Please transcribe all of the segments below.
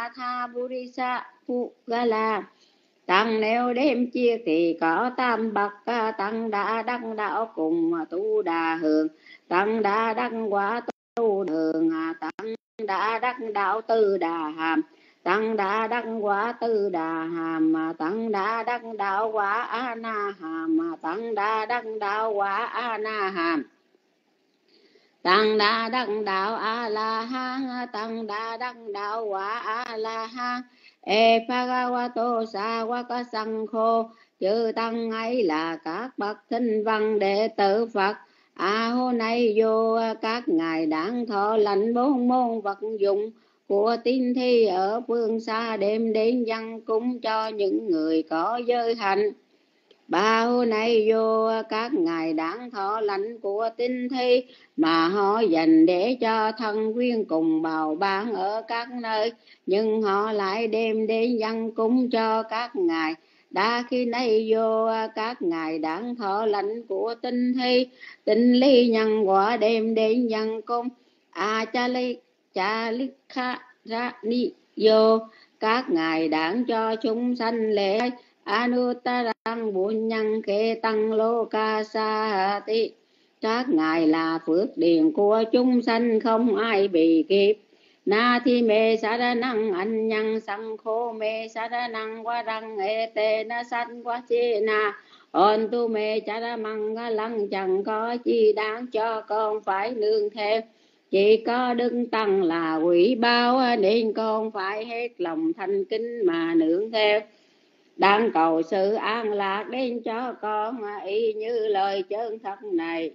Atha Purisa Pugala. Tăng nếu đêm chia thì có tam bậc, tăng đã đắc đạo cùng tu đà hường, tăng đã đắc quả tu hường, tăng đã đắc đạo tư đà hàm, tăng đã đắc quả tư đà hàm, tăng đã đắc đạo quả a na hàm, tăng đã đắc đạo quả a na hàm, tăng đã đắc đạo a la hán, tăng đã đắc đạo quả a la hán. E Bhagavato Sāvaka Saṅkho, chư tăng ấy là các bậc thinh văn đệ tử Phật. Hôm nay vô các ngài đảng thọ lãnh 4 môn vật dụng của tín thi ở phương xa, đêm đến dân cúng cho những người có giới hạnh. Hôm nay vô các ngài đảng thọ lãnh của tín thi mà họ dành để cho thân quyến cùng bào bạn ở các nơi, nhưng họ lại đem đến dân cúng cho các ngài. Đã khi nay vô các ngài đảng thọ lãnh của tín thi, tín ly nhân quả đem đến dân cúng. Cha li kha ra ni vô các ngài đảng cho chúng sanh lễ Anuttarang Bunyang Khê Tăng Lô Ca Sa Ti. Các ngài là phước điền của chúng sanh không ai bị kịp. Na thi mê sa ra năng anh nhân sang khô mê sa ra năng quá răng ê tê na sanh quá chi na. Ôn tu mê cha ra măng lăng chẳng có chi đáng cho con phải nương theo. Chỉ có Đức Tăng là quỷ báo nên con phải hết lòng thành kính mà nương theo. Đang cầu sự an lạc đến cho con y như lời chân thật này.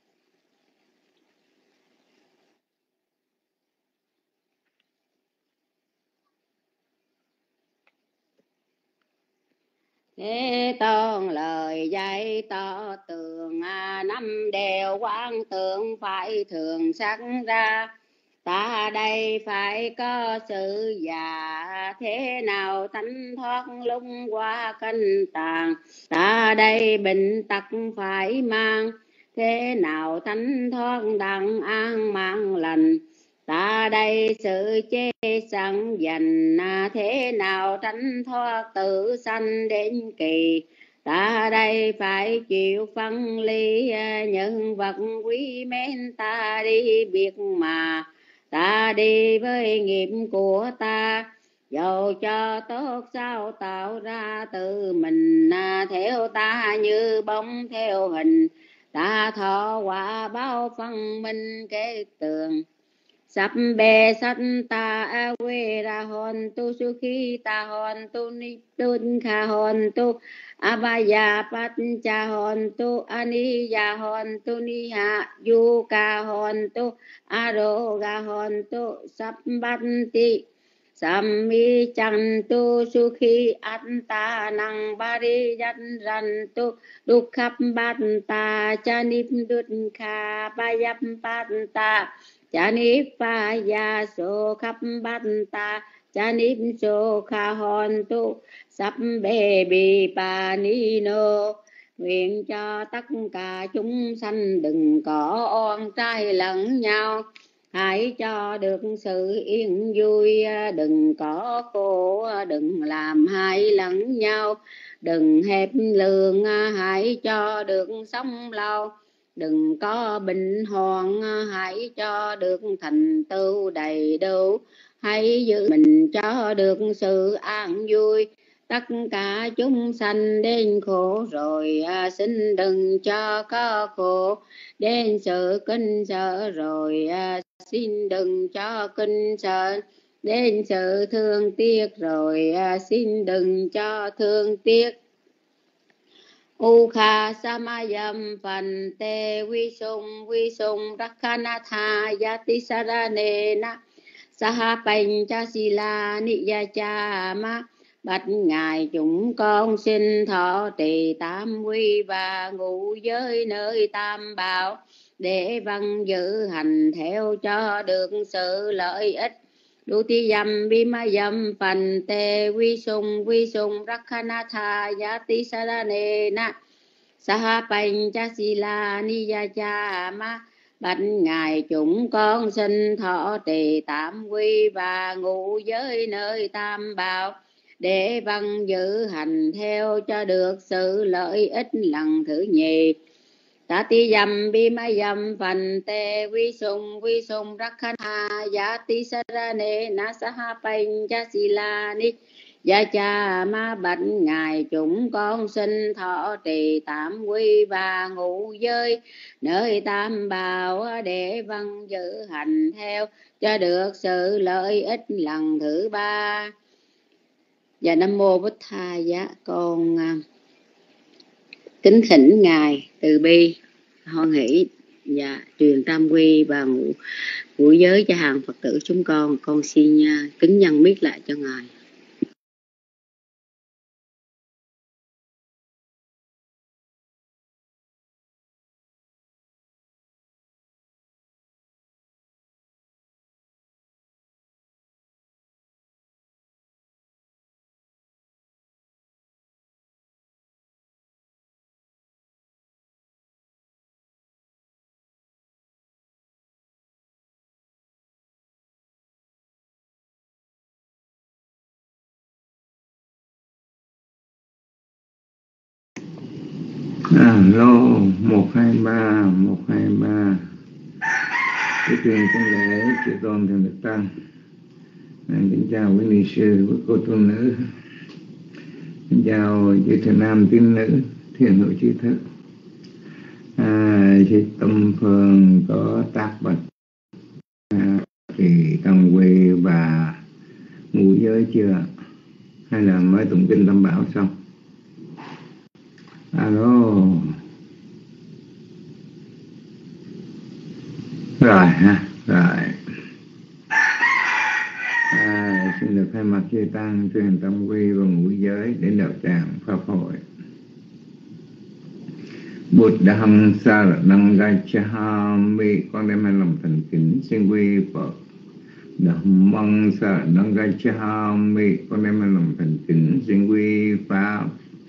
Thế tôn lời dạy tỏ tường, 5 điều quán tưởng phải thường sắc ra. Ta đây phải có sự già, thế nào tánh thoát lúc qua canh tàn. Ta đây bệnh tật phải mang, thế nào tánh thoát đặng an mạng lành. Ta đây sự chê sẵn dành, thế nào tránh thoát tự sanh đến kỳ. Ta đây phải chịu phân ly, nhân vật quý mến ta đi biệt mà. Ta đi với nghiệp của ta, dầu cho tốt sao tạo ra tự mình. Theo ta như bóng theo hình, ta thọ quả báo phân minh kế tường. Sắp bề sanh ta quê ra hồn tu su khi ta hồn tu ni tun kha hồn tu abaya pat cha hồn tu aniya hồn tu ni ha yu ka hồn tu aroga hồn tu sắp bát ti sammi chan tu su khi anta năng bari yan ran tu đúc khắp bát ta cha nip đút kha bayam bát ta cha nip pa ya so khắp bát ta cha nip so kha hon tu sắp bê bì pa ni no. Nguyện cho tất cả chúng sanh đừng có oan trái lẫn nhau, hãy cho được sự yên vui, đừng có khổ, đừng làm hại lẫn nhau, đừng hẹp lường, hãy cho được sống lâu, đừng có bệnh hoạn, hãy cho được thành tựu đầy đủ, hãy giữ mình cho được sự an vui. Tất cả chúng sanh đến khổ rồi, xin đừng cho có khổ, đến sự kinh sợ rồi, xin đừng cho kinh sợ, đến sự thương tiếc rồi, xin đừng cho thương tiếc. Ukha samayam phante vi sung rakhanatha yati saranena saha pancha sila niyachama. Bạch ngài chúng con xin thọ trì tam quy và ngụ giới nơi tam bảo, để văn giữ hành theo cho được sự lợi ích. Đu ti dâm bima dâm phành tê vi sung rakhanatha yati saranena saha pancha sila niyachama. bạch ngài chúng con xin thọ trì tam quy và ngũ giới nơi tam bảo, để văn giữ hành theo cho được sự lợi ích lần thứ nhì. Ta ti dầm bi ma dầm phần tê vi sung rắc khăn hà giá ti sa ra nê na sa ha panh cha si la ni. Gia cha ma bạch ngài chúng con xin thọ trì tam quy và ngũ giới nơi tam bảo, để văn giữ hành theo cho được sự lợi ích lần thứ ba. Và Nam Mô Bích Tha Giá, con kính thỉnh ngài từ bi hoan hỷ và truyền tam quy và ngũ giới cho hàng Phật tử chúng con xin kính nhân biết lại cho ngài. Alo 123 123. Cái truyền trong lễ chư tôn thượng đức tăng. Kính chào quý ni sư, quý cô tu nữ. Kính chào chư thiện nam tín nữ, thiện hữu trí thức. Chị Tâm Phương có tác bạch thì tam quy và ngũ giới chưa? Hay là mới tụng kinh Tam Bảo xong? Alo. Rồi ha, rồi. Xin được thay mặt chư tăng truyền tam quy và ngũ giới đến đạo tràng pháp hội. Buddham saranam gacchami, con đem hai lòng thành kính xin quy Phật. Dhammam saranam gacchami, con đem hai lòng thành kính xin quy Pháp.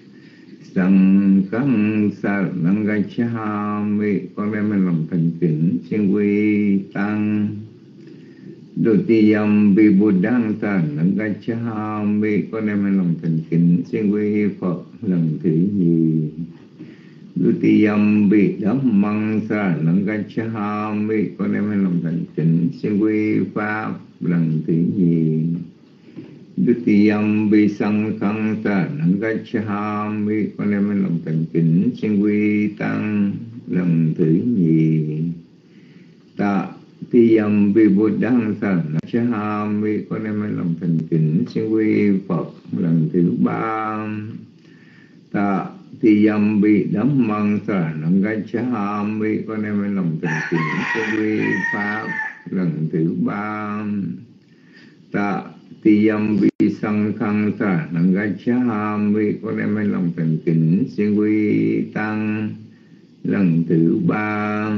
Sangham saranam gacchami, con đem hai lòng thành kính xin quy Tăng. Dutiyam Buddham saranam gacchami, con đem hai lòng thành kính xin quy Phật lần thứ nhì. Dutiyam Dhammam saranam gacchami, con đem hai lòng thành kính xin quy Pháp lần thứ nhì. Dutiyam Sangham saranam gacchami, con đem hai lòng thành kính xin quy Tăng lần thứ nhì. Tatiyam Buddham saranam gacchami, con đem hai lòng thành kính xin quy Phật lần thứ ba. Tatiyam Dhammam saranam gacchami, con đem hai lòng thành kính xin quy Pháp lần thứ ba. Tatiyam Sangham saranam gacchami, con đem hai lòng thành kính xin quy Tăng lần thứ ba.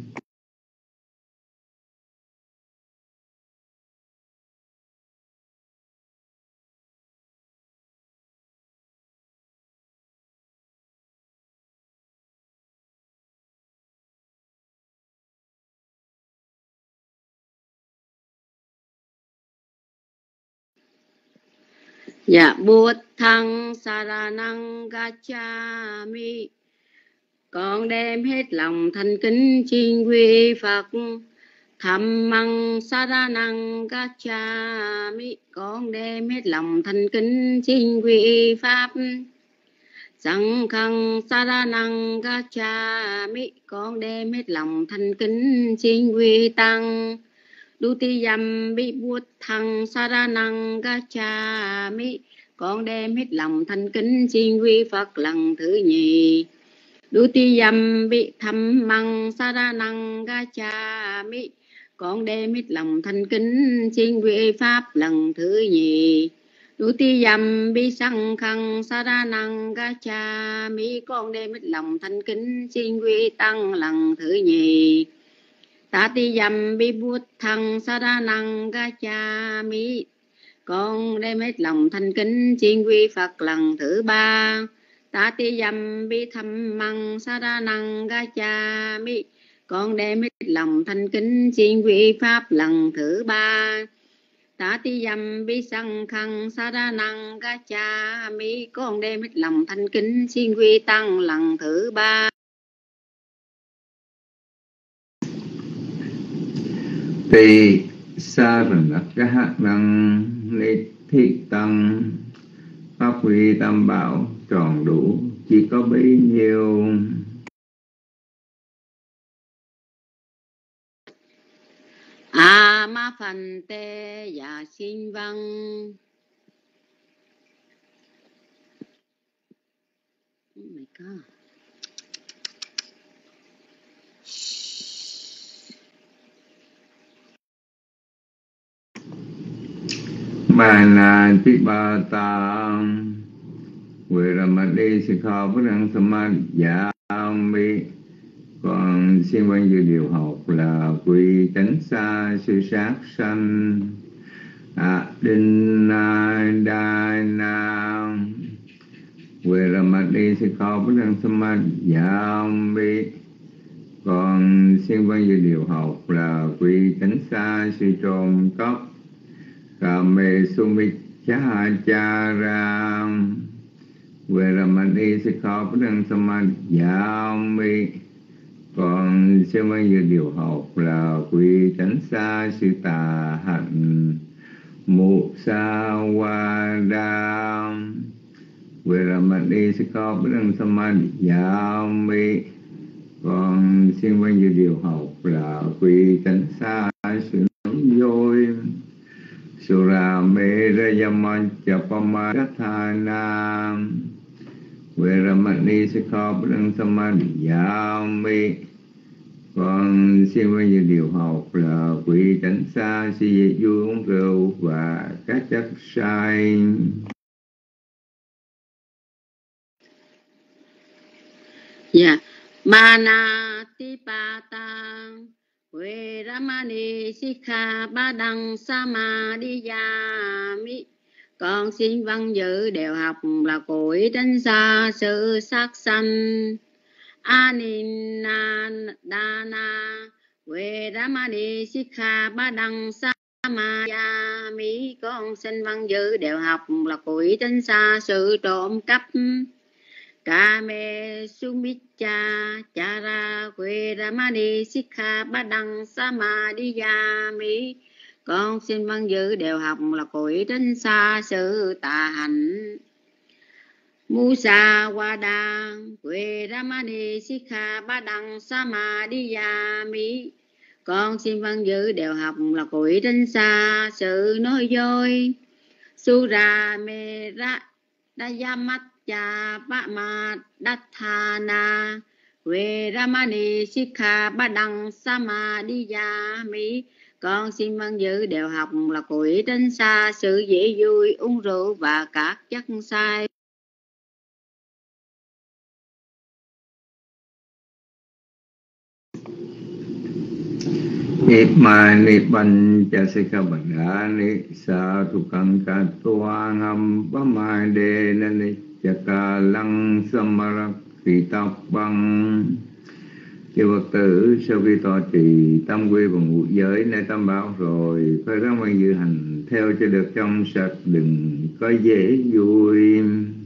Dạ Buddhang saranam gacchami, con đem hết lòng thành kính xin quy Phật. Dhammam saranam gacchami, con đem hết lòng thành kính xin quy Pháp. Sangham saranam gacchami, con đem hết lòng thành kính xin quy Tăng. Dutiyam Buddham saranam gacchami, con đem hết lòng thành kính xin quy Phật lần thứ nhì. Dutiyam Dhammam saranam gacchami, con đem hết lòng thành kính xin quy Pháp lần thứ nhì. Dutiyam Sangham saranam gacchami, con đem hết lòng thành kính xin quy Tăng lần thứ nhì. Tatiyam Buddham saranam gacchami, con đem hết lòng thành kính xin quy Phật lần thứ ba. Tatiyam Dhammam saranam gacchami, con đem hết lòng thanh kính xin quy pháp lần thứ ba. Tá ti dâm bi sanh khăn sa đa năng ca cha mi, con đem hết lòng thanh kính xin quy tăng lần thứ ba. Tỳ sa rần đắc ca năng ni thi tăng, pháp quy tam bảo tròn đủ chỉ có bấy nhiêu. A ma phần tê dạ xin văn. Oh my God. Bà na ti ba ta quê ra ma đi si kha bát đăng samadhyami, còn xin quan dự điều học là quy chánh xa sư sát sanh đinh na đa na quê ra ma đi si kha bát đăng samadhyami, còn xin quan dự điều học là quy chánh xa sư trộm cắp Kame Sumichachara Veramani Sikha Bát Đăng Samadhyami, còn xem bao nhiêu điều học là quy chánh xa sự tà hạnh Mụ Sa Wada Veramani Sikha Bát Đăng Samadhyami, còn xem bao nhiêu điều học là quy chánh xa sự nói dối Sura Merayama Japamaratthana Veramani Sikha Bát Đăng Samadhyami, còn xin bao nhiêu điều học là quy tránh xa si dị vui uống rượu và các chất sai. Dạ. Mana tipata Veramani Sikha Bát Đăng Samadhyami, con xin văn dự đều học là cội tránh xa sự sát sanh. Aninadana Veramani Sikha Bát Đăng Samadhyami, con xin văn dự đều học là cội tránh xa sự trộm cắp. Kame Sumichachara Veramani Sikha Bát Đăng Samadhyami, con xin văn dự đều học là cội tránh xa sự tà hạnh. Musa Wada Veramani Sikha Bát Đăng Samadhyami, con xin văn dự đều học là cội tránh xa sự nói dối. Sura Mera Dayamat Pamadatthana Veramani Sikha Bát Đăng Samadhyami, con xin văn dự đều học là cội tránh xa sự dễ vui uống rượu và các chất sai. Imani Panchasika Bandhani Sathukang Katwangam Pamadena Chakalang Samarakritapang. Chư Phật tử, sau khi tọa trì tam quy và ngũ giới nơi tam bảo rồi, phải ráng quan dự hành theo cho được trong sạch, đừng có dễ vui.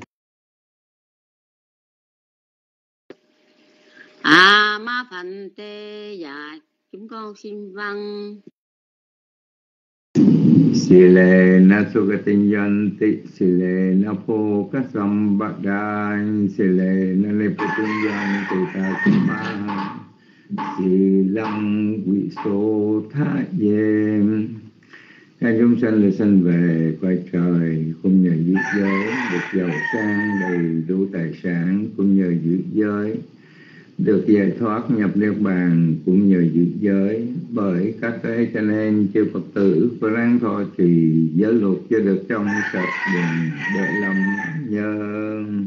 Ma Phanh Tê, dạ chúng con xin văn. Sile na sugatinyanti, sile na pokasambadai, sile na neputunyanti tasma, silang viso tha yem. Các chúng sanh là sanh về cõi trời, cũng nhờ giữ giới được giàu sang đầy đủ tài sản, cũng nhờ giữ giới được giải thoát nhập niết bàn, cũng nhờ giữ giới. Bởi các thế cho nên chư Phật tử phải ráng thọ trì giới luật cho được trong sạch, đừng để lòng nhân.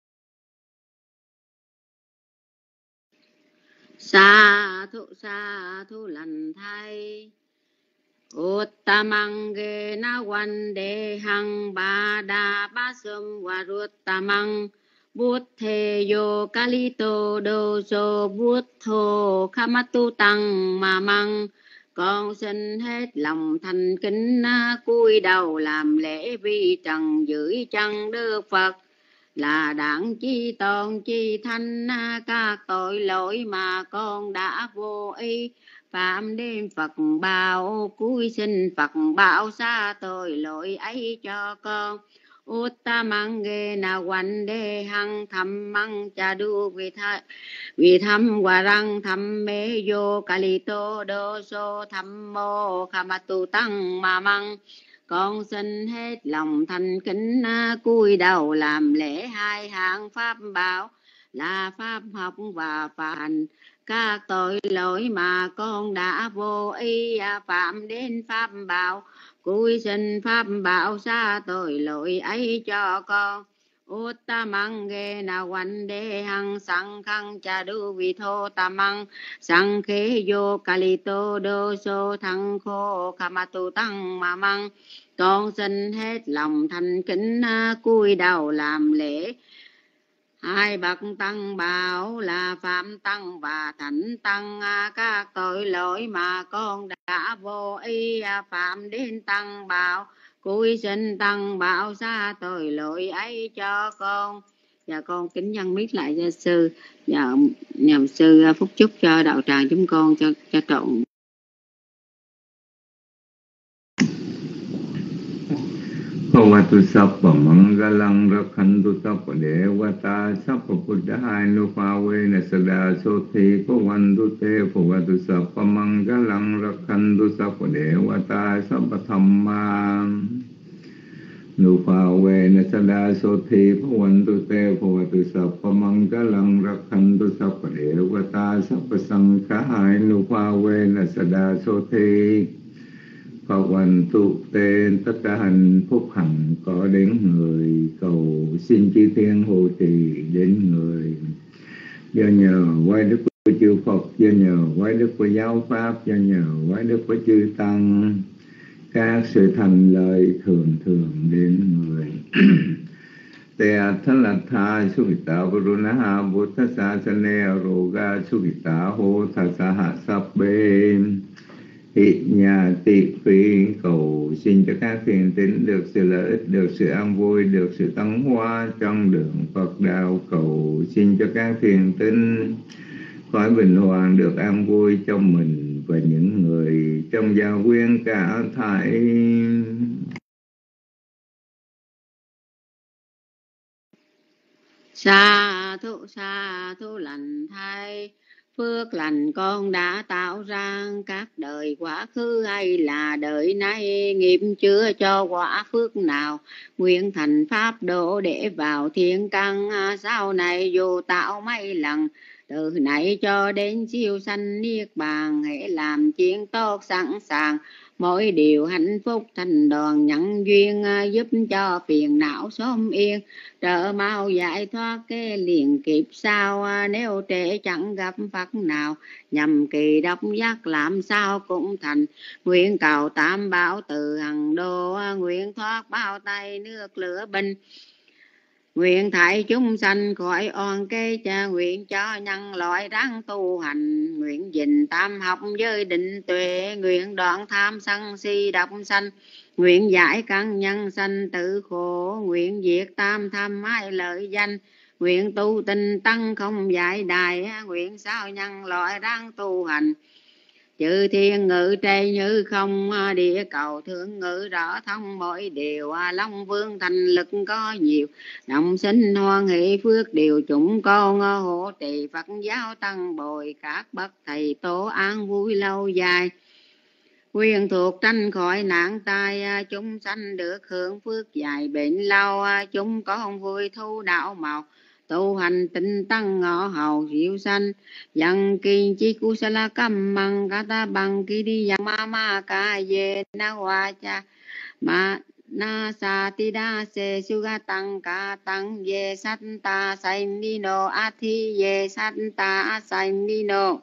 Sa thu lành thay Uttamang ge na văn đề hằng ba đa ba sum và Uttamang Bút thề yo kalito đô so bút thô khamatu tăng mà măng. Con xin hết lòng thành kính cúi đầu làm lễ vi trần giữ chân Đức Phật. Là đặng chi tôn chi thanh các tội lỗi mà con đã vô ý phạm đến Phật bảo. Cúi xin Phật bảo xa tội lỗi ấy cho con. Uttamang ge na quan đê hăng tham măng cha du vì tham hòa răng tham mê vô kalito đô so tham mô khamatu tăng ma măng. Con xin hết lòng thành kính cúi đầu làm lễ hai hạng pháp bảo là pháp học và pháp hành. Các tội lỗi mà con đã vô ý phạm đến pháp bảo. Cúi xin pháp bảo xa tội lỗi ấy cho con. Uttamang ge na quan đê hăng sang khang cha du vi thô tamang sang khế vô kalito đô so thăng khô khamatu tăng ma măng. Con xin hết lòng thành kính cúi đầu làm lễ hai bậc tăng bảo là phạm tăng và thánh tăng. Các tội lỗi mà con đã vô ý phạm đến tăng bảo. Cúi xin tăng bảo xa tội lỗi ấy cho con. Và con kính nhân biết lại cho sư và nhờ sư phúc chúc cho đạo tràng chúng con cho trọn. Bhavatu Sappa Mangalang Rakhantu Sappa Devata Sappa Buddhaya Nupavena Sada Soti Bhavantu Te Bhavatu Sappa Mangalang Rakhantu Sappa Devata Sappa Dhamma Nupavena Sada Soti Bhavantu Te Bhavatu Sappa Mangalang Rakhantu Sappa Devata Sappa Sanghaya Nupavena Sada Soti Bhavantu Te. Tất cả hạnh phúc hạnh có đến người, cầu xin chư thiên hộ trì đến người. Do nhờ quay đức của chư Phật, do nhờ quay đức của giáo pháp, do nhờ quay đức của chư tăng, các sự thành lợi thường thường đến người. Te Athalatha Sukita Varunaha Buddhasa Sane Roga Sukita Ho Thasaha Sabbe. Thị nhà tỳ phi cầu xin cho các thiền tín được sự lợi ích, được sự an vui, được sự tấn hóa trong đường Phật đạo. Cầu xin cho các thiền tín khỏi bình hoàng, được an vui trong mình và những người trong gia quyến cả thảy. Sa thú lành thay. Phước lành con đã tạo ra các đời quá khứ hay là đời nay, nghiệp chưa cho quả phước nào nguyện thành pháp độ để vào thiên căn. Sau này dù tạo mấy lần từ nãy cho đến siêu sanh niết bàn, hãy làm chuyện tốt sẵn sàng mỗi điều hạnh phúc thành đoàn nhận duyên, giúp cho phiền não sớm yên trợ mau giải thoát cái liền kịp sau. Nếu trễ chẳng gặp Phật nào nhằm kỳ độc giác làm sao cũng thành. Nguyện cầu tam bảo từ hằng đô, nguyện thoát bao tay nước lửa binh, nguyện thảy chúng sanh khỏi oan kê cha, nguyện cho nhân loại ráng tu hành, nguyện gìn tam học với định tuệ, nguyện đoạn tham sân si độc sanh, nguyện giải căn nhân sanh tử khổ, nguyện diệt tam tham ái lợi danh, nguyện tu tinh tăng không giải đài, nguyện sao nhân loại ráng tu hành. Chư thiên ngự trây như không, địa cầu thương ngự rõ thông mọi điều, Long vương thành lực có nhiều, đồng sinh hoan hỷ phước điều chúng con, hộ trì Phật giáo tăng bồi các bậc thầy tổ an vui lâu dài. Quyền thuộc tranh khỏi nạn tai, chúng sanh được hưởng phước dài bền lâu, chúng con vui thu đạo màu tu hành tinh tăng ngõ hầu diệu sanh. Yang kinh chi kusala kamang kata bang kiri yang mama ka ye na wacha ma na sa ti da se suga tăng ka tăng ye santa sainino athi ye santa sainino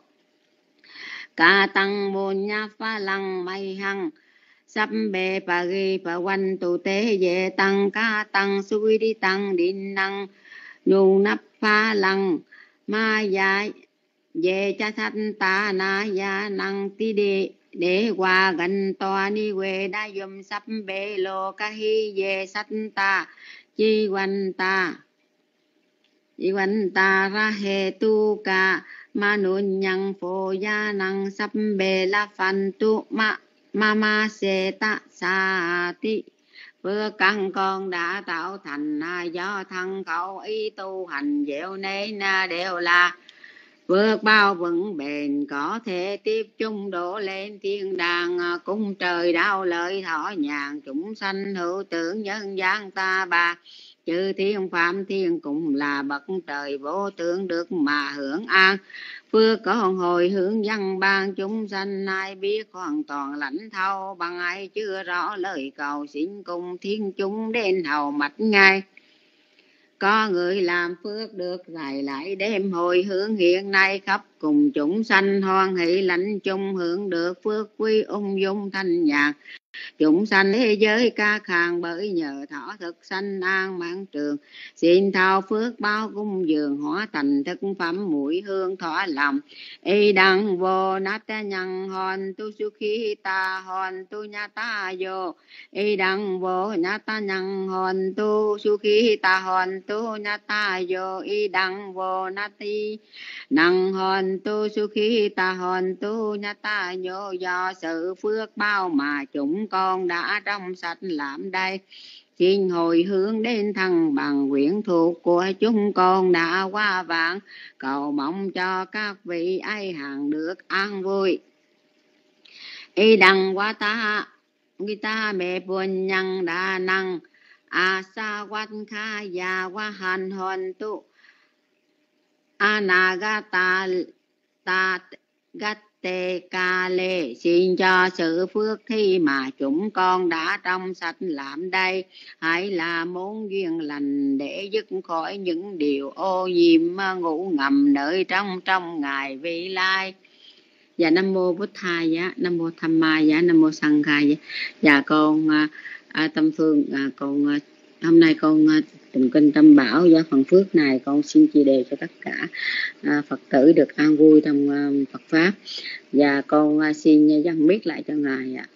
ca tăng môn nha pha lăng may hăng sắp bề bà ghi bà quanh tù tế về tăng ca tăng suy đi tăng đi năng nhu nắp phá lăng ma ya về cha thanh ta na ya năng ti để qua gần to ni quê đa dùm sắp bê lô ca hi về sách ta chi quanh ta ra he tu ca ma nun nhang phô ya năng sắp bê la phan tu ma se ta sa ti vừa căn con đã tạo thành do thân khẩu ý tu hành dẻo nên đều là vượt bao vững bền, có thể tiếp chung đổ lên thiên đàng cung trời đau lợi thọ nhàn chúng sanh hữu tưởng nhân gian ta bà chư thiên phạm thiên cũng là bậc trời vô tướng được mà hưởng an. Phước con hồi hướng dân ban chúng sanh ai biết hoàn toàn lãnh thâu bằng ai chưa rõ lời cầu xin cùng thiên chúng đến hầu mạch ngay. Có người làm phước được dài lại đêm hồi hướng hiện nay khắp cùng chúng sanh hoan hỷ lãnh chung hưởng được phước quy ung dung thanh nhàn. Chúng sanh thế giới ca khàng bởi nhờ thọ thực sanh an mãn trường. Xin thao phước bao cung dường hóa thành thực phẩm mũi hương thỏa lòng. Y đăng vô nát nhân hòn tu su khí ta hòn tu nha ta vô. Y đăng vô nát nhân hòn tu su khí ta hòn tu nha ta vô. Y đăng vô nát ti năng hòn tu su khí ta hòn tu nha ta vô. Do sự phước bao mà chúng con đã trong sạch làm đây. Xin hồi hướng đến thăng bằng quyển thuộc của chúng con đã qua vãng. Cầu mong cho các vị ấy hằng được an vui. Y đăng quá ta mê buồn nhân đa năng. Sa quan kha ya wa han hon tu. Anagata ta gat tê ca lê. Xin cho sự phước thi mà chúng con đã trong sạch làm đây. Hãy là món duyên lành để dứt khỏi những điều ô nhiễm ngủ ngầm nơi trong ngày vị lai. Dạ Nam Mô Bụt Thầy giá, Nam Mô Tham Ma giá, Nam Mô Sang Khai giá. Dạ con Tâm Phương, con hôm nay con tụng kinh Tam Bảo do phần phước này con xin chia đều cho tất cả Phật tử được an vui trong Phật Pháp. Và con xin dâng miết lại cho Ngài ạ.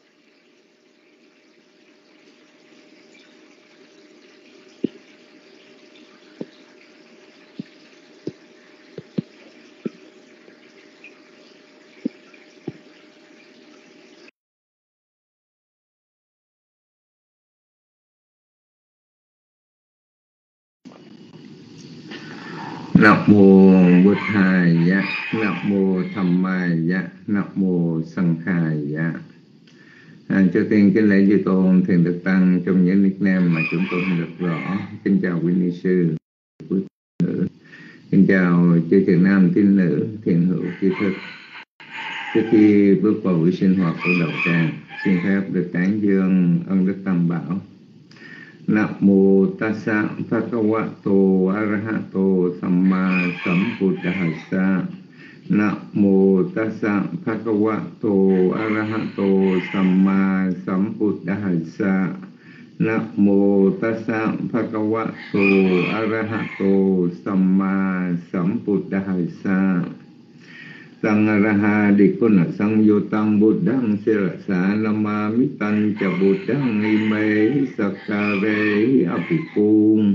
Nam mô Bụt Thầy giá, Nam mô Tham Ma giá, Nam mô Sang Khai giá. Trước tiên kính lễ chư tôn thiền đức tăng trong những nickname mà chúng tôi được rõ. Kính chào quý ni sư, quý nữ. Kính chào chư thiền nam tín nữ, thiền hữu tri thức. Trước khi bước vào buổi sinh hoạt của đạo tràng, xin phép được tán dương ân đức Tam Bảo. Nam mô tassa bhagavato arahato samma sambuddhassa. Nam mô tassa bhagavato arahato samma sambuddhassa. Nam mô tassa bhagavato arahato samma sambuddhassa. Tăng araha dikuna sang yotang buddhang sirasa namami tan cha buddhang ime sakare apikung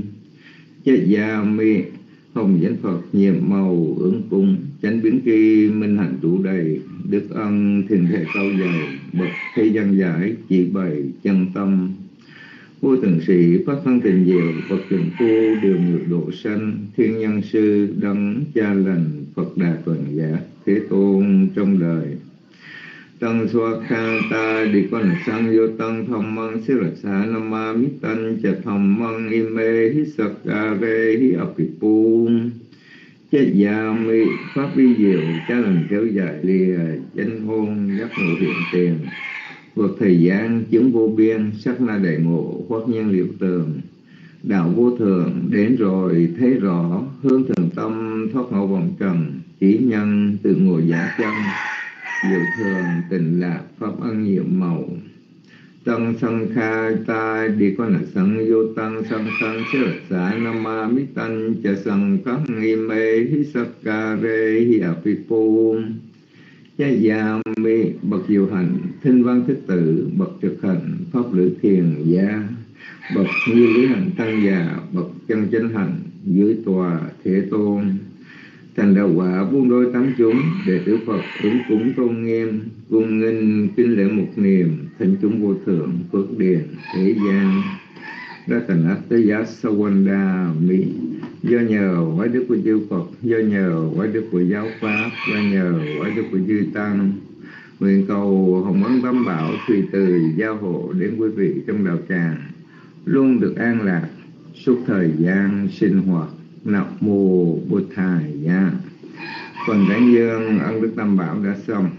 yami. Hồng danh Phật nhiệm màu ứng cung, chánh biến tri minh hạnh đủ đầy, đức ân thiền thể cao dày, bậc thế gian giải chỉ bày chân tâm. Vô thường sĩ phát thân tình diệu, Phật trần tu điều ngự độ sanh, thiên nhân sư đấng cha lành, Phật đà tuần giả Thế Tôn trong đời. Tăng xoa kha ta đi con sang vô tăng thông mang xí rạch xá nam ma mít tăng chật thông mang im mê hít sạc ca rê hít ập kịp buông. Chết gia mi pháp vi diệu cha lành kéo dài lìa chánh hôn giác ngộ hiện tiền. Vượt thời gian chứng vô biên sắc na đại ngộ khoác nhân liệu tường. Đạo vô thường đến rồi thấy rõ hướng thường tâm thoát ngộ vòng trần. Chỉ nhân tự ngồi giả chân diệu thường tình lạc pháp ân nhiệm màu. tăng sang kha ta đi con là sang vô tăng sang sang sơ sa nama mi tăng cha sang các nghi mê hi sắc ca rê hi apipu cha già mi bậc diệu hành thinh văn thức tử bậc thực hành pháp lữ thiền gia bậc như lý hành tăng già bậc chân chánh hành dưới tòa thế tôn thành đạo quả buông đôi tám chúng đệ tử Phật ứng cúng tôn nghiêm cung nghênh kính lễ một niềm thánh chúng vô thượng phước điền thế gian Ratanataya Sawanda Mỹ. Do nhờ quái đức của chư Phật, do nhờ quái đức của giáo pháp, do nhờ quái đức của chư tăng, nguyện cầu hồng ân tam bảo tùy từ gia hộ đến quý vị trong đạo tràng luôn được an lạc suốt thời gian sinh hoạt. Nam mô Bụt Thầy Giá. Phần Tán Dương ân đức tam bảo đã xong.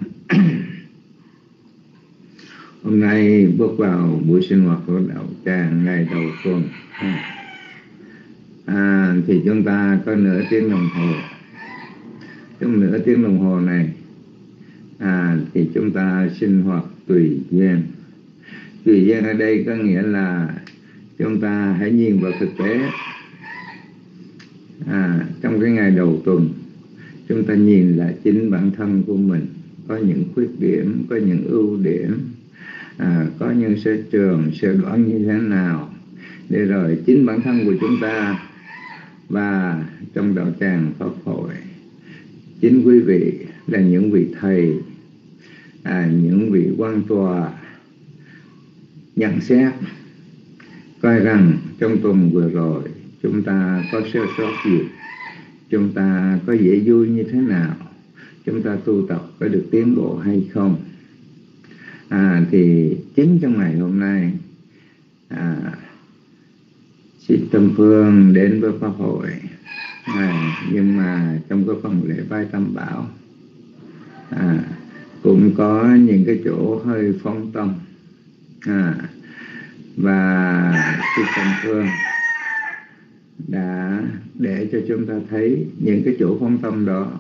Hôm nay bước vào buổi sinh hoạt của đạo tràng ngày đầu tuần. Thì chúng ta có nửa tiếng đồng hồ. Trong nửa tiếng đồng hồ này thì chúng ta sinh hoạt tùy duyên. Tùy duyên ở đây có nghĩa là chúng ta hãy nhìn vào thực tế. Trong cái ngày đầu tuần, chúng ta nhìn lại chính bản thân của mình, có những khuyết điểm, có những ưu điểm, có những sở trường, sở đoán như thế nào, để rồi chính bản thân của chúng ta và trong đạo tràng Pháp hội, chính quý vị là những vị thầy, những vị quan tòa nhận xét coi rằng trong tuần vừa rồi chúng ta có sơ sót gì, chúng ta có dễ vui như thế nào, chúng ta tu tập có được tiến bộ hay không. Thì chính trong ngày hôm nay, Sĩ Tâm Phương đến với Pháp hội, nhưng mà trong cái phần lễ bái Tam Bảo cũng có những cái chỗ hơi phóng tâm, và Sĩ Tâm Phương đã để cho chúng ta thấy những cái chỗ phóng tâm đó.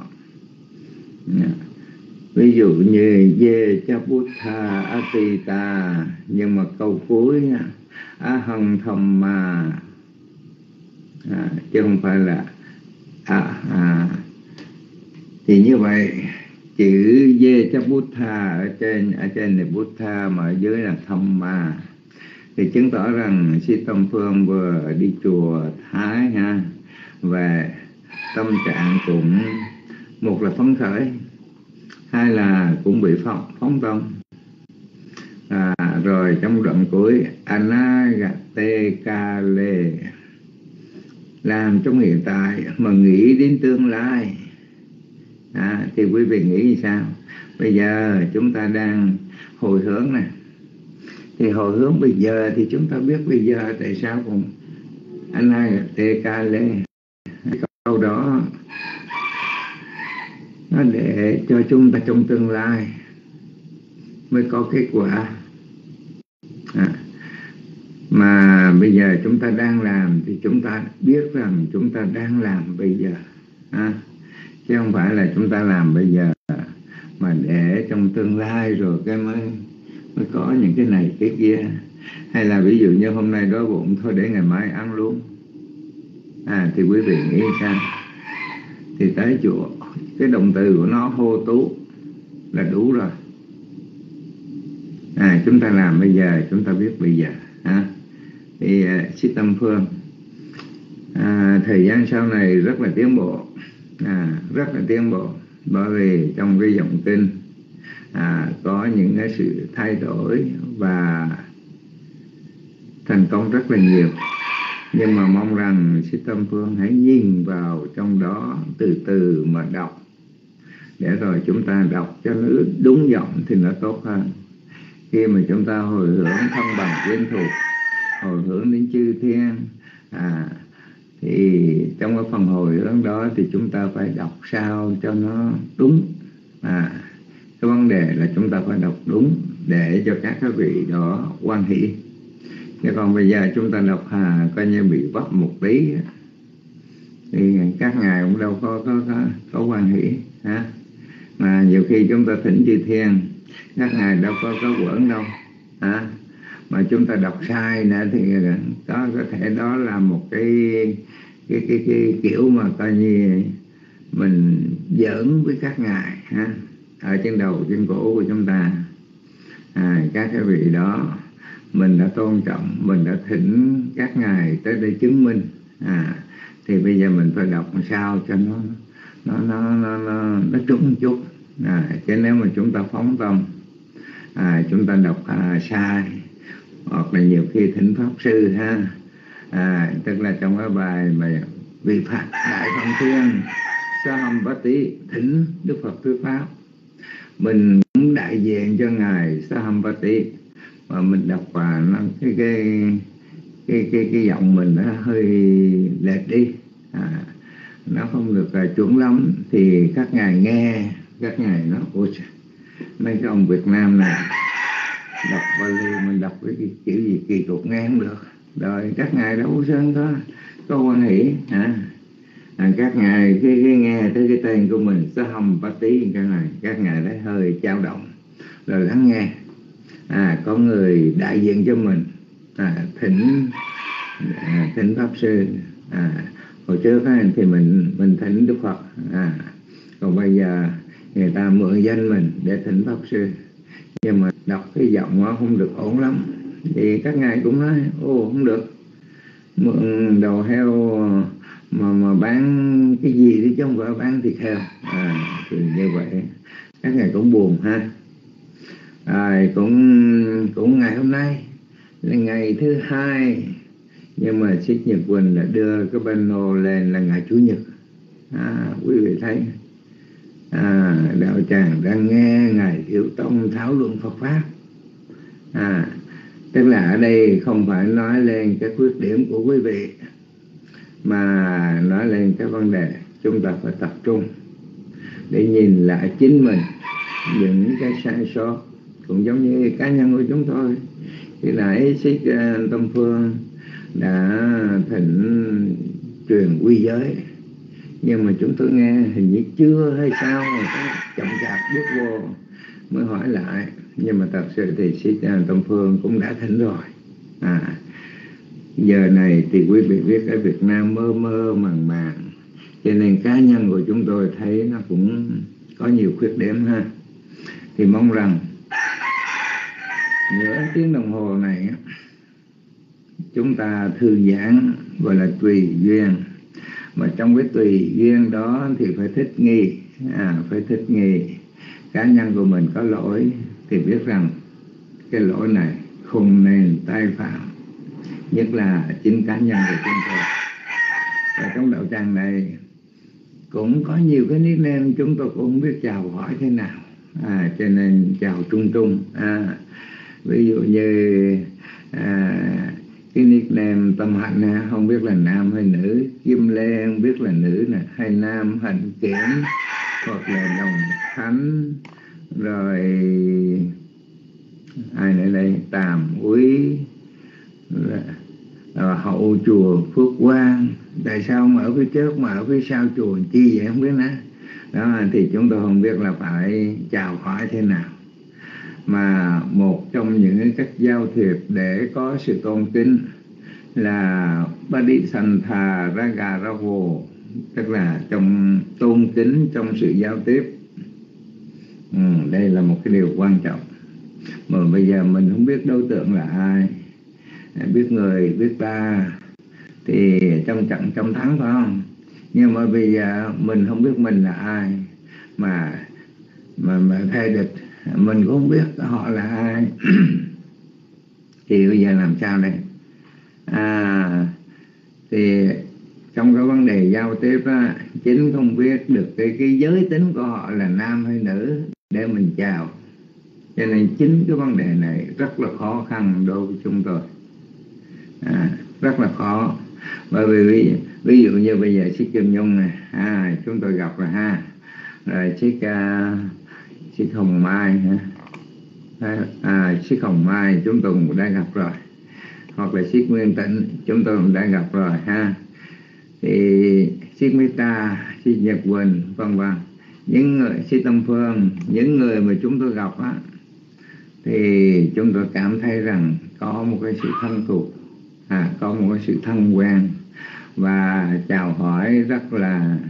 Ví dụ như Ye cha Buddha Atita, nhưng mà câu cuối Aham Thamma, chứ không phải là thì như vậy chữ Ye cha Buddha ở trên này Buddha, mà ở dưới là Thamma, thì chứng tỏ rằng Sĩ Tâm Phương vừa đi chùa Thái và tâm trạng cũng, một là phấn khởi, hai là cũng bị phóng tâm. Rồi trong đoạn cuối Anagate Kale, làm trong hiện tại mà nghĩ đến tương lai. Thì quý vị nghĩ như sao? Bây giờ chúng ta đang hồi hướng nè, thì hồi hướng bây giờ thì chúng ta biết bây giờ, tại sao cũng Anagate Kale, câu đó nó để cho chúng ta trong tương lai mới có kết quả. Mà bây giờ chúng ta đang làm thì chúng ta biết rằng chúng ta đang làm bây giờ, chứ không phải là chúng ta làm bây giờ mà để trong tương lai rồi cái mới có những cái này cái kia. Hay là ví dụ như hôm nay đói bụng thôi để ngày mai ăn luôn, thì quý vị nghĩ sao? Thì tới chùa, cái động từ của nó hô tú là đủ rồi. Chúng ta làm bây giờ, chúng ta biết bây giờ. Thì Sĩ Tâm Phương thời gian sau này rất là tiến bộ, rất là tiến bộ, bởi vì trong cái dòng kinh có những cái sự thay đổi và thành công rất là nhiều. Nhưng mà mong rằng Sĩ Tâm Phương hãy nhìn vào trong đó, từ từ mà đọc, để rồi chúng ta đọc cho nó đúng giọng thì nó tốt hơn. Khi mà chúng ta hồi hướng thân bằng quyến thuộc, hồi hướng đến chư thiên, thì trong cái phần hồi hướng đó thì chúng ta phải đọc sao cho nó đúng. Cái vấn đề là chúng ta phải đọc đúng để cho các vị đó hoan hỷ. Chứ còn bây giờ chúng ta đọc coi như bị vấp một tí thì các ngài cũng đâu có hoan hỷ. Mà nhiều khi chúng ta thỉnh chư thiên, các ngài đâu có quẩn đâu. mà chúng ta đọc sai nữa thì có thể đó là một cái kiểu mà coi như mình giỡn với các ngài ha, ở trên đầu trên cổ của chúng ta. Các cái vị đó mình đã tôn trọng, mình đã thỉnh các ngài tới đây chứng minh, thì bây giờ mình phải đọc sao cho nó trúng một chút. Chứ nếu mà chúng ta phóng tâm, chúng ta đọc sai, hoặc là nhiều khi thỉnh pháp sư ha, tức là trong cái bài mà vị Phật Đại Thông Thiên Sahampati thỉnh Đức Phật thuyết pháp, mình cũng đại diện cho ngài Sahampati, mà mình đọc và nó cái giọng mình nó hơi lệch đi, nó không được chuẩn lắm, thì các ngài nghe, các ngài nói ôi mấy cái ông Việt Nam này đọc Bali mình đọc cái kiểu gì kỳ cục nghe không được. Rồi các ngài đâu có quan hỷ các ngài khi nghe tới cái tên của mình Sahampati, các ngài đấy hơi dao động, rồi lắng nghe. Có người đại diện cho mình thỉnh pháp sư. Hồi trước thì mình thỉnh Đức Phật, còn bây giờ người ta mượn danh mình để thỉnh pháp sư, nhưng mà đọc cái giọng nó không được ổn lắm, thì các ngài cũng nói không được, mượn đầu heo mà bán cái gì đi chứ không phải bán thịt heo. Thì như vậy các ngài cũng buồn ha. Cũng ngày hôm nay là ngày thứ 2, nhưng mà Thích Nhật Quỳnh đã đưa cái banner lên là ngày Chủ nhật. Quý vị thấy đạo tràng đang nghe ngài Thiệu Tông thảo luận Phật pháp. Tức là ở đây không phải nói lên cái khuyết điểm của quý vị, mà nói lên cái vấn đề chúng ta phải tập trung để nhìn lại chính mình những cái sai sót, cũng giống như cá nhân của chúng tôi. Khi nãy Thích Tâm Phương đã thỉnh truyền quy giới, nhưng mà chúng tôi nghe hình như chưa hay sao mà chậm chạp bước vô mới hỏi lại. Nhưng mà thật sự thì Thích Tâm Phương cũng đã thỉnh rồi. Giờ này thì quý vị biết ở Việt Nam mơ mơ màng màng, cho nên cá nhân của chúng tôi thấy nó cũng có nhiều khuyết điểm ha. Thì mong rằng nửa tiếng đồng hồ này chúng ta thư giãn, gọi là tùy duyên. Mà trong cái tùy duyên đó thì phải thích nghi, phải thích nghi. Cá nhân của mình có lỗi thì biết rằng cái lỗi này không nên tái phạm, nhất là chính cá nhân của chúng tôi. Và trong đạo tràng này cũng có nhiều cái nickname chúng tôi cũng không biết chào hỏi thế nào, cho nên chào trung trung. Ví dụ như cái nickname Tâm Hạnh không biết là nam hay nữ, Kim Lê không biết là nữ nè hay nam, Hạnh Kiểm hoặc là Đồng Khánh, rồi ai nữa đây, Tàm Úy, hậu chùa Phước Quang. Tại sao mà ở phía trước mà ở phía sau chùa chi vậy không biết nữa. Đó thì chúng tôi không biết là phải chào hỏi thế nào. Mà một trong những cách giao thiệp để có sự tôn kính là Padisantha Ragaravo, tức là trong tôn kính trong sự giao tiếp. Đây là một cái điều quan trọng. Mà bây giờ mình không biết đối tượng là ai, biết người biết ta thì trong trận trong thắng phải không? Nhưng mà bây giờ mình không biết mình là ai, mà phe địch mình cũng không biết họ là ai. Thì bây giờ làm sao đây? Thì trong cái vấn đề giao tiếp á, chính không biết được cái giới tính của họ là nam hay nữ để mình chào. Cho nên chính cái vấn đề này rất là khó khăn đối với chúng tôi, rất là khó. Bởi vì ví dụ như bây giờ Thích Kim Nhung này, chúng tôi gặp rồi ha, rồi Thích Hồng Mai Thích Hồng Mai chúng tôi cũng đã gặp rồi, hoặc là Thích Nguyên Tịnh chúng tôi cũng đã gặp rồi ha. Thì Thích Mita, Thích Nhật Quỳnh vân vân, những người Thích Tâm Phương, những người mà chúng tôi gặp á, thì chúng tôi cảm thấy rằng có một cái sự thân thuộc, có một cái sự thân quen và chào hỏi rất là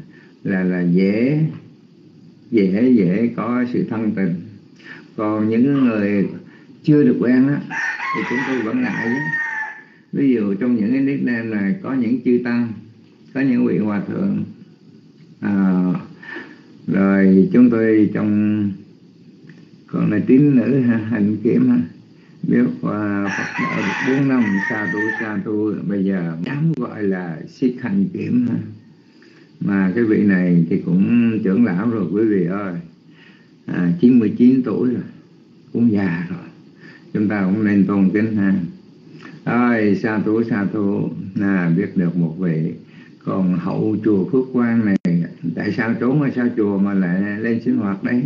dễ có sự thân tình. Còn những người chưa được quen á thì chúng tôi vẫn ngại chứ. Ví dụ trong những cái nickname này có những chư tăng, có những vị hòa thượng, rồi chúng tôi trong còn là tín nữ hành kiếm biết Phật đạo được 4 năm sa tu bây giờ dám gọi là siết hành kiếm mà cái vị này thì cũng trưởng lão rồi quý vị ơi, 99 tuổi rồi, cũng già rồi, chúng ta cũng nên tôn kính sa thú biết được một vị. Còn hậu chùa Phước Quang này tại sao trốn ở sau chùa mà lại lên sinh hoạt đấy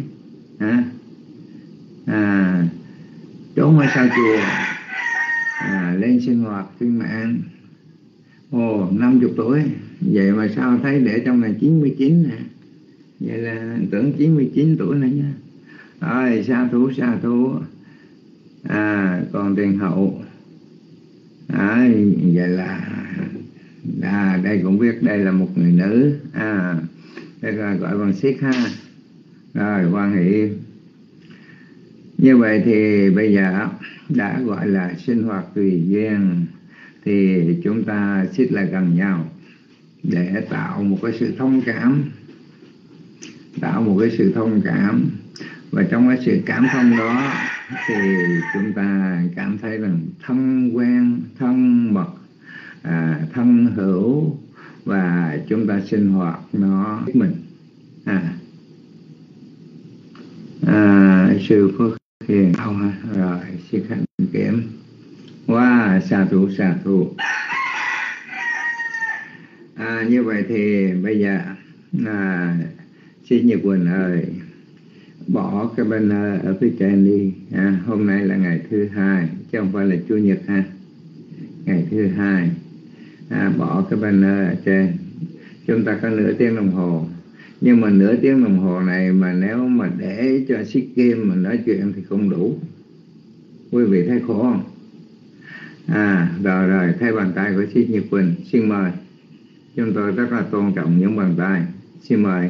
trốn ở sau chùa lên sinh hoạt trên mạng 50 tuổi vậy mà sao thấy để trong này 99 nè, vậy là tưởng 99 tuổi này nha. Sa thú còn tiền hậu vậy là đây cũng biết đây là một người nữ đây là gọi bằng siết rồi quan hệ. Như vậy thì bây giờ đã gọi là sinh hoạt tùy duyên thì chúng ta xích lại gần nhau để tạo một cái sự thông cảm, và trong cái sự cảm thông đó thì chúng ta cảm thấy rằng thân quen, thân mật, thân hữu, và chúng ta sinh hoạt nó mình sư Phước Hiền rồi siết hành kiếm sa thú. Như vậy thì bây giờ xin Nhật Quỳnh ơi, bỏ cái banner ở phía trên đi. Hôm nay là ngày thứ hai chứ không phải là Chủ nhật ngày thứ hai. Bỏ cái banner ở trên. Chúng ta có nửa tiếng đồng hồ, nhưng mà nửa tiếng đồng hồ này mà nếu mà để cho SEA Games mà nói chuyện thì không đủ. Quý vị thấy khổ không? Rồi thấy bàn tay của Sư Nhật Quỳnh, xin mời. Chúng tôi rất là tôn trọng những bàn tay, xin mời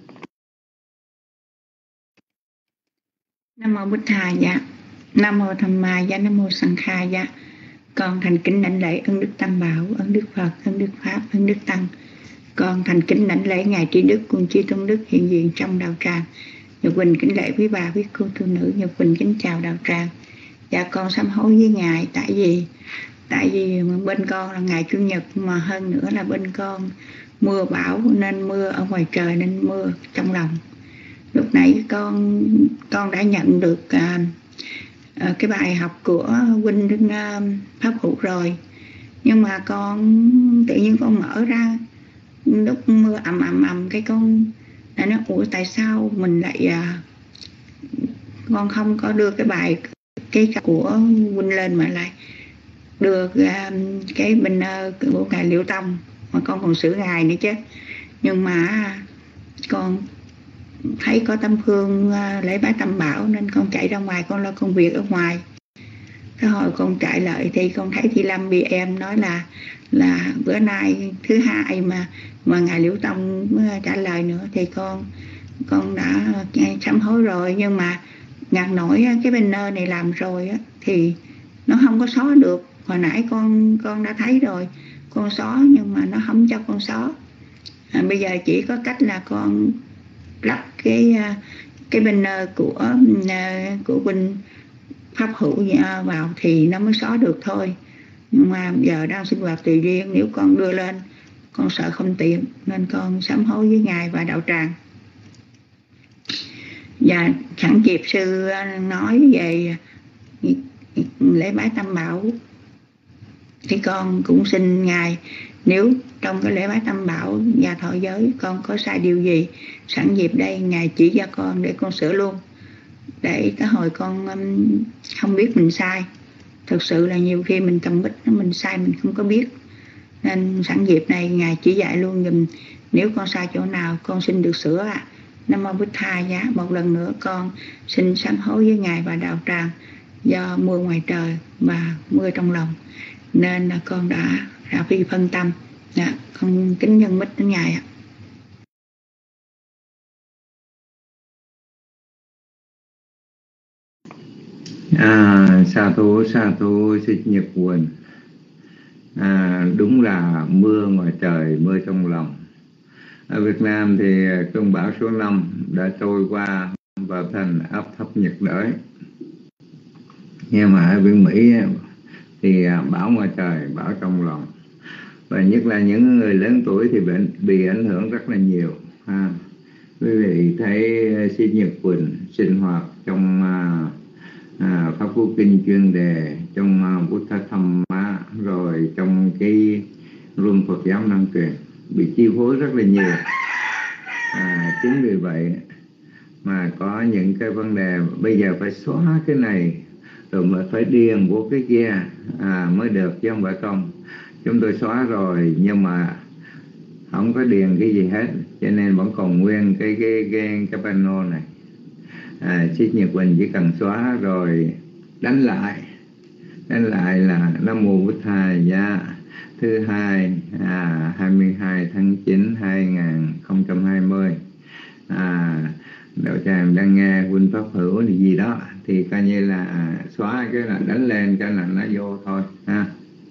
Nam mô Bụt Thầy dạ, Nam mô Tham Ma dạ, Nam mô Sanh Kha dạ. Con thành kính đảnh lễ ân đức Tam Bảo, ân đức Phật, ân đức Pháp, ân đức Tăng. Con thành kính đảnh lễ ngài Trí Đức cùng chư tôn đức hiện diện trong đạo tràng. Nhật Quỳnh kính lễ quý bà quý cô tu nữ. Nhật Quỳnh kính chào đạo tràng. Dạ con sám hối với ngài tại vì bên con là ngày Chủ nhật, mà hơn nữa là bên con mưa bão nên mưa ở ngoài trời nên mưa trong lòng. Lúc nãy con đã nhận được cái bài học của huynh Đức Pháp Hữu rồi, nhưng mà con tự nhiên con mở ra lúc mưa ầm cái con đã nói ủa tại sao mình lại con không có đưa cái bài của huynh lên mà lại đưa cái banner của ngài Liễu Tông, mà con còn sửa ngài nữa chứ. Nhưng mà con thấy có tấm hương lễ bái Tam Bảo nên con chạy ra ngoài, con lo công việc ở ngoài. Cái hồi con chạy lại thì con thấy Thi Lâm BM nói là bữa nay thứ hai mà ngài Liễu Tông mới trả lời nữa, thì con đã sám hối rồi. Nhưng mà ngặt nổi cái banner này làm rồi thì nó không có xóa được. Hồi nãy con đã thấy rồi, con xóa nhưng mà nó không cho con xóa. Bây giờ chỉ có cách là con lắp cái banner của huynh Pháp Hữu vào thì nó mới xóa được thôi. Nhưng mà giờ đang sinh hoạt tùy duyên, nếu con đưa lên con sợ không tiện nên con sám hối với ngài và đạo tràng. Và sẵn dịp sư nói về lễ bái Tam Bảo thì con cũng xin ngài, nếu trong cái lễ bái Tam Bảo và thọ giới con có sai điều gì, sẵn dịp đây ngài chỉ cho con để con sửa luôn, để cái hồi con không biết mình sai. Thực sự là nhiều khi mình cầm bích mình sai mình không có biết, nên sẵn dịp này ngài chỉ dạy luôn dùm. Nếu con sai chỗ nào con xin được sửa Nam mô Bụt Thầy giá. Một lần nữa con xin sám hối với ngài và đạo tràng do mưa ngoài trời và mưa trong lòng, nên là con đã bị phân tâm. Con kính nhân mít đến Ngài ạ. Sa thú Thích Nhật Quỳnh. Đúng là mưa ngoài trời, mưa trong lòng. Ở Việt Nam thì cơn bão số 5 đã trôi qua vào thành áp thấp nhiệt đới. Nhưng mà ở bên Mỹ thì bão ngoài trời, bão trong lòng. Và nhất là những người lớn tuổi thì bị ảnh hưởng rất là nhiều. Quý vị thấy Thích Nhật Quỳnh sinh hoạt trong Pháp Cú Kinh chuyên đề, trong Buddha Dhamma, rồi trong cái room Phật giáo Nam Truyền, bị chi phối rất là nhiều. Chính vì vậy mà có những cái vấn đề bây giờ phải xóa cái này rồi mới phải điền của cái kia mới được, chứ không phải không. Chúng tôi xóa rồi nhưng mà không có điền cái gì hết, cho nên vẫn còn nguyên cái panel này. Thích Nhật Quỳnh chỉ cần xóa rồi đánh lại là Nam Mô Bụt Thầy Giá thứ hai 22 tháng 9 2020. Đạo tràng đang nghe huynh pháp hữu thì gì đó thì coi như là xóa cái là đánh lên cái là nó vô thôi ha.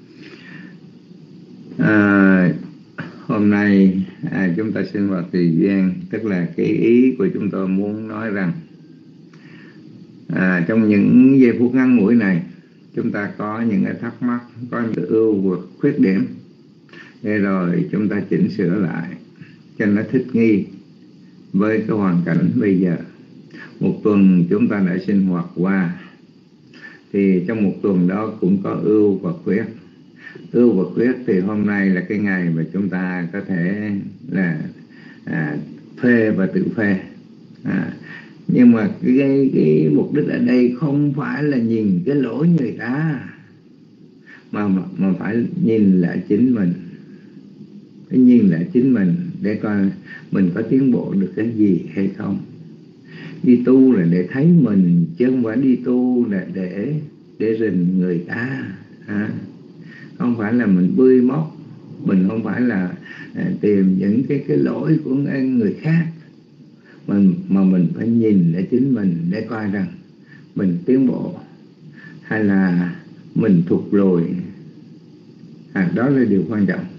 Hôm nay chúng ta sinh hoạt tùy duyên, tức là cái ý của chúng tôi muốn nói rằng trong những giây phút ngắn ngủi này chúng ta có những cái thắc mắc, có những ưu và khuyết điểm, để rồi chúng ta chỉnh sửa lại cho nó thích nghi với cái hoàn cảnh bây giờ. Một tuần chúng ta đã sinh hoạt qua, thì trong một tuần đó cũng có ưu và khuyết. Ưu và khuyết thì hôm nay là cái ngày mà chúng ta có thể là phê và tự phê. Nhưng mà cái mục đích ở đây không phải là nhìn cái lỗi người ta, mà phải nhìn lại chính mình. Phải nhìn lại chính mình để coi mình có tiến bộ được cái gì hay không. Đi tu là để thấy mình, chứ không phải đi tu là để rình người ta. Không phải là mình bươi móc, mình không phải là tìm những cái lỗi của người khác, mà mình phải nhìn để chính mình để coi rằng mình tiến bộ hay là mình thụt lùi. Đó là điều quan trọng.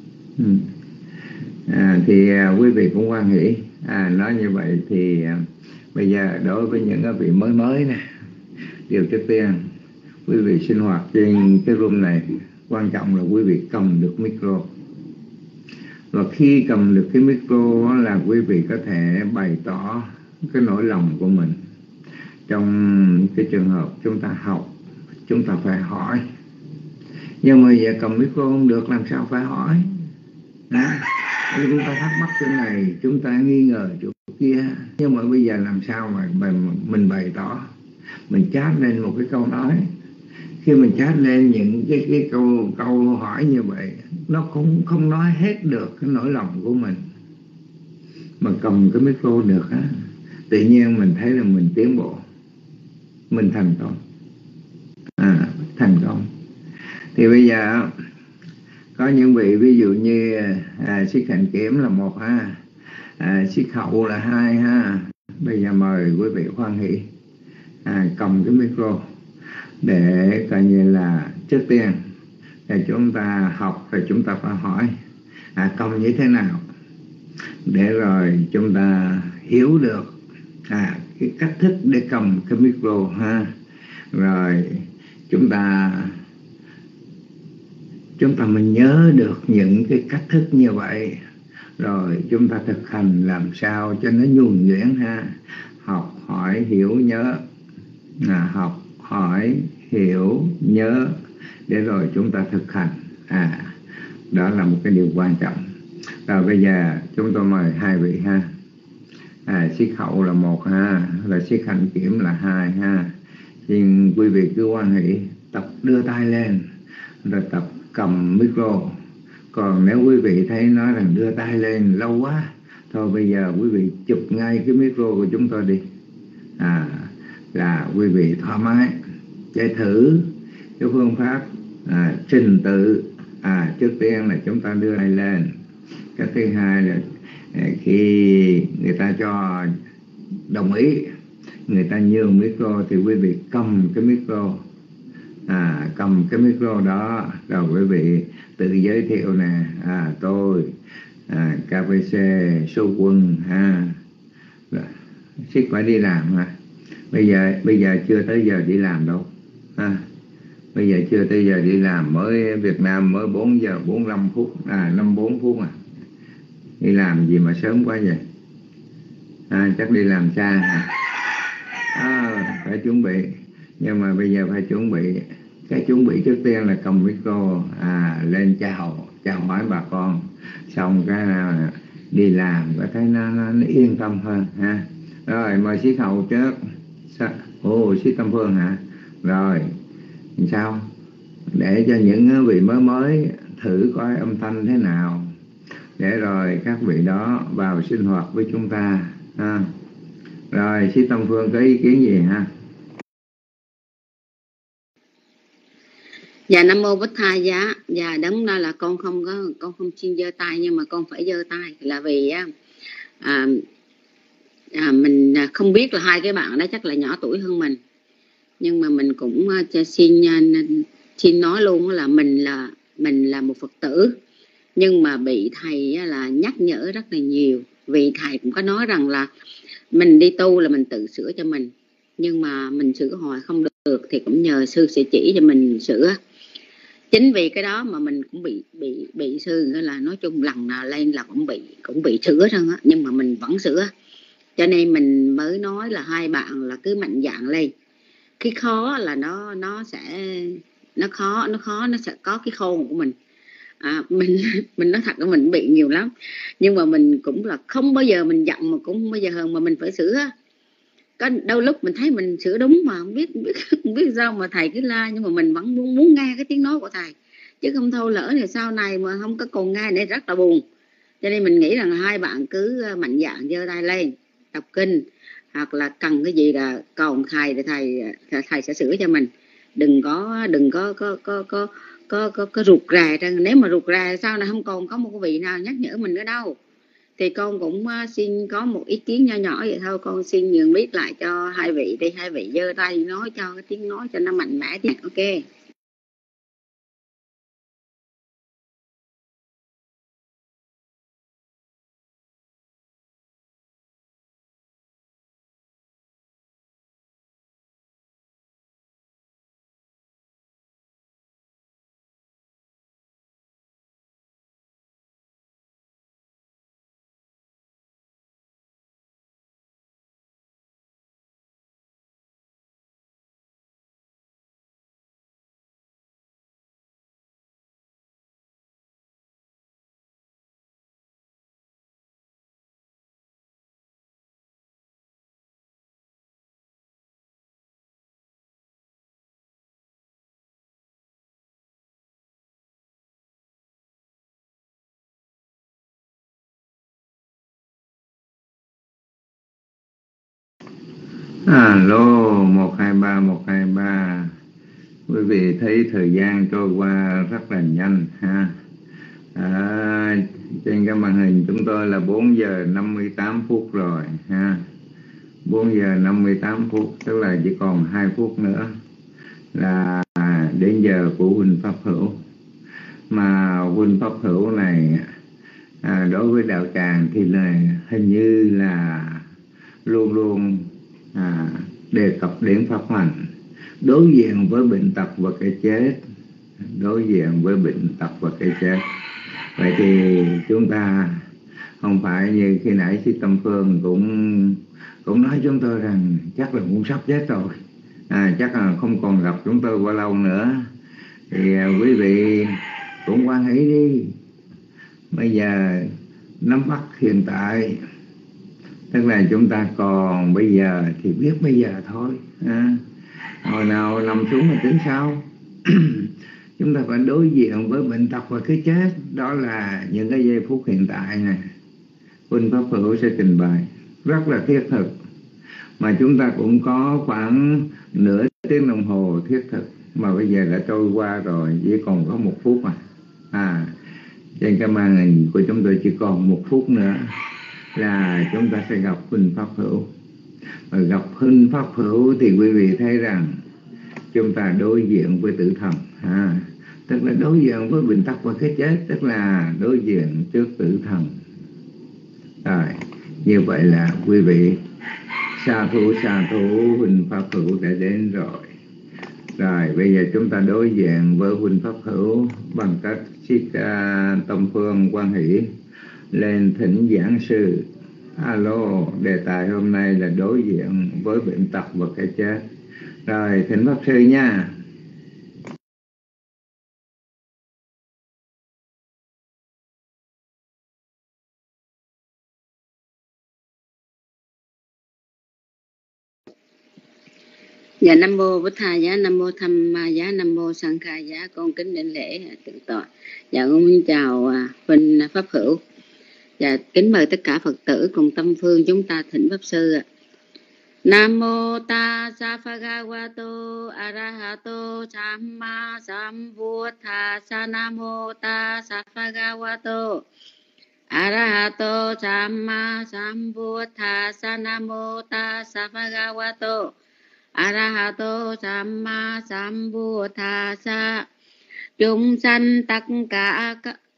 Thì quý vị cũng hoan hỷ nói như vậy. Thì bây giờ đối với những vị mới nè, điều trước tiên quý vị sinh hoạt trên cái room này, quan trọng là quý vị cầm được micro. Và khi cầm được cái micro là quý vị có thể bày tỏ cái nỗi lòng của mình. Trong cái trường hợp chúng ta học, chúng ta phải hỏi. Nhưng mà giờ cầm micro không được, làm sao phải hỏi? Chúng ta thắc mắc chỗ này, chúng ta nghi ngờ chỗ kia. Nhưng mà bây giờ làm sao mà mình bày tỏ? Mình chat lên một cái câu nói. Khi mình chat lên những cái câu hỏi như vậy, nó cũng không nói hết được cái nỗi lòng của mình. Mà cầm cái micro được tự nhiên mình thấy là mình tiến bộ, mình thành công. Thành công. Thì bây giờ có những vị ví dụ như Siết Hạnh Kiểm là 1 Siết Hậu là 2 Bây giờ mời quý vị hoan hỷ cầm cái micro để coi như là trước tiên là chúng ta học, rồi chúng ta phải hỏi cầm như thế nào để rồi chúng ta hiểu được cái cách thức để cầm cái micro rồi chúng ta mình nhớ được những cái cách thức như vậy, rồi chúng ta thực hành làm sao cho nó nhuần nhuyễn học hỏi hiểu nhớ, học hỏi hiểu nhớ để rồi chúng ta thực hành. Đó là một cái điều quan trọng. Rồi bây giờ chúng tôi mời 2 vị Siết Hậu là 1 rồi Siết Hạnh Kiểm là 2 Xin quý vị cứ hoan hỷ tập đưa tay lên rồi tập cầm micro. Còn nếu quý vị thấy nói rằng đưa tay lên lâu quá, thôi bây giờ quý vị chụp ngay cái micro của chúng tôi đi, là quý vị thoải mái. chạy thử cái phương pháp trình tự. Trước tiên là chúng ta đưa này lên. Cái thứ hai là khi người ta cho đồng ý, người ta nhường micro thì quý vị cầm cái micro. Cầm cái micro đó rồi quý vị tự giới thiệu nè. Tôi KBC Số Quân Xích phải đi làm bây giờ chưa tới giờ đi làm đâu. Bây giờ chưa tới giờ đi làm, mới Việt Nam mới 4 giờ 45 phút 54 phút đi làm gì mà sớm quá vậy. Chắc đi làm xa phải chuẩn bị. Nhưng mà bây giờ phải chuẩn bị. Cái chuẩn bị trước tiên là cầm micro lên chào hỏi bà con, xong cái đi làm có thấy nó yên tâm hơn ha. Rồi mời Xích Hậu trước. Xích Tâm Phương hả? Rồi sao để cho những vị mới thử coi âm thanh thế nào, để rồi các vị đó vào sinh hoạt với chúng ta Rồi Xích Tâm Phương có ý kiến gì ha? Dạ Nam Mô Bích Tha Giá. Dạ đúng ra là con không chuyên giơ tay, nhưng mà con phải giơ tay là vì mình không biết là hai cái bạn đó chắc là nhỏ tuổi hơn mình, nhưng mà mình cũng xin nói luôn là mình là một Phật tử, nhưng mà bị thầy là nhắc nhở rất là nhiều. Vì thầy cũng có nói rằng là mình đi tu là mình tự sửa cho mình, nhưng mà mình sửa hoài không được thì cũng nhờ sư sẽ chỉ cho mình sửa. Chính vì cái đó mà mình cũng bị sư là nói chung lần nào lên là cũng bị sửa thôi á, nhưng mà mình vẫn sửa. Cho nên mình mới nói là hai bạn là cứ mạnh dạn lên. Cái khó là nó sẽ có cái khôn của mình. Mình nói thật là mình bị nhiều lắm, nhưng mà mình cũng là không bao giờ mình giận, mà cũng không bao giờ hờn, mà mình phải sửa. Có đôi lúc mình thấy mình sửa đúng mà không biết sao mà thầy cứ la, nhưng mà mình vẫn muốn nghe cái tiếng nói của thầy, chứ không thôi lỡ thì sau này mà không có còn nghe để rất là buồn. Cho nên mình nghĩ rằng hai bạn cứ mạnh dạn giơ tay lên đọc kinh, hoặc là cần cái gì là cầu thầy để thầy sẽ sửa cho mình. Đừng có rụt rè. Nếu mà rụt rè sau này không còn có một cái vị nào nhắc nhở mình nữa đâu. Thì con cũng xin có một ý kiến nho nhỏ vậy thôi. Con xin nhường biết lại cho hai vị đi. Hai vị giơ tay nói cho cái tiếng nói cho nó mạnh mẽ tí. Ok. Alo 123 quý vị thấy thời gian trôi qua rất là nhanh ha. Trên cái màn hình chúng tôi là 4 giờ 58 phút rồi ha. 4 giờ 58 phút, tức là chỉ còn 2 phút nữa là đến giờ của huynh Pháp Hữu. Mà huynh Pháp Hữu này đối với đạo tràng thì là hình như là luôn luôn đề cập đến pháp hành, đối diện với bệnh tật và cái chết. Đối diện với bệnh tật và cái chết. Vậy thì chúng ta không phải như khi nãy Xích Tâm Phương cũng nói chúng tôi rằng chắc là cũng sắp chết rồi, chắc là không còn gặp chúng tôi bao lâu nữa. Thì quý vị cũng quan nghĩ đi. Bây giờ nắm bắt hiện tại, tức là chúng ta còn bây giờ thì biết bây giờ thôi. Hồi nào nằm xuống mà tính sao. Chúng ta phải đối diện với bệnh tật và cái chết. Đó là những cái giây phút hiện tại này. Huynh Pháp Hữu sẽ trình bày rất là thiết thực. Mà chúng ta cũng có khoảng nửa tiếng đồng hồ thiết thực mà bây giờ đã trôi qua rồi, chỉ còn có 1 phút trên cái màn hình của chúng tôi chỉ còn 1 phút nữa là chúng ta sẽ gặp Huynh Pháp Hữu. Và gặp Huynh Pháp Hữu thì quý vị thấy rằng chúng ta đối diện với tử thần, tức là đối diện với bệnh tật và cái chết, tức là đối diện trước tử thần. Rồi, như vậy là quý vị sa thú Huynh Pháp Hữu đã đến rồi. Rồi bây giờ chúng ta đối diện với Huynh Pháp Hữu bằng cách siết tâm phương quan hỷ lên thỉnh giảng sư. Alo, đề tài hôm nay là đối diện với bệnh tật và cái chết. Rồi, thỉnh Pháp Sư nha. Dạ, Nam Mô Bổn Thầy Giá, Nam Mô Tham Ma Giá, Nam Mô Sang Khai Giá. Con kính đảnh lễ thượng tọa. Dạ, con chào Huynh Pháp Hữu. Dạ, kính mời tất cả Phật tử cùng tâm phương chúng ta thỉnh Pháp Sư ạ. Nam Mô Tassa Bhagavato Arahato Samma Sambuddhassa. Nam Mô Tassa Bhagavato Arahato Samma Sambuddhassa. Nam Mô Tassa Bhagavato Arahato Samma Sambuddhassa. Chúng sanh tất cả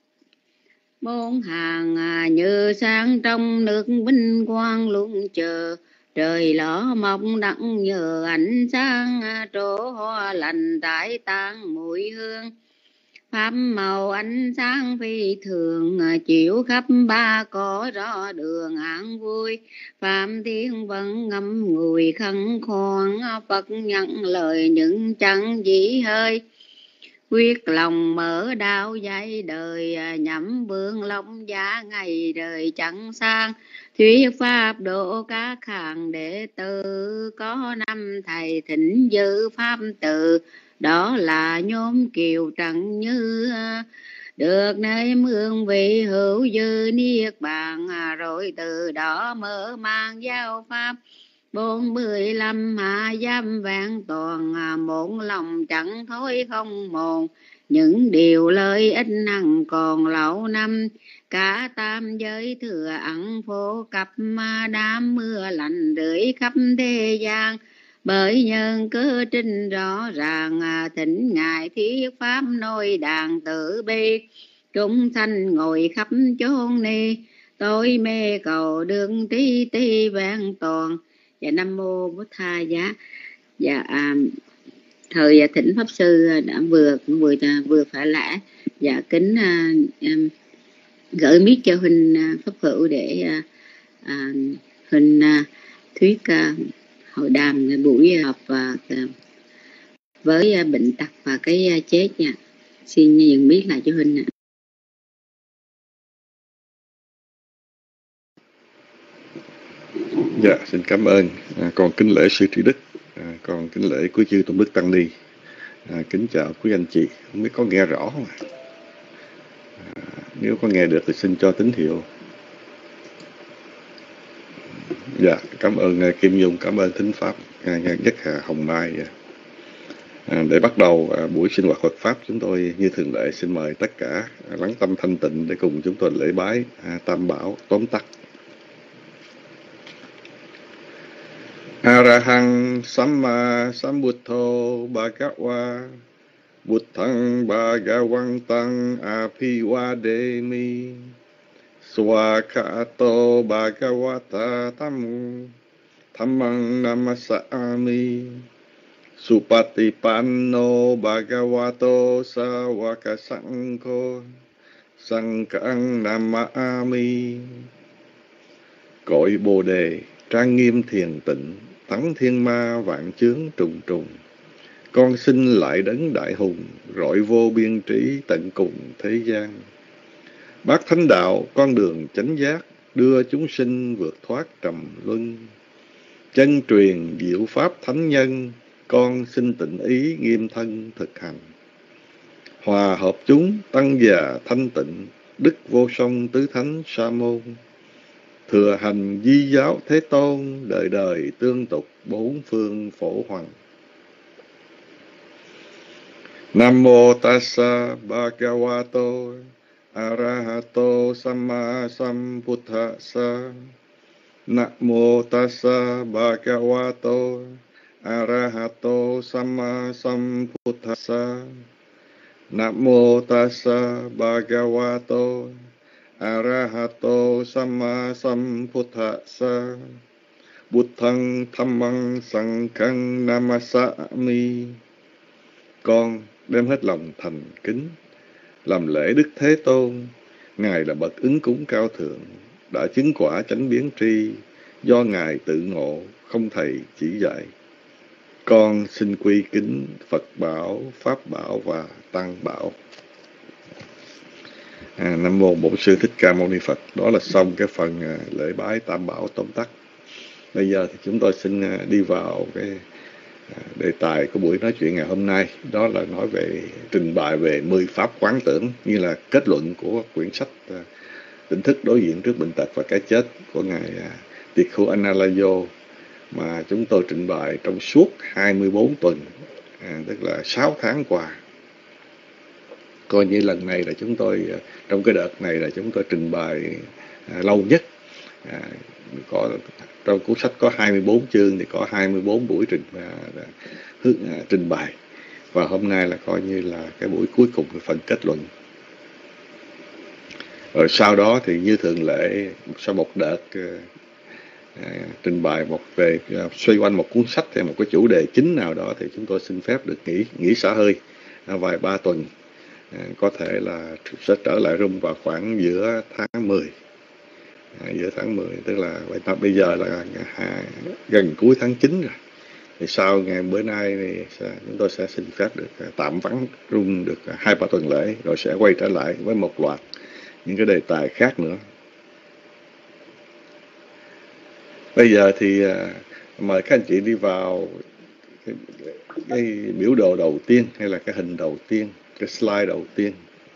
bốn hàng như sáng trong nước vinh quang luôn chờ. Trời lỡ mộng đặng nhờ ánh sáng trổ hoa lành rải tán mùi hương. Pháp màu ánh sáng phi thường chiếu khắp ba cõi rõ đường an vui. Phạm thiên vẫn ngâm ngùi khăn khoan Phật nhận lời những chẳng dĩ hơi. Quyết lòng mở đạo dạy đời nhắm vương long giá ngày đời chẳng sang. Thuyết pháp độ các hàng đệ tử có 5 thầy thỉnh dự pháp tự. Đó là nhóm Kiều Trần Như được nơi mương vị hữu dư niết bàn. Rồi từ đó mở mang giáo pháp 45 hạ giam vẹn toàn. Một lòng chẳng thối không mòn những điều lợi ích hằng còn lâu năm. Cả tam giới thừa ẩn phổ cập đám mưa lạnh rưỡi khắp thế gian. Bởi nhân cơ trinh rõ ràng thỉnh ngài thuyết pháp nôi đàn tử bi. Chúng sanh ngồi khắp chốn ni tôi mê cầu đường tí tí vẹn toàn. Dạ, Nam Mô Bổn Thầy Giá. Dạ, thời thỉnh Pháp Sư đã vừa phải lẽ. Dạ, kính gửi mic cho Huynh Pháp Hữu để Huynh thuyết hội đàm buổi họp với bệnh tật và cái chết nha. Xin nhường mic lại cho Huynh ạ. Dạ, xin cảm ơn. Con kính lễ sư Trí Đức, con kính lễ quý chư tôn đức tăng ni, kính chào quý anh chị. Không biết có nghe rõ không ạ? Nếu có nghe được thì xin cho tín hiệu. Dạ, cảm ơn Kim Dung, cảm ơn Thính Pháp, nhất Hồng Mai. Để bắt đầu buổi sinh hoạt Phật Pháp, chúng tôi như thường lệ xin mời tất cả lắng tâm thanh tịnh để cùng chúng tôi lễ bái Tam Bảo tóm tắt. Arahang Samma Sambuddho Bhagava Buddhang Bhagavantang Abhivademi Swakato Bhagavata Dhammang Namasami Supatipanno Bhagavato Sawaka Sankho Sankang Namami. Cội Bồ Đề trang nghiêm thiền tịnh, thắng thiên ma vạn chướng trùng trùng. Con xin lại đấng đại hùng, rọi vô biên trí tận cùng thế gian. Bát thánh đạo, con đường chánh giác, đưa chúng sinh vượt thoát trầm luân. Chân truyền diệu pháp thánh nhân, con xin tịnh ý nghiêm thân thực hành. Hòa hợp chúng tăng già thanh tịnh, đức vô song tứ thánh sa môn. Thừa hành di giáo Thế Tôn, đời đời tương tục bốn phương phổ hoằng. Nam mô tassa bhagavato arahato samma sambuddhassa. Nam mô tassa bhagavato arahato samma sambuddhassa. Nam mô tassa bhagavato arahato samma sambuddhassa. Buddhang Dhammang Sanghang Namasami. Con đem hết lòng thành kính làm lễ Đức Thế Tôn. Ngài là bậc ứng cúng cao thượng, đã chứng quả chánh biến tri, do Ngài tự ngộ, không thầy chỉ dạy. Con xin quy kính Phật bảo, Pháp bảo và Tăng bảo. Nam mô Bổn Sư Thích Ca Mâu Ni Phật. Đó là xong cái phần lễ bái Tam Bảo tóm tắt. Bây giờ thì chúng tôi xin đi vào cái đề tài của buổi nói chuyện ngày hôm nay. Đó là nói về trình bày về 10 pháp quán tưởng, như là kết luận của quyển sách Tỉnh thức đối diện trước bệnh tật và cái chết của ngài Tỳ-khưu Analayo, mà chúng tôi trình bày trong suốt 24 tuần, tức là 6 tháng qua. Coi như lần này là chúng tôi, trong cái đợt này là chúng tôi trình bày lâu nhất. Trong cuốn sách có 24 chương thì có 24 buổi trình bày. Và hôm nay là coi như là cái buổi cuối cùng của phần kết luận. Rồi sau đó thì như thường lệ, sau một đợt trình bày về xoay quanh một cuốn sách hay một cái chủ đề chính nào đó, thì chúng tôi xin phép được nghỉ xả hơi vài 3 tuần. Có thể là sẽ trở lại room vào khoảng giữa tháng 10. Giữa tháng 10, tức là bây giờ là gần cuối tháng 9 rồi. Thì sau ngày bữa nay thì chúng tôi sẽ xin phép được tạm vắng room được 2-3 tuần lễ, rồi sẽ quay trở lại với một loạt những cái đề tài khác nữa. Bây giờ thì mời các anh chị đi vào cái biểu đồ đầu tiên, hay là cái hình đầu tiên, cái slide đầu tiên.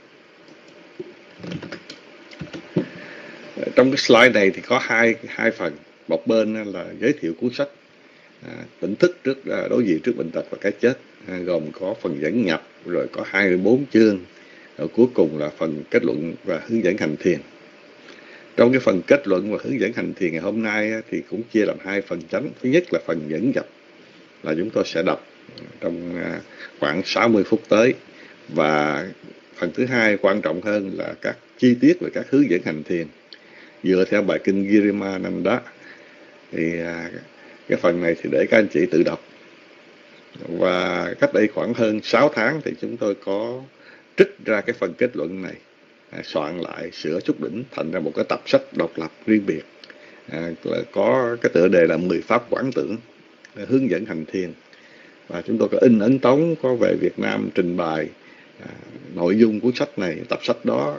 Trong cái slide này thì có hai phần. Một bên là giới thiệu cuốn sách Tỉnh thức đối diện trước bệnh tật và cái chết, gồm có phần dẫn nhập, rồi có 24 chương, rồi cuối cùng là phần kết luận và hướng dẫn hành thiền. Trong cái phần kết luận và hướng dẫn hành thiền ngày hôm nay thì cũng chia làm 2 phần chính. Thứ nhất là phần dẫn nhập, là chúng tôi sẽ đọc trong khoảng 60 phút tới. Và phần thứ hai quan trọng hơn là các chi tiết về các hướng dẫn hành thiền dựa theo bài kinh Girimananda. Thì cái phần này thì để các anh chị tự đọc. Và cách đây khoảng hơn 6 tháng thì chúng tôi có trích ra cái phần kết luận này, soạn lại, sửa chút đỉnh thành ra một cái tập sách độc lập riêng biệt, có cái tựa đề là 10 pháp quán tưởng hướng dẫn hành thiền. Và chúng tôi có in ấn tống, có về Việt Nam trình bày nội dung cuốn sách này, tập sách đó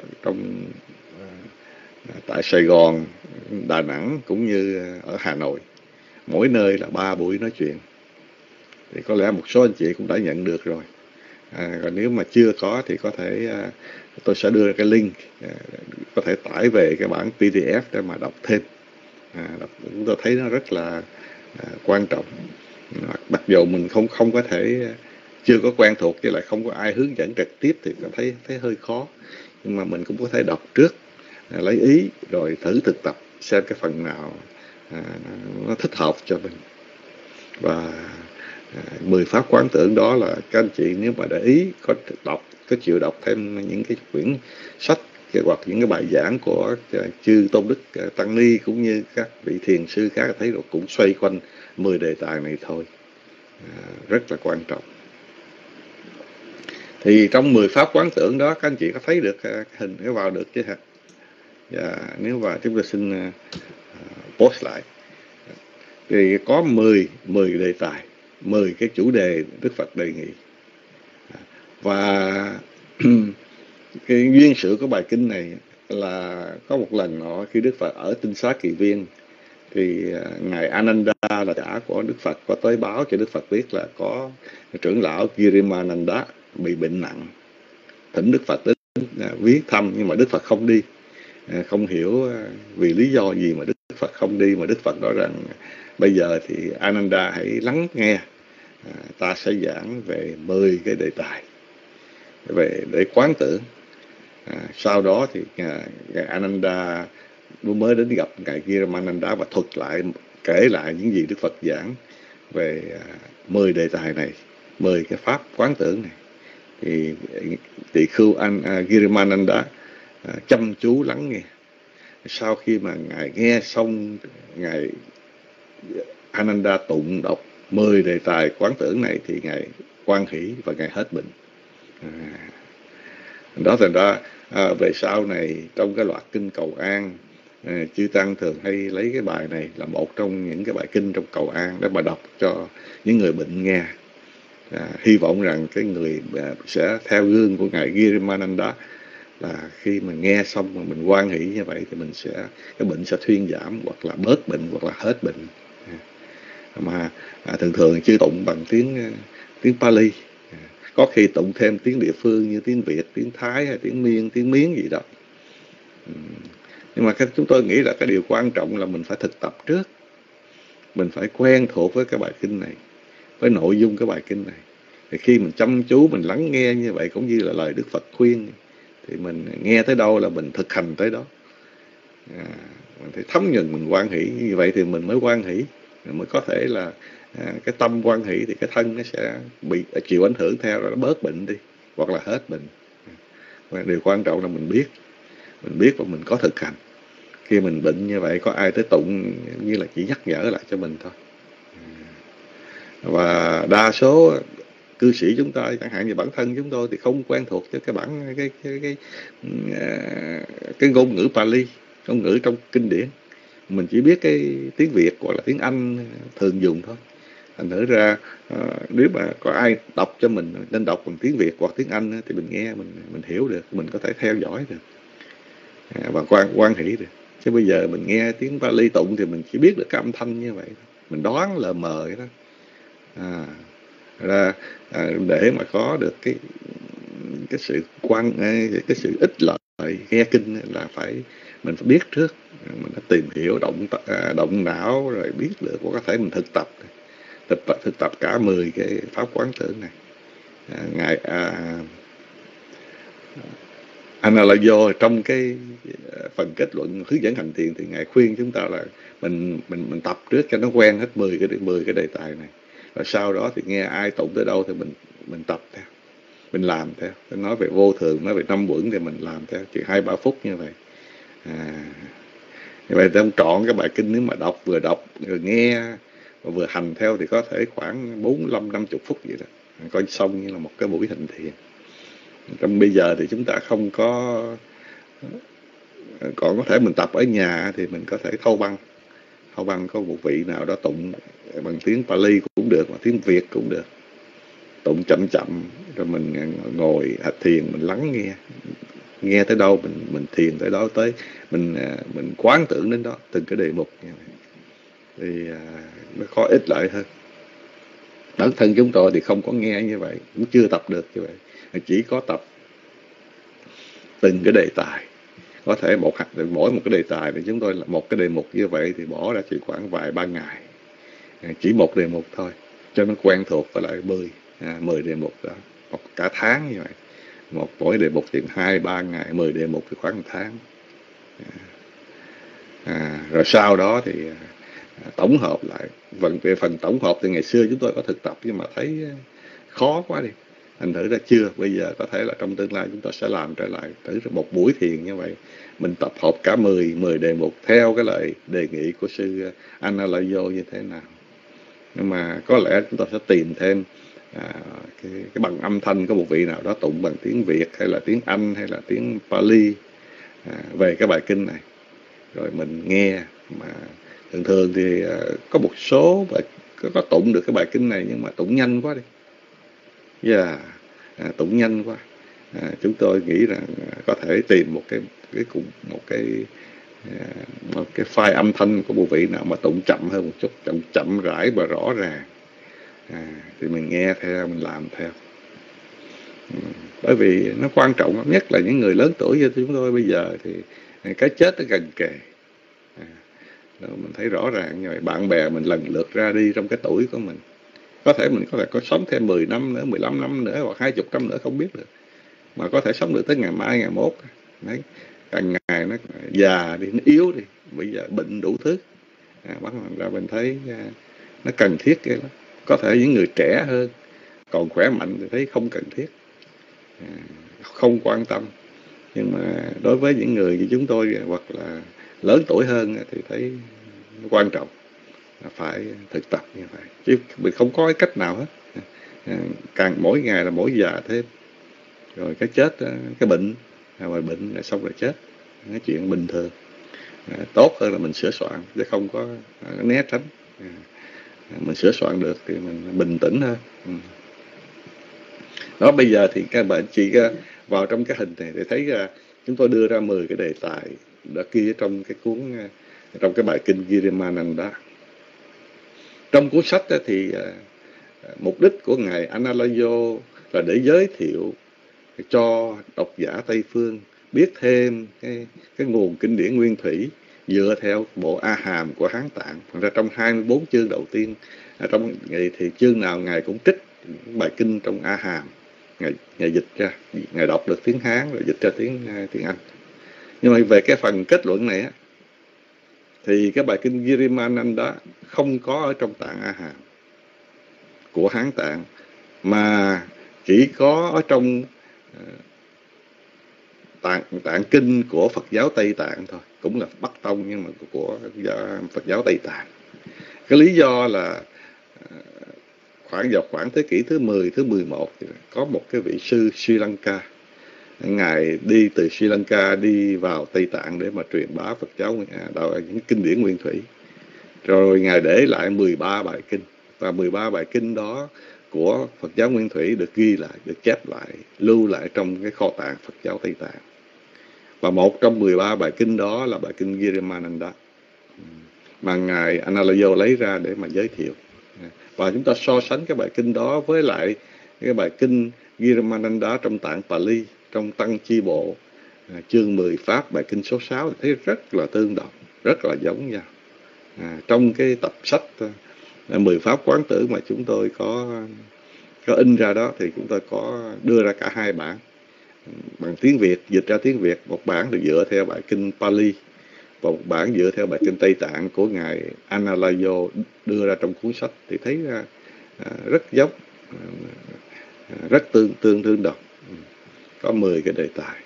tại Sài Gòn, Đà Nẵng cũng như ở Hà Nội. Mỗi nơi là 3 buổi nói chuyện. Thì có lẽ một số anh chị cũng đã nhận được rồi. Còn nếu mà chưa có thì có thể tôi sẽ đưa cái link, có thể tải về cái bản PDF để mà đọc thêm. Chúng tôi thấy nó rất là quan trọng. Mặc dù mình không có thể, chưa có quen thuộc, với lại không có ai hướng dẫn trực tiếp thì có thấy hơi khó. Nhưng mà mình cũng có thể đọc trước, lấy ý rồi thử thực tập xem cái phần nào nó thích hợp cho mình. Và 10 pháp quán tưởng đó là các anh chị nếu mà để ý, có chịu đọc thêm những cái quyển sách hoặc những cái bài giảng của chư Tôn Đức Tăng Ni cũng như các vị thiền sư khác, thấy cũng xoay quanh 10 đề tài này thôi. Rất là quan trọng. Thì trong 10 pháp quán tưởng đó, các anh chị có thấy được cái hình cái vào được chứ hả? Và nếu vào chúng ta xin post lại. Thì có 10 đề tài, 10 cái chủ đề Đức Phật đề nghị. Và cái duyên sự của bài kinh này là có một lần nọ khi Đức Phật ở Tinh Xá Kỳ Viên, thì ngài Ananda là trả của Đức Phật có tới báo cho Đức Phật biết là có trưởng lão Girimananda bị bệnh nặng, thỉnh Đức Phật đến viếng thăm, nhưng mà Đức Phật không đi. Không hiểu vì lý do gì mà Đức Phật không đi, mà Đức Phật nói rằng bây giờ thì Ananda hãy lắng nghe, ta sẽ giảng về 10 cái đề tài. về để quán tưởng. Sau đó thì ngài Ananda mới đến gặp ngài Girimananda và kể lại những gì Đức Phật giảng về 10 đề tài này, 10 cái pháp quán tưởng này. Thì tỳ khưu Girimananda chăm chú lắng nghe. Sau khi mà ngài nghe xong, ngài Ananda tụng đọc 10 đề tài quán tưởng này thì ngài hoan hỷ và ngài hết bệnh. Đó thành ra về sau này trong cái loạt kinh cầu an, chư tăng thường hay lấy cái bài này là một trong những cái bài kinh trong cầu an để mà đọc cho những người bệnh nghe. Hy vọng rằng cái người sẽ theo gương của ngài Girimananda, là khi mà nghe xong mà mình hoan hỷ như vậy thì cái bệnh sẽ thuyên giảm, hoặc là bớt bệnh, hoặc là hết bệnh. Mà thường chư tụng bằng tiếng Pali, có khi tụng thêm tiếng địa phương như tiếng Việt, tiếng Thái hay tiếng Miên, tiếng Miến gì đó. Nhưng mà chúng tôi nghĩ là cái điều quan trọng là mình phải thực tập trước. Mình phải quen thuộc với cái bài kinh này, với nội dung cái bài kinh này. Thì khi mình chăm chú, mình lắng nghe như vậy, cũng như là lời Đức Phật khuyên, thì mình nghe tới đâu là mình thực hành tới đó. Mình phải thấm nhuần, mình hoan hỷ. Như vậy thì mình mới hoan hỷ, mới có thể là cái tâm hoan hỷ thì cái thân nó sẽ bị chịu ảnh hưởng theo, rồi nó bớt bệnh đi, hoặc là hết bệnh. Và điều quan trọng là mình biết và mình có thực hành. Khi mình bệnh như vậy, có ai tới tụng như là chỉ nhắc nhở lại cho mình thôi. Và đa số cư sĩ chúng ta, chẳng hạn như bản thân chúng tôi, thì không quen thuộc với cái ngôn ngữ Pali, ngôn ngữ trong kinh điển. Mình chỉ biết cái tiếng Việt hoặc là tiếng Anh thường dùng thôi. Thành thử ra nếu mà có ai đọc cho mình nên đọc bằng tiếng Việt hoặc tiếng Anh thì mình nghe, mình hiểu được, mình có thể theo dõi được và quan hỷ được. Chứ bây giờ mình nghe tiếng Pali tụng thì mình chỉ biết được cái âm thanh như vậy, mình đoán lờ mờ vậy đó. Để mà có được cái sự ích lợi nghe kinh là mình phải biết trước, mình phải tìm hiểu động não rồi biết được, có thể mình thực tập cả 10 cái pháp quán tưởng này. Ngài Analayo trong cái phần kết luận hướng dẫn hành thiền thì ngài khuyên chúng ta là mình tập trước cho nó quen hết 10 cái đề tài này, và sau đó thì nghe ai tụng tới đâu thì mình tập theo, mình làm theo. Nói về vô thường, nói về 5 uẩn thì mình làm theo chỉ 2-3 phút như vậy. Như vậy trong trọn cái bài kinh, nếu mà vừa đọc rồi nghe và vừa hành theo thì có thể khoảng 45-50 phút vậy đó, coi xong như là một cái buổi hành thiền. Trong bây giờ thì chúng ta không có, còn có thể mình tập ở nhà thì mình có thể thâu băng có một vị nào đó tụng bằng tiếng Pali cũng được, mà tiếng Việt cũng được, tụng chậm chậm, rồi mình ngồi hành thiền, mình lắng nghe tới đâu mình thiền tới đó, tới mình quán tưởng đến đó từng cái đề mục như vậy, thì nó có ích lợi hơn. Bản thân chúng tôi thì không có nghe như vậy, cũng chưa tập được như vậy, chỉ có tập từng cái đề tài. Có thể mỗi một cái đề tài thì chúng tôi là một cái đề mục như vậy thì bỏ ra chỉ khoảng vài 3 ngày, chỉ một đề mục thôi cho nó quen thuộc, với lại 10 đề mục đó, cả tháng như vậy. Mỗi đề mục thì 2-3 ngày, 10 đề mục thì khoảng 1 tháng. Rồi sau đó thì tổng hợp lại. Về phần tổng hợp thì ngày xưa chúng tôi có thực tập nhưng mà thấy khó quá đi, thành thử ra chưa. Bây giờ có thể là trong tương lai chúng tôi sẽ làm trở lại thử một buổi thiền như vậy, mình tập hợp cả 10 đề mục theo cái lời đề nghị của sư Analayo như thế nào. Nhưng mà có lẽ chúng ta sẽ tìm thêm cái bằng âm thanh, có một vị nào đó tụng bằng tiếng Việt hay là tiếng Anh hay là tiếng Pali về cái bài kinh này, rồi mình nghe. Mà thường thì có một số có tụng được cái bài kinh này nhưng mà tụng nhanh quá đi. Tụng nhanh quá. Chúng tôi nghĩ rằng có thể tìm một cái file âm thanh của một vị nào mà tụng chậm hơn một chút, chậm rãi và rõ ràng, thì mình nghe theo, mình làm theo. Bởi vì nó quan trọng lắm, nhất là những người lớn tuổi như chúng tôi bây giờ thì cái chết nó gần kề. Mình thấy rõ ràng như vậy. Bạn bè mình lần lượt ra đi trong cái tuổi của mình. Có thể mình có sống thêm 10 năm nữa, 15 năm nữa, hoặc 20 năm nữa, không biết được. mà có thể sống được tới ngày mai ngày mốt. Đấy, càng ngày nó già đi, nó yếu đi, bây giờ bệnh đủ thứ. Bắt ra mình thấy nó cần thiết cái đó. Có thể những người trẻ hơn còn khỏe mạnh thì thấy không cần thiết, không quan tâm, nhưng mà đối với những người như chúng tôi hoặc là lớn tuổi hơn thì thấy quan trọng, phải thực tập như vậy, chứ mình không có cái cách nào hết. Càng mỗi ngày là mỗi già thêm, rồi cái chết, cái bệnh, rồi bệnh là xong rồi chết, cái chuyện bình thường. Tốt hơn là mình sửa soạn chứ không có né tránh. Mình sửa soạn được thì mình bình tĩnh hơn. Đó, bây giờ thì các bạn chị vào trong cái hình này để thấy chúng tôi đưa ra 10 cái đề tài đã ghi trong cái cuốn, trong cái bài kinh Girimananda. Trong cuốn sách đó thì mục đích của ngài Analayo là để giới thiệu cho độc giả Tây phương biết thêm cái nguồn kinh điển nguyên thủy dựa theo bộ A Hàm của Hán Tạng. Thành ra trong 24 chương đầu tiên, trong ngày thì chương nào ngài cũng trích bài kinh trong A Hàm, ngài dịch ra, ngài đọc được tiếng Hán rồi dịch ra tiếng Anh. Nhưng mà về cái phần kết luận này á, thì cái bài kinh Girimananda không có ở trong tạng A Hàm của Hán Tạng, mà chỉ có ở trong tạng kinh của Phật giáo Tây Tạng thôi, cũng là Bắc Tông nhưng mà của Phật giáo Tây Tạng. Cái lý do là khoảng thế kỷ thứ 10, thứ 11 thì có một cái vị sư Sri Lanka, ngài đi từ Sri Lanka đi vào Tây Tạng để mà truyền bá Phật giáo, những kinh điển nguyên thủy. Rồi ngài để lại 13 bài kinh, và 13 bài kinh đó của Phật giáo nguyên thủy được ghi lại, được chép lại, lưu lại trong cái kho tàng Phật giáo Tây Tạng. Và một trong 13 bài kinh đó là bài kinh Girimananda mà ngài Analayo lấy ra để mà giới thiệu. Và chúng ta so sánh cái bài kinh đó với lại cái bài kinh Girimananda trong tạng Pali, trong Tăng Chi Bộ, chương 10 Pháp, bài kinh số 6, thì thấy rất là tương đồng, rất là giống nhau. Trong cái tập sách 10 Pháp Quán Tưởng mà chúng tôi có in ra đó, thì chúng tôi có đưa ra cả hai bản bằng tiếng Việt, dịch ra tiếng Việt. Một bản được dựa theo bài kinh Pali và một bản dựa theo bài kinh Tây Tạng của ngài Analayo đưa ra trong cuốn sách, thì thấy rất giống, rất tương đồng. Có 10 cái đề tài.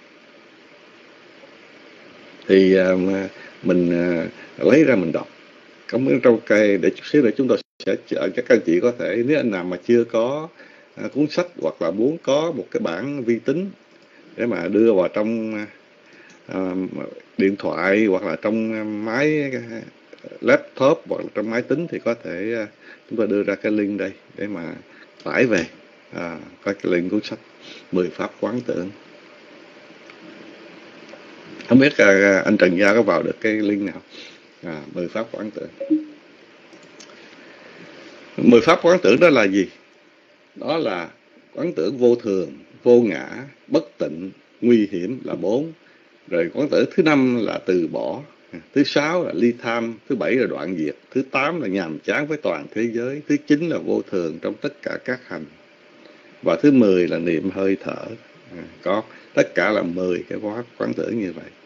Thì mình lấy ra mình đọc. Có trong cây để chút xíu nữa chúng tôi sẽ cho các anh chị có thể, nếu anh nào mà chưa có cuốn sách hoặc là muốn có một cái bản vi tính để mà đưa vào trong điện thoại hoặc là trong máy laptop hoặc là trong máy tính, thì có thể chúng ta đưa ra cái link đây để mà tải về, có cái link cuốn sách 10 Pháp Quán Tưởng. Không biết anh Trần Gia có vào được cái link nào? 10 Pháp Quán Tưởng. 10 Pháp Quán Tưởng đó là gì? Đó là quán tưởng vô thường, vô ngã, bất tịnh, nguy hiểm là 4. Rồi quán tưởng thứ 5 là từ bỏ, thứ 6 là ly tham, thứ 7 là đoạn diệt, thứ 8 là nhàm chán với toàn thế giới, thứ 9 là vô thường trong tất cả các hành, và thứ 10 là niệm hơi thở. Có tất cả là 10 cái quán tưởng như vậy.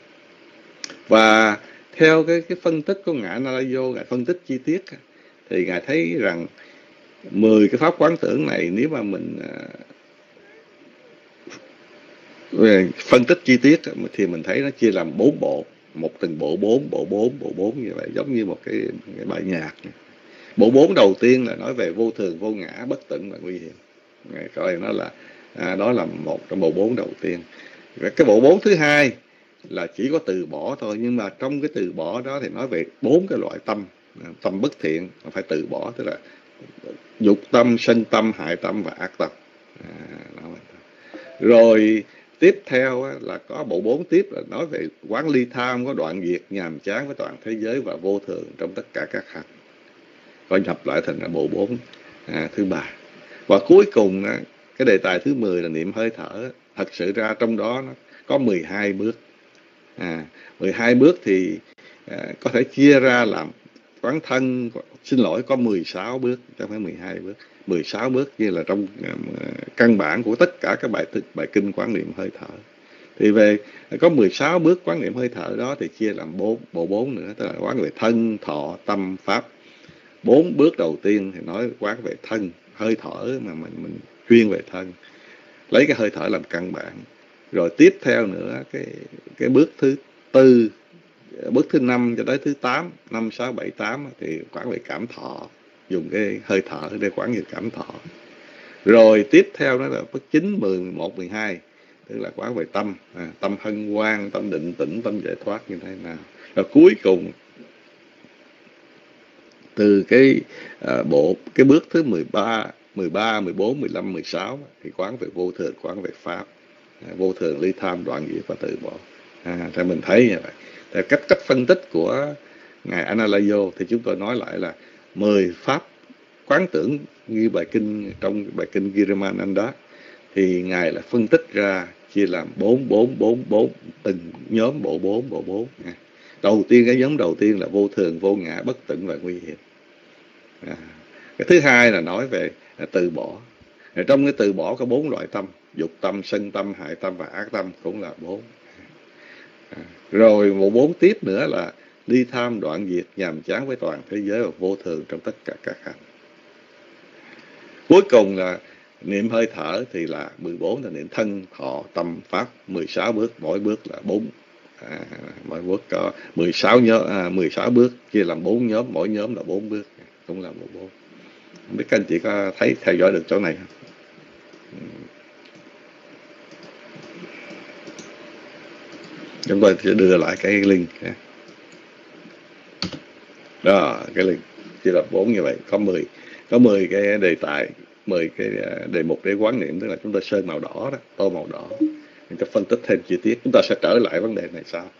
Và theo cái phân tích của ngài Analayo, ngài phân tích chi tiết, thì ngài thấy rằng 10 cái pháp quán tưởng này, nếu mà mình phân tích chi tiết thì mình thấy nó chia làm 4 bộ, một từng bộ 4, bộ 4 như vậy, giống như một cái bài nhạc. Bộ 4 đầu tiên là nói về vô thường, vô ngã, bất tịnh và nguy hiểm. Ngài coi nó là đó là một trong bộ 4 đầu tiên. Cái bộ 4 thứ hai là chỉ có từ bỏ thôi, nhưng mà trong cái từ bỏ đó thì nói về 4 cái loại tâm, tâm bất thiện phải từ bỏ, tức là dục tâm, sân tâm, hại tâm và ác tâm. Rồi tiếp theo là có bộ 4 tiếp là nói về quán ly tham, có đoạn diệt, nhàm chán với toàn thế giới và vô thường trong tất cả các hành. Coi nhập lại thành là bộ 4 thứ 3. Và cuối cùng cái đề tài thứ 10 là niệm hơi thở. Thật sự ra trong đó nó có 12 bước. 12 bước thì có thể chia ra làm quán thân, xin lỗi, có 16 bước, chứ không phải 12 bước. 16 bước như là trong căn bản của tất cả các bài kinh quán niệm hơi thở. Thì về có 16 bước quán niệm hơi thở đó thì chia làm bộ 4 nữa, tức là quán về thân, thọ, tâm, pháp. 4 bước đầu tiên thì nói quán về thân, hơi thở mà mình chuyên về thân, lấy cái hơi thở làm căn bản. Rồi tiếp theo nữa cái bước thứ 4, bước thứ 5 cho tới thứ 8, 5, 6, 7, 8 thì quán về cảm thọ, dùng cái hơi thở để quán về cảm thọ. Rồi tiếp theo đó là bước 9, 10, 11, 12, tức là quán về tâm, tâm hân hoan, tâm định tĩnh, tâm giải thoát như thế nào. Rồi cuối cùng từ cái bước thứ 13, 14, 15, 16 thì quán về vô thường, quán về pháp, vô thường, ly tham, đoạn diệt và từ bỏ. Thì mình thấy như vậy. Theo cách phân tích của ngài Analayo thì chúng tôi nói lại là 10 pháp quán tưởng như bài kinh, trong bài kinh Girimananda thì ngài là phân tích ra chia làm 4 từng nhóm bộ 4. Đầu tiên, cái nhóm đầu tiên là vô thường, vô ngã, bất tịnh và nguy hiểm. Cái thứ hai là nói về từ bỏ. Trong cái từ bỏ có 4 loại tâm: dục tâm, sân tâm, hại tâm và ác tâm, cũng là 4. Rồi một 4 tiếp nữa là ly tham, đoạn diệt, nhàm chán với toàn thế giới và vô thường trong tất cả các hành. Cuối cùng là niệm hơi thở thì là 14 là niệm thân, thọ, tâm, pháp. 16 bước, mỗi bước là 4. Mỗi bước có 16 bước chia làm 4 nhóm, mỗi nhóm là 4 bước, cũng là 14. Không biết các anh chị có thấy theo dõi được chỗ này không? Chúng tôi sẽ đưa lại cái link đó, cái link chia làm 4 như vậy, có 10 cái đề tài, 10 cái đề mục để quán niệm, tức là chúng ta sơn màu đỏ đó, tô màu đỏ, chúng ta phân tích thêm chi tiết. Chúng ta sẽ trở lại vấn đề này sau.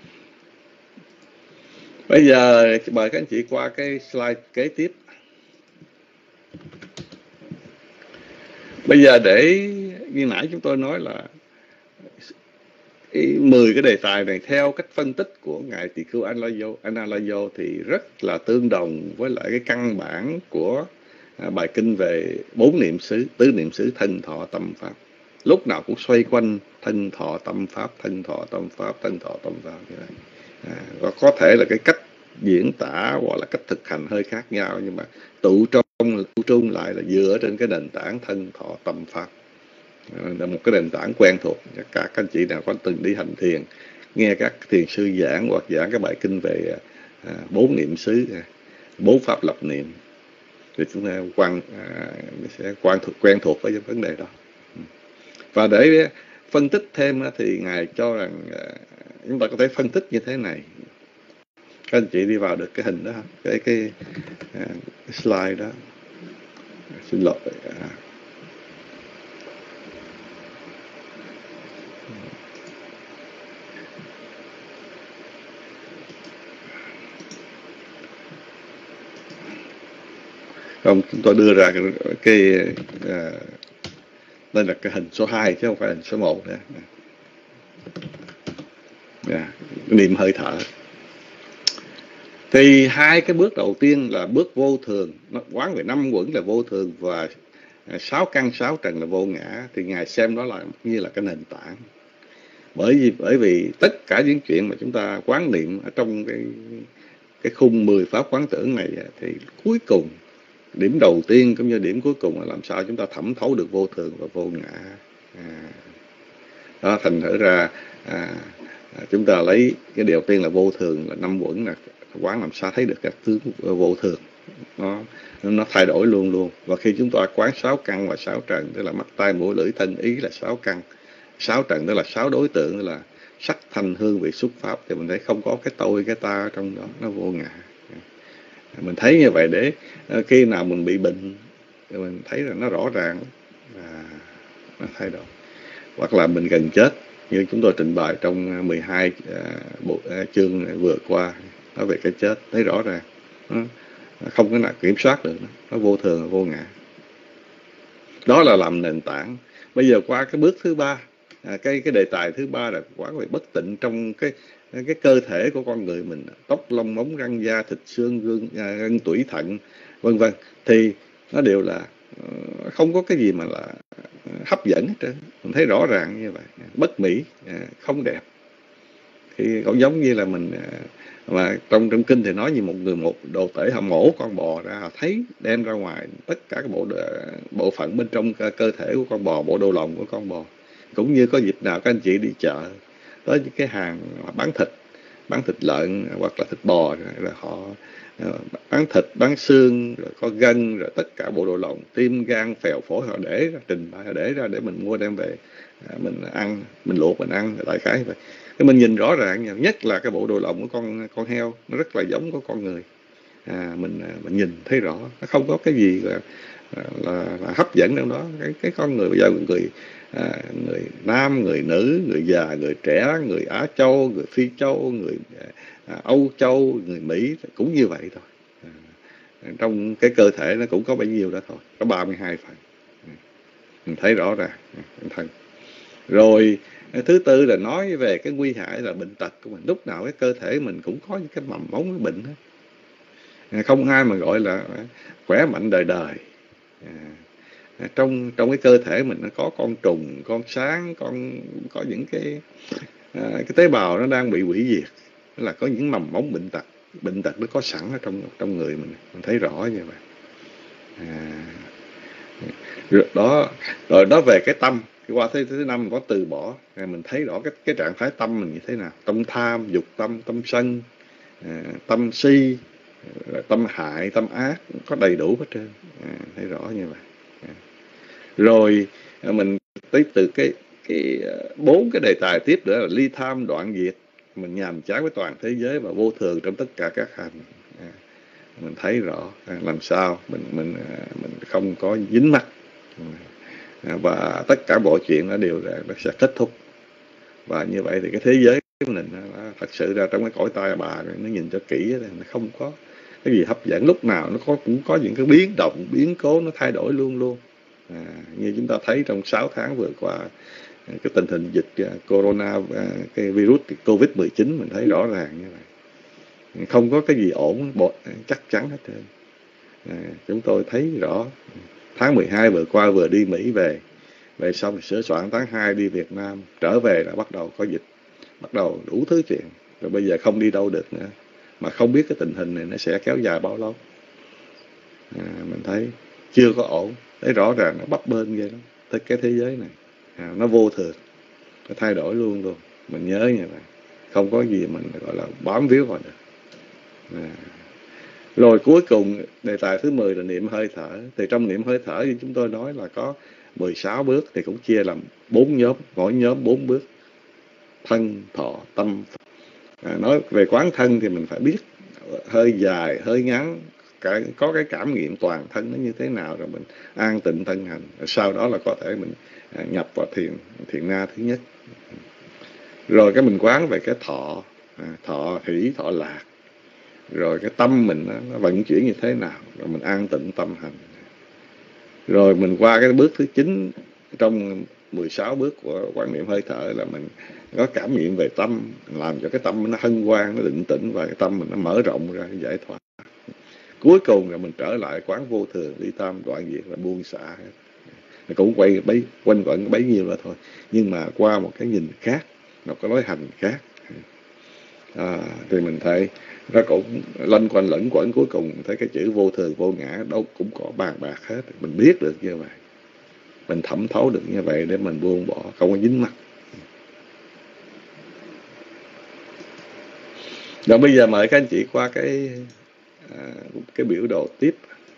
Bây giờ mời các anh chị qua cái slide kế tiếp. Bây giờ để như nãy chúng tôi nói là 10 cái đề tài này theo cách phân tích của ngài Tỳ Khưu Analayo thì rất là tương đồng với lại cái căn bản của bài kinh về 4 niệm xứ, tứ niệm xứ thân, thọ, tâm, pháp. Lúc nào cũng xoay quanh thân, thọ, tâm, pháp, thân, thọ, tâm, pháp, thân, thọ, tâm, pháp như vậy. Và có thể là cái cách diễn tả hoặc là cách thực hành hơi khác nhau, nhưng mà tụ trung lại là dựa trên cái nền tảng thân, thọ, tâm, pháp. Là một cái nền tảng quen thuộc. Các anh chị nào có từng đi hành thiền, nghe các thiền sư giảng hoặc giảng các bài kinh về 4 niệm xứ, 4 pháp lập niệm, thì chúng ta sẽ quen thuộc với vấn đề đó. Và để phân tích thêm thì ngài cho rằng chúng ta có thể phân tích như thế này. Các anh chị đi vào được cái hình đó, cái slide đó. Xin lỗi. Không, chúng tôi đưa ra đây là cái hình số 2 chứ không phải hình số 1 nữa. Niệm hơi thở. Thì 2 cái bước đầu tiên là bước vô thường, nó quán về 5 quẩn là vô thường và 6 căn 6 trần là vô ngã, thì ngài xem đó là như là cái nền tảng. Bởi vì tất cả những chuyện mà chúng ta quán niệm ở trong cái khung 10 pháp quán tưởng này thì cuối cùng điểm đầu tiên cũng như điểm cuối cùng là làm sao chúng ta thẩm thấu được vô thường và vô ngã. Đó, thành thử ra chúng ta lấy cái điều tiên là vô thường, là 5 quẩn, là quán làm sao thấy được các tướng vô thường. Nó thay đổi luôn luôn. Và khi chúng ta quán 6 căn và 6 trần, tức là mắt, tai, mũi, lưỡi, thân, ý là 6 căn, 6 trần tức là 6 đối tượng, tức là sắc, thanh, hương, vị, xúc, pháp, thì mình thấy không có cái tôi, cái ta ở trong đó, nó vô ngã. Mình thấy như vậy để khi nào mình bị bệnh thì mình thấy là nó rõ ràng và nó thay đổi. Hoặc là mình gần chết, như chúng tôi trình bày trong 12 chương vừa qua, nói về cái chết, thấy rõ ràng. Không có nào kiểm soát được, nó vô thường, vô ngã. Đó là làm nền tảng. Bây giờ qua cái bước thứ 3, cái đề tài thứ ba là quán về bất tịnh trong cái cơ thể của con người mình, tóc lông móng răng da thịt xương gân tủy thận vân vân, thì nó đều là không có cái gì mà là hấp dẫn hết trơn. Mình thấy rõ ràng như vậy, bất mỹ, không đẹp. Thì cũng giống như là mình mà trong kinh thì nói như một người một đồ tể họ mổ con bò ra, họ thấy đem ra ngoài tất cả các bộ phận bên trong cơ thể của con bò, bộ đồ lòng của con bò. Cũng như có dịp nào các anh chị đi chợ tới những cái hàng bán thịt lợn hoặc là thịt bò, rồi họ bán thịt, bán xương, rồi có gân, rồi tất cả bộ đồ lòng, tim, gan, phèo, phổi, họ để ra, trình bày, họ để ra để mình mua đem về, mình ăn, mình luộc mình ăn, đại khái vậy. Thì mình nhìn rõ ràng, nhất là cái bộ đồ lòng của con heo, nó rất là giống của con người. Mình nhìn thấy rõ, nó không có cái gì là hấp dẫn trong đó. Cái con người bây giờ, người nam, người nữ, người già, người trẻ, người Á Châu, người Phi Châu, người Âu Châu, người Mỹ cũng như vậy thôi. Trong cái cơ thể nó cũng có bấy nhiêu đó thôi, có 32 phần. Mình thấy rõ ràng thân. Rồi thứ tư là nói về cái nguy hại là bệnh tật của mình. Lúc nào cái cơ thể mình cũng có những cái mầm mống cái bệnh hết. Không ai mà gọi là khỏe mạnh đời đời. Trong cái cơ thể mình nó có con trùng, con sáng, có những cái tế bào nó đang bị hủy diệt, là có những mầm mống bệnh tật nó có sẵn ở trong người mình thấy rõ như vậy. Rồi đó về cái tâm. Qua thứ năm mình có từ bỏ, mình thấy rõ cái trạng thái tâm mình như thế nào: tâm tham, dục tâm, tâm sân, tâm si, tâm hại, tâm ác, có đầy đủ hết trơn. Thấy rõ như vậy. Rồi mình tới từ cái 4 cái đề tài tiếp nữa là ly tham đoạn diệt. Mình nhàm chán với toàn thế giới và vô thường trong tất cả các hành. Mình thấy rõ làm sao mình không có dính mắc, và tất cả mọi chuyện nó đều nó sẽ kết thúc. Và như vậy thì cái thế giới của mình thật sự ra trong cái cõi tai bà nó nhìn cho kỹ nó không có cái gì hấp dẫn. Lúc nào nó cũng có những cái biến động, biến cố, nó thay đổi luôn luôn. Như chúng ta thấy trong 6 tháng vừa qua, cái tình hình dịch corona, cái virus Covid-19 mình thấy rõ ràng như vậy. Không có cái gì ổn chắc chắn hết trơn. Chúng tôi thấy rõ. Tháng 12 vừa qua vừa đi Mỹ về xong thì sửa soạn tháng 2 đi Việt Nam, trở về là bắt đầu có dịch, bắt đầu đủ thứ chuyện. Rồi bây giờ không đi đâu được nữa, mà không biết cái tình hình này nó sẽ kéo dài bao lâu. Mình thấy chưa có ổn. Thấy rõ ràng nó bấp bênh ghê lắm. Cái thế giới này nó vô thường, nó thay đổi luôn luôn. Mình nhớ như vậy, không có gì mình gọi là bám víu vào được. Rồi cuối cùng đề tài thứ 10 là niệm hơi thở. Thì trong niệm hơi thở thì chúng tôi nói là có 16 bước, thì cũng chia làm 4 nhóm, mỗi nhóm 4 bước: thân, thọ, tâm. Nói về quán thân thì mình phải biết hơi dài, hơi ngắn, có cái cảm nghiệm toàn thân nó như thế nào, rồi mình an tịnh thân hành. Rồi sau đó là có thể mình nhập vào thiền na thứ nhất. Rồi cái mình quán về cái thọ, thọ hỷ, thọ lạc. Rồi cái tâm mình nó vận chuyển như thế nào, rồi mình an tịnh tâm hành. Rồi mình qua cái bước thứ 9 trong 16 bước của quán niệm hơi thở là mình có cảm nghiệm về tâm, làm cho cái tâm nó hân hoan, nó định tĩnh, và cái tâm mình nó mở rộng ra, giải thoát. Cuối cùng là mình trở lại quán vô thường, ly tham đoạn diệt, là buông xả. Cũng quanh quẩn bấy nhiêu là thôi, nhưng mà qua một cái nhìn khác, một cái lối hành khác. Thì mình thấy nó cũng lanh quanh lẫn quẩn, cuối cùng thấy cái chữ vô thường vô ngã đâu cũng có bàn bạc hết. Mình biết được như vậy, mình thẩm thấu được như vậy để mình buông bỏ, không có dính mắc. Rồi bây giờ mời các anh chị qua cái biểu đồ tiếp.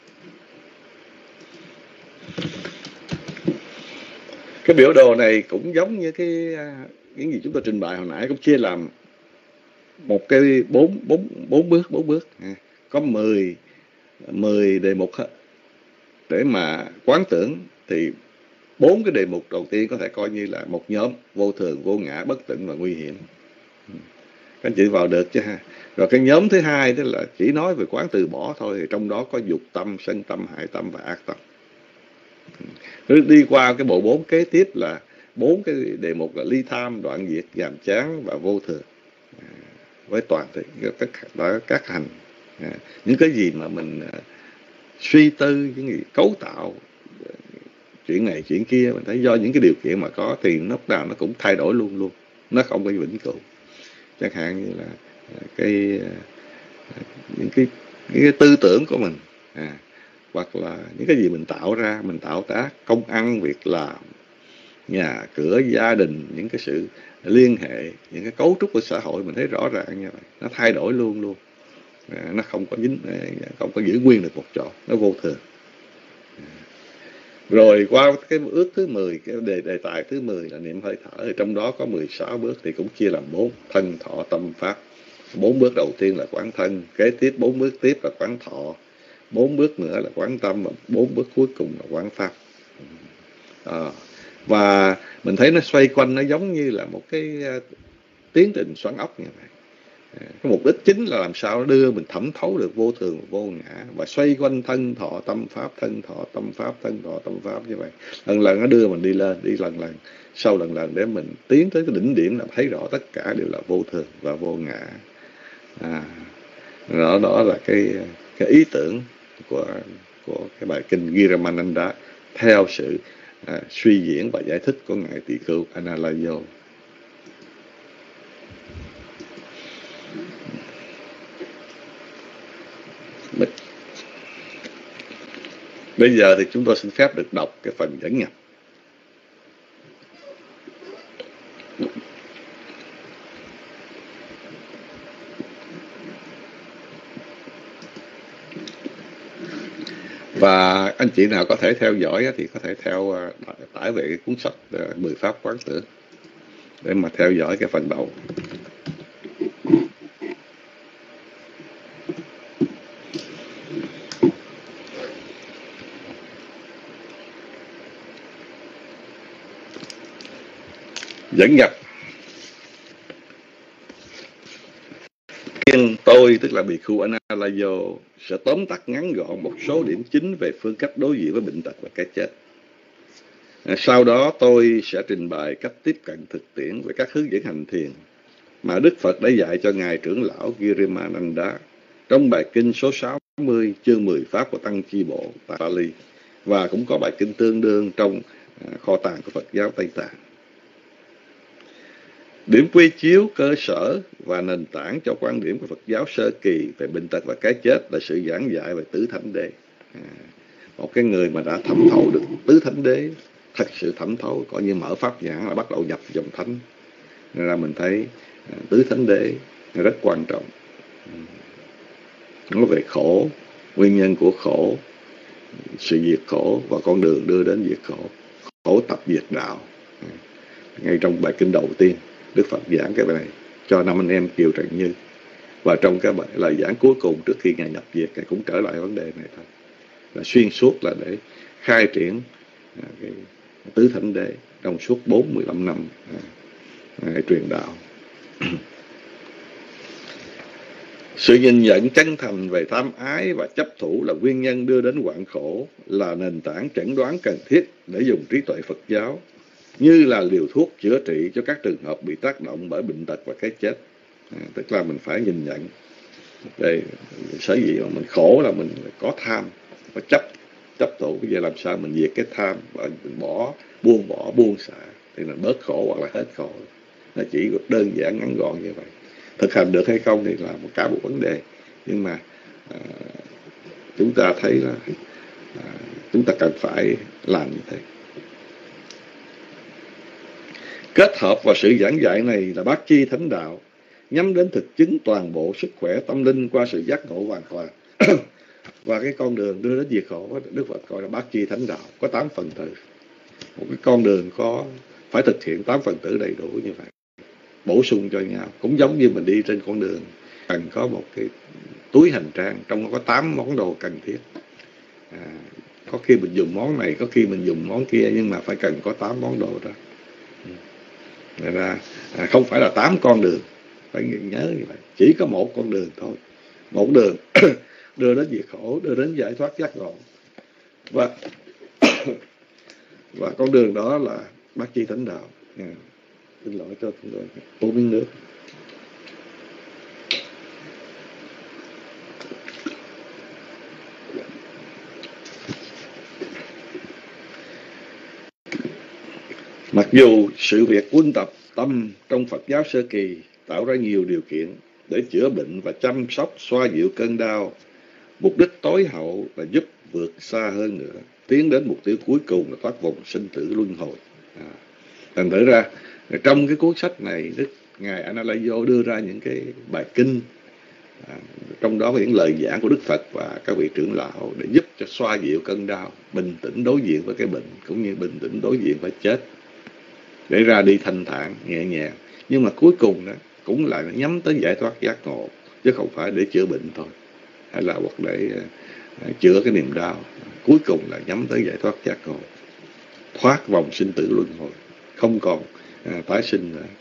Cái biểu đồ này cũng giống như cái gì chúng ta trình bày hồi nãy, cũng chia làm một cái bốn bước. Có 10 đề mục để mà quán tưởng. Thì 4 cái đề mục đầu tiên có thể coi như là một nhóm: vô thường, vô ngã, bất tịnh và nguy hiểm. Các anh chị vào được chứ ha. Rồi cái nhóm thứ hai đó là chỉ nói về quán từ bỏ thôi, thì trong đó có dục tâm, sân tâm, hại tâm và ác tâm. Rồi đi qua cái bộ 4 kế tiếp là 4 cái đề mục là ly tham, đoạn diệt, nhàm chán và vô thường. Với toàn thể các hành, những cái gì mà mình suy tư, những gì cấu tạo chuyện này chuyện kia, mình thấy do những cái điều kiện mà có thì lúc nào nó cũng thay đổi luôn luôn, nó không có vĩnh cửu. Chẳng hạn như là những cái tư tưởng của mình, hoặc là những cái gì mình tạo ra, mình tạo tác, công ăn, việc làm, nhà cửa, gia đình, những cái sự liên hệ, những cái cấu trúc của xã hội, mình thấy rõ ràng như vậy, nó thay đổi luôn luôn, nó không có giữ nguyên được một chỗ, nó vô thường. Rồi qua cái ước thứ 10, cái đề tài thứ 10 là niệm hơi thở, trong đó có 16 bước thì cũng chia làm 4: thân, thọ, tâm, pháp. 4 bước đầu tiên là quán thân, kế tiếp 4 bước tiếp là quán thọ, 4 bước nữa là quán tâm, và 4 bước cuối cùng là quán pháp. Và mình thấy nó xoay quanh, nó giống như là một cái tiến trình xoắn ốc như vậy. Cái mục đích chính là làm sao nó đưa mình thẩm thấu được vô thường, vô ngã, và xoay quanh thân, thọ, tâm, pháp, thân, thọ, tâm, pháp, thân, thọ, tâm, pháp như vậy. Lần lần nó đưa mình đi lên, đi lần lần, sau lần lần, để mình tiến tới cái đỉnh điểm là thấy rõ tất cả đều là vô thường và vô ngã. Đó là cái ý tưởng của cái bài kinh Giramananda theo sự suy diễn và giải thích của ngài Tỳ Khưu Analayo. Bây giờ thì chúng tôi xin phép được đọc cái phần dẫn nhập. Và anh chị nào có thể theo dõi thì có thể tải về cái cuốn sách 10 Pháp Quán Tưởng để mà theo dõi cái phần đầu. Dẫn nhập. Riêng tôi, tức là Bhikkhu Analayo, sẽ tóm tắt ngắn gọn một số điểm chính về phương cách đối diện với bệnh tật và cái chết. Sau đó tôi sẽ trình bày cách tiếp cận thực tiễn với các hướng dẫn hành thiền mà Đức Phật đã dạy cho Ngài trưởng lão Girimananda trong bài kinh số 60, chương 10 Pháp của Tăng Chi Bộ tại Bali, và cũng có bài kinh tương đương trong kho tàng của Phật giáo Tây Tạng. Điểm quy chiếu cơ sở và nền tảng cho quan điểm của Phật giáo sơ kỳ về bệnh tật và cái chết là sự giảng dạy về tứ thánh đế. Một cái người mà đã thẩm thấu được tứ thánh đế, thật sự thẩm thấu, coi như mở pháp nhãn là bắt đầu nhập dòng thánh. Nên là mình thấy tứ thánh đế rất quan trọng. Nói về khổ, nguyên nhân của khổ, sự diệt khổ và con đường đưa đến diệt khổ, khổ tập diệt đạo. Ngay trong bài kinh đầu tiên, Đức Phật giảng cái bài này cho 5 anh em Kiều Trần Như. Và trong cái bài lời giảng cuối cùng trước khi Ngài nhập diệt, Ngài cũng trở lại vấn đề này thôi. Là xuyên suốt là để khai triển cái tứ thánh đế trong suốt 45 năm Ngài truyền đạo. Sự nhìn nhận chân thành về tham ái và chấp thủ là nguyên nhân đưa đến hoạn khổ, là nền tảng chẩn đoán cần thiết để dùng trí tuệ Phật giáo như là liều thuốc chữa trị cho các trường hợp bị tác động bởi bệnh tật và cái chết. Tức là mình phải nhìn nhận để sở dĩ mà mình khổ là mình có tham và chấp thủ. Bây giờ làm sao mình diệt cái tham và mình buông xả thì mình bớt khổ hoặc là hết khổ. Nó chỉ đơn giản ngắn gọn như vậy. Thực hành được hay không thì là cả một vấn đề, nhưng mà chúng ta thấy là chúng ta cần phải làm như thế. Kết hợp vào sự giảng dạy này là bát chi thánh đạo, nhắm đến thực chứng toàn bộ sức khỏe tâm linh qua sự giác ngộ hoàn toàn. Và cái con đường đưa đến diệt khổ, Đức Phật gọi là bát chi thánh đạo, có 8 phần tử. Một cái con đường phải thực hiện 8 phần tử đầy đủ như vậy, bổ sung cho nhau. Cũng giống như mình đi trên con đường, cần có một cái túi hành trang, trong đó có 8 món đồ cần thiết. Có khi mình dùng món này, có khi mình dùng món kia, nhưng mà phải cần có 8 món đồ đó. Nên là không phải là 8 con đường, phải nhớ như vậy. Chỉ có một con đường thôi, một đường đưa đến diệt khổ, đưa đến giải thoát giác ngộ. Và con đường đó là Bác Chi Thánh Đạo. Xin lỗi cho tôi uống miếng nước. Mặc dù sự việc quân tập tâm trong Phật giáo sơ kỳ tạo ra nhiều điều kiện để chữa bệnh và chăm sóc xoa dịu cơn đau, mục đích tối hậu là giúp vượt xa hơn nữa, tiến đến mục tiêu cuối cùng là thoát vòng sinh tử luân hồi. Thành thử ra trong cái cuốn sách này, Đức Ngài Analayo đưa ra những cái bài kinh, trong đó có những lời giảng của Đức Phật và các vị trưởng lão để giúp cho xoa dịu cơn đau, bình tĩnh đối diện với cái bệnh, cũng như bình tĩnh đối diện với chết, để ra đi thanh thản nhẹ nhàng. Nhưng mà cuối cùng đó cũng là nhắm tới giải thoát giác ngộ, chứ không phải để chữa bệnh thôi, hay là hoặc để chữa cái niềm đau. Cuối cùng là nhắm tới giải thoát giác ngộ, thoát vòng sinh tử luân hồi, không còn tái sinh nữa.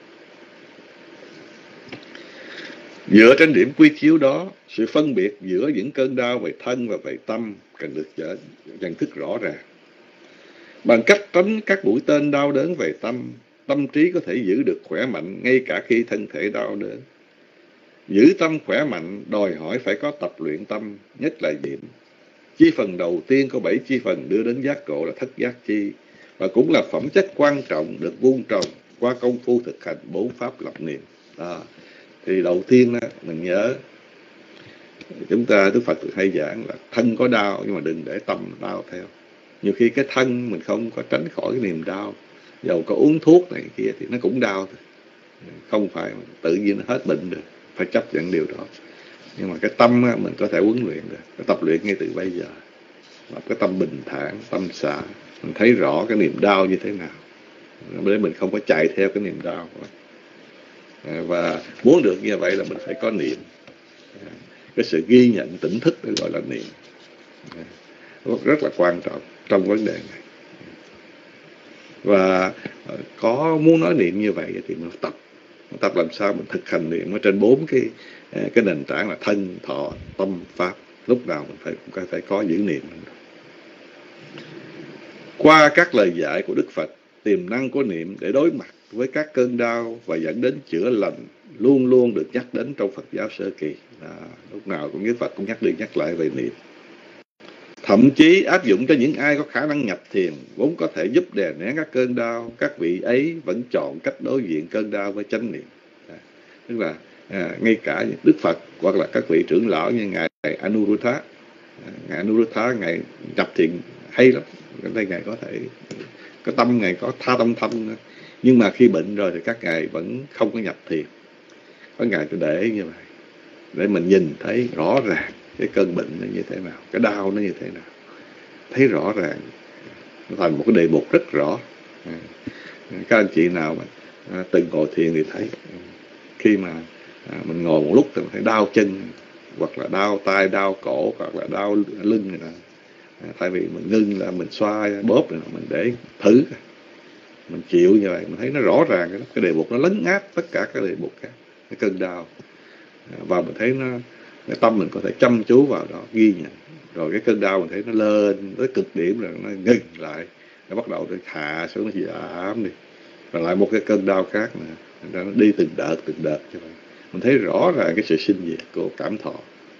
Dựa trên điểm quy chiếu đó, sự phân biệt giữa những cơn đau về thân và về tâm cần được nhận thức rõ ràng. Bằng cách tránh các mũi tên đau đớn về tâm, tâm trí có thể giữ được khỏe mạnh ngay cả khi thân thể đau đớn. Giữ tâm khỏe mạnh đòi hỏi phải có tập luyện tâm, nhất là niệm. Chi phần đầu tiên có 7 chi phần đưa đến giác ngộ là thất giác chi, và cũng là phẩm chất quan trọng được vun trồng qua công phu thực hành 4 pháp lập niệm. Thì đầu tiên đó, mình nhớ chúng ta Đức Phật hay giảng là thân có đau nhưng mà đừng để tâm đau theo. Nhiều khi cái thân mình không có tránh khỏi cái niềm đau, dầu có uống thuốc này kia thì nó cũng đau thôi. Không phải tự nhiên nó hết bệnh được, phải chấp nhận điều đó. Nhưng mà cái tâm á, mình có thể huấn luyện được, cái tập luyện ngay từ bây giờ. Lập cái tâm bình thản, tâm xả, mình thấy rõ cái niềm đau như thế nào, để mình không có chạy theo cái niềm đau. Và muốn được như vậy là mình phải có niệm, cái sự ghi nhận tỉnh thức được gọi là niệm, rất là quan trọng trong vấn đề này. Và có muốn nói niệm như vậy thì mình tập làm sao mình thực hành niệm ở trên 4 cái nền tảng là thân, thọ, tâm, pháp. Lúc nào mình phải có giữ niệm. Qua các lời dạy của Đức Phật, tiềm năng của niệm để đối mặt với các cơn đau và dẫn đến chữa lành luôn luôn được nhắc đến trong Phật giáo sơ kỳ. Lúc nào cũng Đức Phật cũng nhắc đi nhắc lại về niệm. Thậm chí áp dụng cho những ai có khả năng nhập thiền, vốn có thể giúp đè nén các cơn đau, các vị ấy vẫn chọn cách đối diện cơn đau với chánh niệm. Tức là ngay cả Đức Phật hoặc là các vị trưởng lão như Ngài Anuruddha, Ngài nhập thiền hay lắm. Đây Ngài có thể có tâm, Ngài có tha tâm nữa. Nhưng mà khi bệnh rồi thì các Ngài vẫn không có nhập thiền. Có Ngài tôi để như vậy, để mình nhìn thấy rõ ràng cái cơn bệnh nó như thế nào, cái đau nó như thế nào, thấy rõ ràng, nó thành một cái đề mục rất rõ. Các anh chị nào mà từng ngồi thiền thì thấy, khi mà mình ngồi một lúc thì mình thấy đau chân, hoặc là đau tay, đau cổ, hoặc là đau lưng này nè. Tại vì mình ngưng là mình xoa bóp này, mình để thử, mình chịu như vậy, mình thấy nó rõ ràng, cái đề mục nó lấn át tất cả các đề mục khác, cái cơn đau. Và mình thấy cái tâm mình có thể chăm chú vào đó, ghi nhận. Rồi cái cơn đau mình thấy nó lên tới cực điểm rồi nó ngừng lại, nó bắt đầu nó hạ xuống, nó giảm đi, và lại một cái cơn đau khác nữa, nó đi từng đợt như vậy. Mình thấy rõ ràng cái sự sinh diệt của cảm thọ,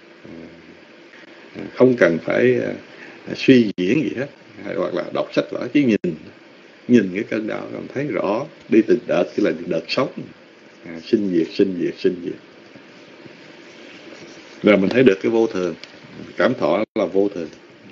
không cần phải suy diễn gì hết, hoặc là đọc sách vở, chỉ nhìn cái cơn đau mình thấy rõ, đi từng đợt, chứ là đợt sống, sinh diệt. Rồi mình thấy được cái vô thường, cảm thọ là vô thường.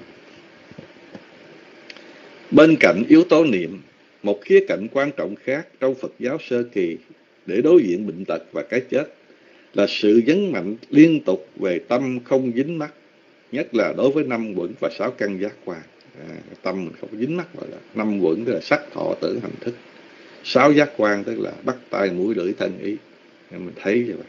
Bên cạnh yếu tố niệm, một khía cạnh quan trọng khác trong Phật giáo sơ kỳ để đối diện bệnh tật và cái chết là sự nhấn mạnh liên tục về tâm không dính mắc, nhất là đối với 5 uẩn và 6 căn giác quan. Tâm mình không dính mắc, gọi là 5 uẩn, tức là sắc, thọ, tưởng, hành, thức. 6 giác quan tức là mắt, tai, mũi, lưỡi, thân, ý. Mình thấy như vậy.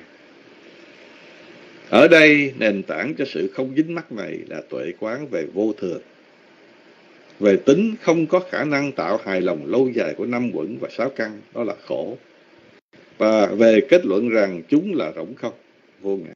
Ở đây nền tảng cho sự không dính mắc này là tuệ quán về vô thường, về tính không có khả năng tạo hài lòng lâu dài của 5 uẩn và 6 căn, đó là khổ, và về kết luận rằng chúng là rỗng không, vô ngã.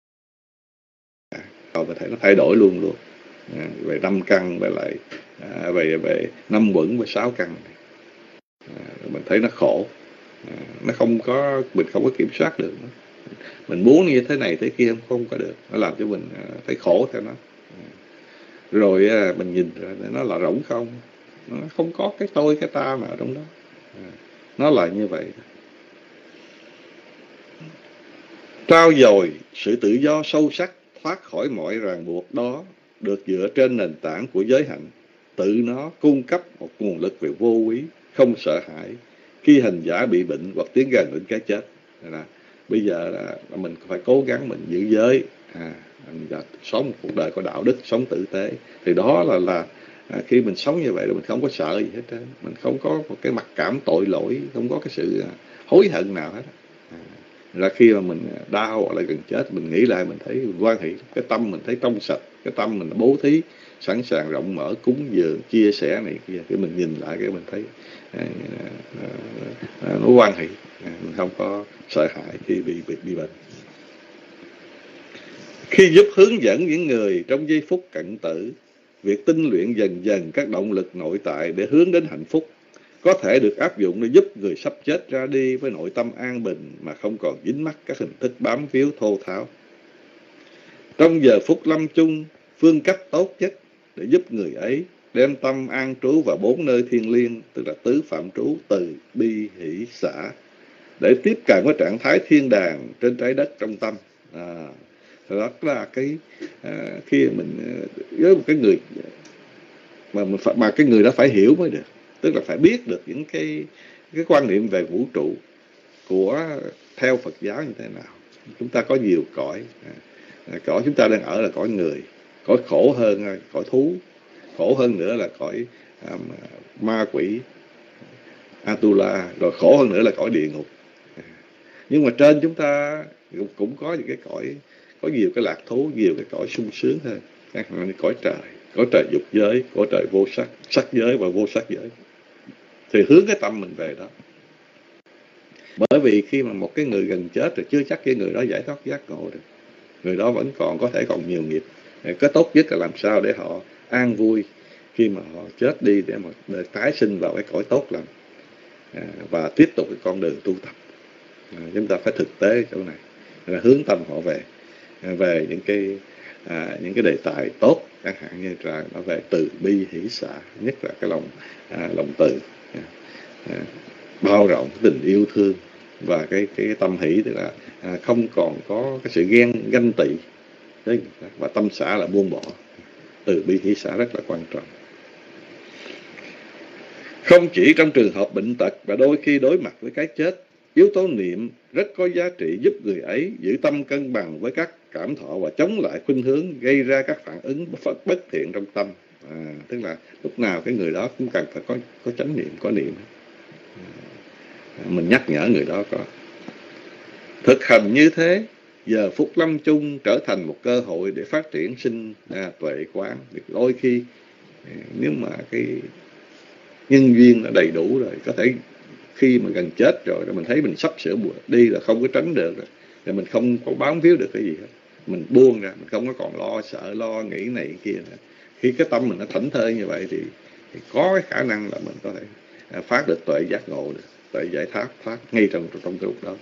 Rồi mình thấy nó thay đổi luôn về 5 căn, về 5 uẩn và 6 căn này. Mình thấy nó khổ, nó không có, mình không có kiểm soát được nó. Mình muốn như thế này thế kia không có được, nó làm cho mình thấy khổ theo nó. Rồi mình nhìn nó là rỗng không, nó không có cái tôi cái ta mà ở trong đó. Nó là như vậy. Trao dồi sự tự do sâu sắc, thoát khỏi mọi ràng buộc đó, được dựa trên nền tảng của giới hạnh. Tự nó cung cấp một nguồn lực về vô úy, không sợ hãi khi hành giả bị bệnh hoặc tiến gần đến cái chết. Bây giờ là mình phải cố gắng mình giữ giới, mình sống một cuộc đời có đạo đức, sống tử tế. Thì đó là khi mình sống như vậy là mình không có sợ gì hết trơn, mình không có một cái mặc cảm tội lỗi, không có cái sự hối hận nào hết. Là khi mà mình đau hoặc là gần chết, mình nghĩ lại mình thấy hoan hỷ, cái tâm mình thấy trong sạch, cái tâm mình bố thí sẵn sàng rộng mở, cúng dường chia sẻ này kia, cái mình nhìn lại cái mình thấy nó hoan hỷ, mình không có sợ hãi khi bị bệnh. Khi giúp hướng dẫn những người trong giây phút cận tử, việc tinh luyện dần dần các động lực nội tại để hướng đến hạnh phúc có thể được áp dụng để giúp người sắp chết ra đi với nội tâm an bình mà không còn dính mắc các hình thức bám víu thô tháo. Trong giờ phút lâm chung, phương cách tốt nhất để giúp người ấy đem tâm an trú vào 4 nơi thiêng liêng, tức là tứ phạm trú, từ bi hỷ xả, để tiếp cận với trạng thái thiên đàng trên trái đất trong tâm. Đó là cái khi mình với một cái người mà cái người đó phải hiểu mới được, tức là phải biết được những cái quan niệm về vũ trụ của theo Phật giáo như thế nào. Chúng ta có nhiều cõi, cõi chúng ta đang ở là cõi người, cõi khổ hơn cõi thú, khổ hơn nữa là cõi ma quỷ Atula, rồi khổ hơn nữa là cõi địa ngục. Nhưng mà trên chúng ta cũng có những cái cõi, có nhiều cái lạc thú, nhiều cái cõi sung sướng hơn, cõi trời dục giới, cõi trời vô sắc, sắc giới và vô sắc giới. Thì hướng cái tâm mình về đó. Bởi vì khi mà một cái người gần chết rồi chưa chắc cái người đó giải thoát giác ngộ được. Người đó vẫn còn có thể còn nhiều nghiệp. Cái tốt nhất là làm sao để họ an vui khi mà họ chết đi, để tái sinh vào cái cõi tốt lành và tiếp tục cái con đường tu tập. Chúng ta phải thực tế chỗ này, là hướng tâm họ về những cái đề tài tốt, chẳng hạn như là nó về từ bi hỷ xả, nhất là cái lòng từ, bao rộng, tình yêu thương và cái tâm hỷ, tức là không còn có cái sự ganh tị, và tâm xả là buông bỏ. Từ bi hỷ xả rất là quan trọng. Không chỉ trong trường hợp bệnh tật và đôi khi đối mặt với cái chết, yếu tố niệm rất có giá trị giúp người ấy giữ tâm cân bằng với các cảm thọ và chống lại khuynh hướng gây ra các phản ứng bất thiện trong tâm. Tức là lúc nào cái người đó cũng cần phải có chánh niệm, có niệm. Mình nhắc nhở người đó có. Thực hành như thế, giờ phút lâm chung trở thành một cơ hội để phát triển sinh tuệ quán. Đôi khi nếu mà cái nhân duyên đã đầy đủ rồi, có thể khi mà gần chết rồi mình thấy mình sắp sửa đi là không có tránh được rồi, thì mình không có bám víu được cái gì hết, mình buông ra, mình không có còn lo sợ, lo nghĩ này kia nữa. Khi cái tâm mình nó thảnh thơi như vậy thì có cái khả năng là mình có thể phát được tuệ giác ngộ được, tuệ giải thoát ngay trong cái lúc đó.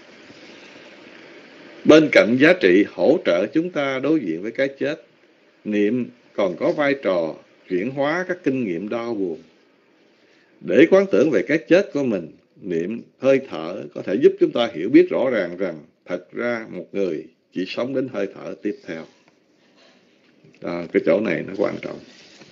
Bên cạnh giá trị hỗ trợ chúng ta đối diện với cái chết, niệm còn có vai trò chuyển hóa các kinh nghiệm đau buồn. Để quán tưởng về cái chết của mình, niệm hơi thở có thể giúp chúng ta hiểu biết rõ ràng rằng thật ra một người chỉ sống đến hơi thở tiếp theo. Cái chỗ này nó quan trọng.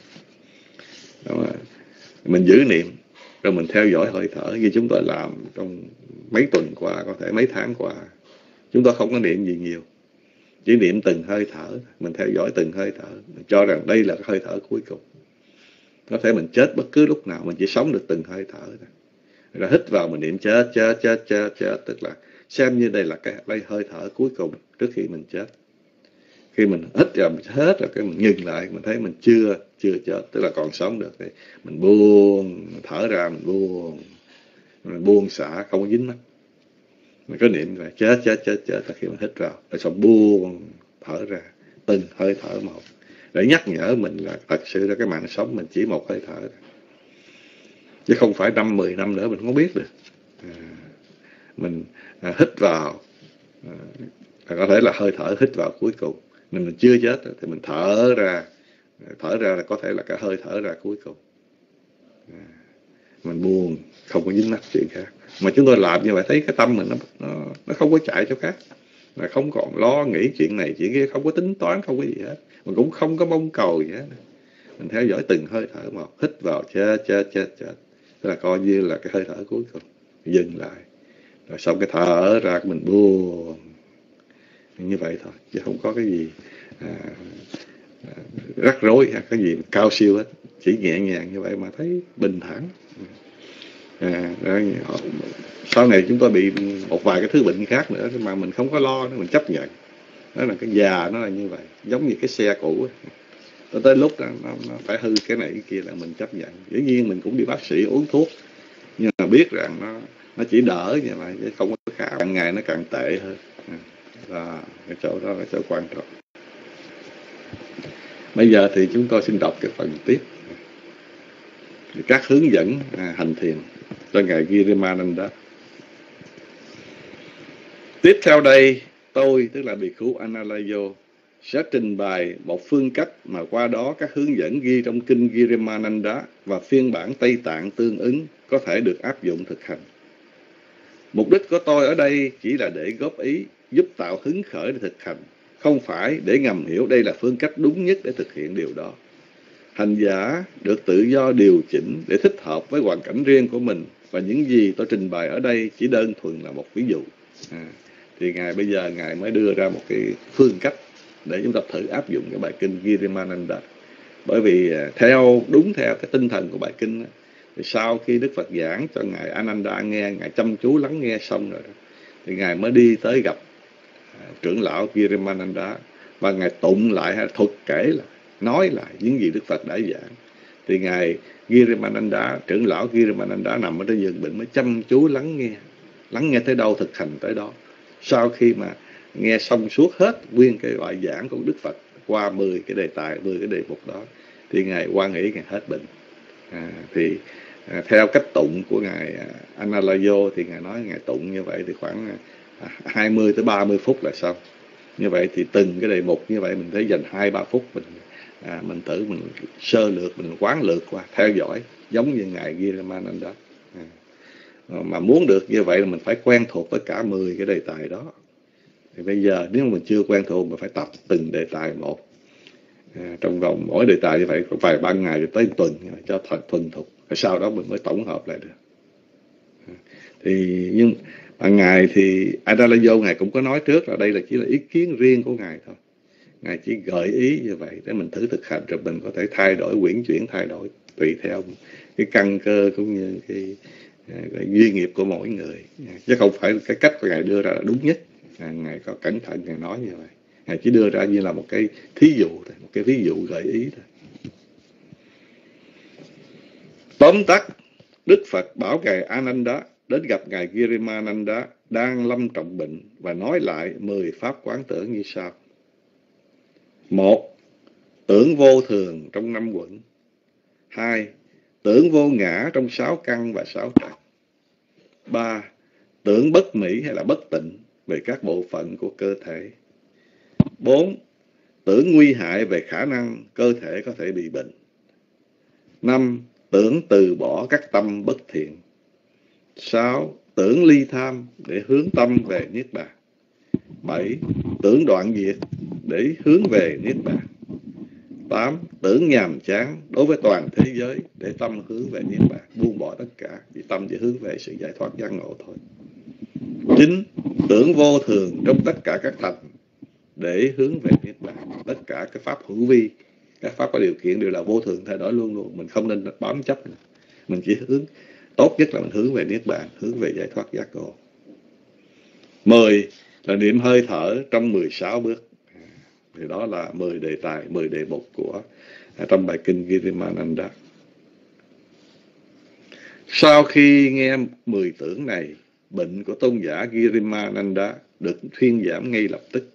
Mình giữ niệm, rồi mình theo dõi hơi thở như chúng tôi làm trong mấy tuần qua, có thể mấy tháng qua. Chúng tôi không có niệm gì nhiều, chỉ niệm từng hơi thở, mình theo dõi từng hơi thở, mình cho rằng đây là cái hơi thở cuối cùng. Có thể mình chết bất cứ lúc nào, mình chỉ sống được từng hơi thở thôi. Rồi hít vào mình niệm chết, tức là xem như đây là cái hơi thở cuối cùng trước khi mình chết. Khi mình hít ra mình hết rồi, cái mình ngừng lại, mình thấy mình chưa chết, tức là còn sống được. Thì mình buông, thở ra mình buông xả, không có dính mắt. Mình có niệm là chết là khi mình hít vào, rồi xong buông, thở ra, từng hơi thở một. Để nhắc nhở mình là thật sự là cái mạng sống mình chỉ một hơi thở. chứ không phải 5-10 năm nữa mình không biết được. Mình hít vào, có thể là hơi thở hít vào cuối cùng, mình chưa chết thì mình thở ra là có thể là cái hơi thở ra cuối cùng. Mình buồn, không có dính mắc chuyện khác. Mà chúng tôi làm như vậy thấy cái tâm mình nó không có chạy chỗ khác, là không còn lo nghĩ chuyện này chuyện kia, không có tính toán, không có gì hết, mình cũng không có mong cầu gì hết. Mình theo dõi từng hơi thở một, hít vào chết, tức là coi như là cái hơi thở cuối cùng, dừng lại, rồi xong cái thở ra mình buông, như vậy thôi, chứ không có cái gì rắc rối hay cái gì cao siêu hết, chỉ nhẹ nhàng như vậy mà thấy bình thản. Sau này chúng tôi bị một vài cái thứ bệnh khác nữa mà mình không có lo nữa, mình chấp nhận. Đó là cái già nó là như vậy, giống như cái xe cũ ấy. Tới lúc đó, nó phải hư cái này cái kia là mình chấp nhận. Dĩ nhiên mình cũng đi bác sĩ uống thuốc, nhưng mà biết rằng nó chỉ đỡ như vậy chứ không có khả, càng ngày nó càng tệ hơn. Và cái chỗ đó là chỗ quan trọng. Bây giờ thì chúng tôi xin đọc cái phần tiếp, các hướng dẫn hành thiền cho ngài Girimananda. Tiếp theo đây, tôi tức là Bhikkhu khú Analayo sẽ trình bày một phương cách mà qua đó các hướng dẫn ghi trong kinh Girimananda và phiên bản Tây Tạng tương ứng có thể được áp dụng thực hành. Mục đích của tôi ở đây chỉ là để góp ý, giúp tạo hứng khởi để thực hành, không phải để ngầm hiểu đây là phương cách đúng nhất để thực hiện điều đó. Hành giả được tự do điều chỉnh để thích hợp với hoàn cảnh riêng của mình, và những gì tôi trình bày ở đây chỉ đơn thuần là một ví dụ. Thì Ngài bây giờ Ngài mới đưa ra một cái phương cách để chúng ta thử áp dụng cái bài kinh Girimananda. Bởi vì đúng theo cái tinh thần của bài kinh, thì sau khi Đức Phật giảng cho Ngài Ananda nghe, Ngài chăm chú lắng nghe xong rồi, thì Ngài mới đi tới gặp trưởng lão Girimananda, và Ngài tụng lại hay thuật kể lại, nói lại những gì Đức Phật đã giảng. Thì Ngài Girimananda, trưởng lão Girimananda nằm ở trên giường bệnh mới chăm chú lắng nghe tới đâu thực hành tới đó. Sau khi mà nghe xong suốt hết nguyên cái bài giảng của Đức Phật qua 10 cái đề tài, 10 cái đề mục đó, thì Ngài hoan hỷ, Ngài hết bệnh. Theo cách tụng của Ngài Analayo thì Ngài nói Ngài tụng như vậy thì khoảng 20 tới 30 phút là xong. Như vậy thì từng cái đề mục như vậy mình thấy dành 2-3 phút mình thử, mình sơ lược, mình quán lược qua, theo dõi giống như Ngài Girimananda. Mà muốn được như vậy là mình phải quen thuộc với cả 10 cái đề tài đó. Thì bây giờ nếu mà mình chưa quen thuộc, mình phải tập từng đề tài một. Trong vòng mỗi đề tài như vậy có vài ba ngày tới một tuần cho thuần thục. Sau đó mình mới tổng hợp lại được. Thì nhưng mà Ngài thì Analayo Ngài cũng có nói trước là đây là chỉ là ý kiến riêng của Ngài thôi. Ngài chỉ gợi ý như vậy để mình thử thực hành, rồi mình có thể thay đổi, uyển chuyển thay đổi tùy theo cái căn cơ cũng như cái duy nghiệp của mỗi người, chứ không phải cái cách của Ngài đưa ra là đúng nhất. Ngài có cẩn thận Ngài nói như vậy. Ngài chỉ đưa ra như là một cái thí dụ thôi, một cái ví dụ gợi ý thôi. Tóm tắt, Đức Phật bảo Ngài Ananda đến gặp Ngài Girimananda đang lâm trọng bệnh và nói lại 10 pháp quán tưởng như sau. 1. Tưởng vô thường trong 5 quẩn. 2. Tưởng vô ngã trong 6 căn và 6 trần. 3. Tưởng bất mỹ hay là bất tịnh về các bộ phận của cơ thể. 4. Tưởng nguy hại về khả năng cơ thể có thể bị bệnh. 5. Tưởng từ bỏ các tâm bất thiện. 6. Tưởng ly tham để hướng tâm về Niết Bàn. 7. Tưởng đoạn diệt để hướng về Niết Bàn. 8. Tưởng nhàm chán đối với toàn thế giới để tâm hướng về Niết Bàn, buông bỏ tất cả, vì tâm chỉ hướng về sự giải thoát giác ngộ thôi. 9. Tưởng vô thường trong tất cả các thành để hướng về Niết Bàn. Tất cả các pháp hữu vi, các pháp có điều kiện đều là vô thường, thay đổi luôn luôn. Mình không nên bám chấp nữa. Mình chỉ hướng, tốt nhất là mình hướng về Niết Bàn, hướng về giải thoát giác ngộ. 10 là niệm hơi thở trong 16 bước. Thì đó là 10 đề tài, 10 đề mục của trong bài kinh Girimananda. Sau khi nghe 10 tưởng này, bệnh của tôn giả Girimananda được thuyên giảm ngay lập tức.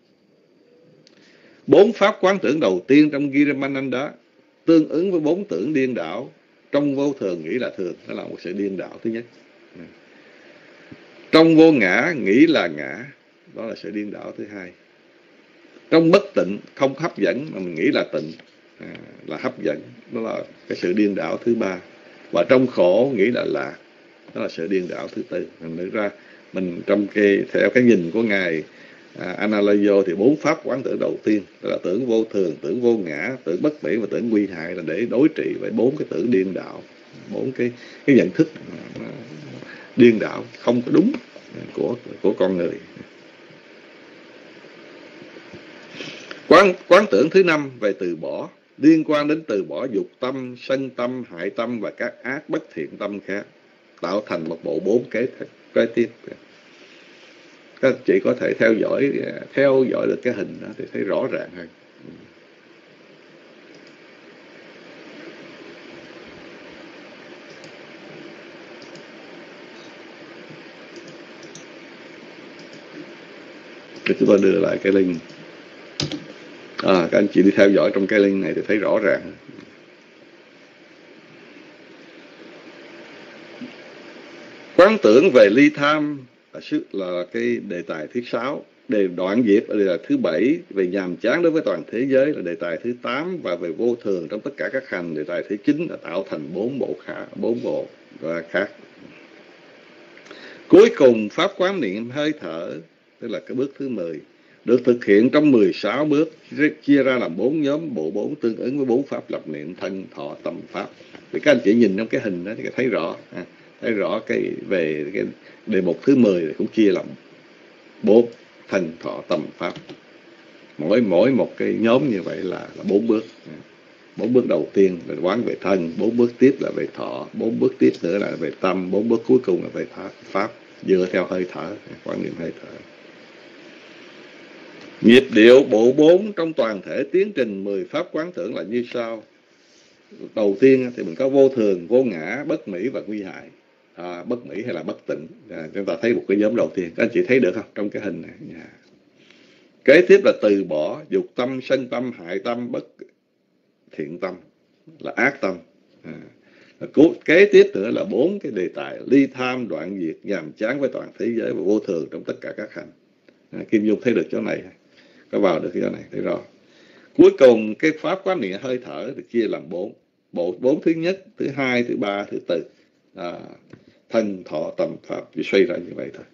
4 pháp quán tưởng đầu tiên trong Girimananda tương ứng với 4 tưởng điên đảo Trong vô thường nghĩ là thường, đó là một sự điên đảo thứ nhất. Trong vô ngã nghĩ là ngã, đó là sự điên đảo thứ hai. Trong bất tịnh không hấp dẫn mà mình nghĩ là tịnh, là hấp dẫn, đó là cái sự điên đảo thứ ba. Và trong khổ nghĩ là lạc, đó là sự điên đảo thứ tư. Thành ra mình trong theo cái nhìn của ngài Analayo thì 4 pháp quán tưởng đầu tiên đó là tưởng vô thường, tưởng vô ngã, tưởng bất mỹ và tưởng nguy hại, là để đối trị với 4 cái tưởng điên đảo, 4 cái nhận thức điên đảo không có đúng của con người. Quán tưởng thứ 5 về từ bỏ, liên quan đến từ bỏ dục tâm, sân tâm, hại tâm và các ác bất thiện tâm khác, tạo thành một bộ 4 kế tiếp. Các chị có thể theo dõi được cái hình đó thì thấy rõ ràng hơn. Thì chúng tôi đưa lại cái link. Các anh chị đi theo dõi trong cái link này thì thấy rõ ràng. Quán tưởng về ly tham là cái đề tài thứ 6, đề đoạn diệt là đề tài thứ 7, về nhàm chán đối với toàn thế giới là đề tài thứ 8, và về vô thường trong tất cả các hành đề tài thứ 9, là tạo thành 4 bộ khác. Cuối cùng pháp quán niệm hơi thở, tức là cái bước thứ 10, được thực hiện trong 16 bước, chia ra làm 4 nhóm, bộ 4 tương ứng với 4 pháp lập niệm thân thọ tâm pháp. Thì các anh chị nhìn trong cái hình đó thì thấy rõ về cái đề mục thứ 10 thì cũng chia làm 4 thân thọ tâm pháp. Mỗi một cái nhóm như vậy là 4 bước. 4 bước đầu tiên là quán về thân, 4 bước tiếp là về thọ, 4 bước tiếp nữa là về tâm, 4 bước cuối cùng là về pháp, dựa theo hơi thở, quán niệm hơi thở. Nhịp điệu bộ 4 trong toàn thể tiến trình 10 pháp quán tưởng là như sau. Đầu tiên thì mình có vô thường, vô ngã, bất mỹ và nguy hại. Bất mỹ hay là bất tịnh. Chúng ta thấy một cái nhóm đầu tiên. Các anh chị thấy được không? Trong cái hình này. Kế tiếp là từ bỏ, dục tâm, sân tâm, hại tâm, bất thiện tâm, là ác tâm. Kế tiếp nữa là 4 cái đề tài: ly tham, đoạn diệt, nhàm chán với toàn thế giới và vô thường trong tất cả các hành. Kim Dung thấy được chỗ này, có vào được chỗ này thấy rõ. Cuối cùng cái pháp quán niệm hơi thở được chia làm 4 bộ: 4 thứ nhất, thứ hai, thứ ba, thứ tư. Thân thọ tâm pháp, chỉ suy ra như vậy thôi.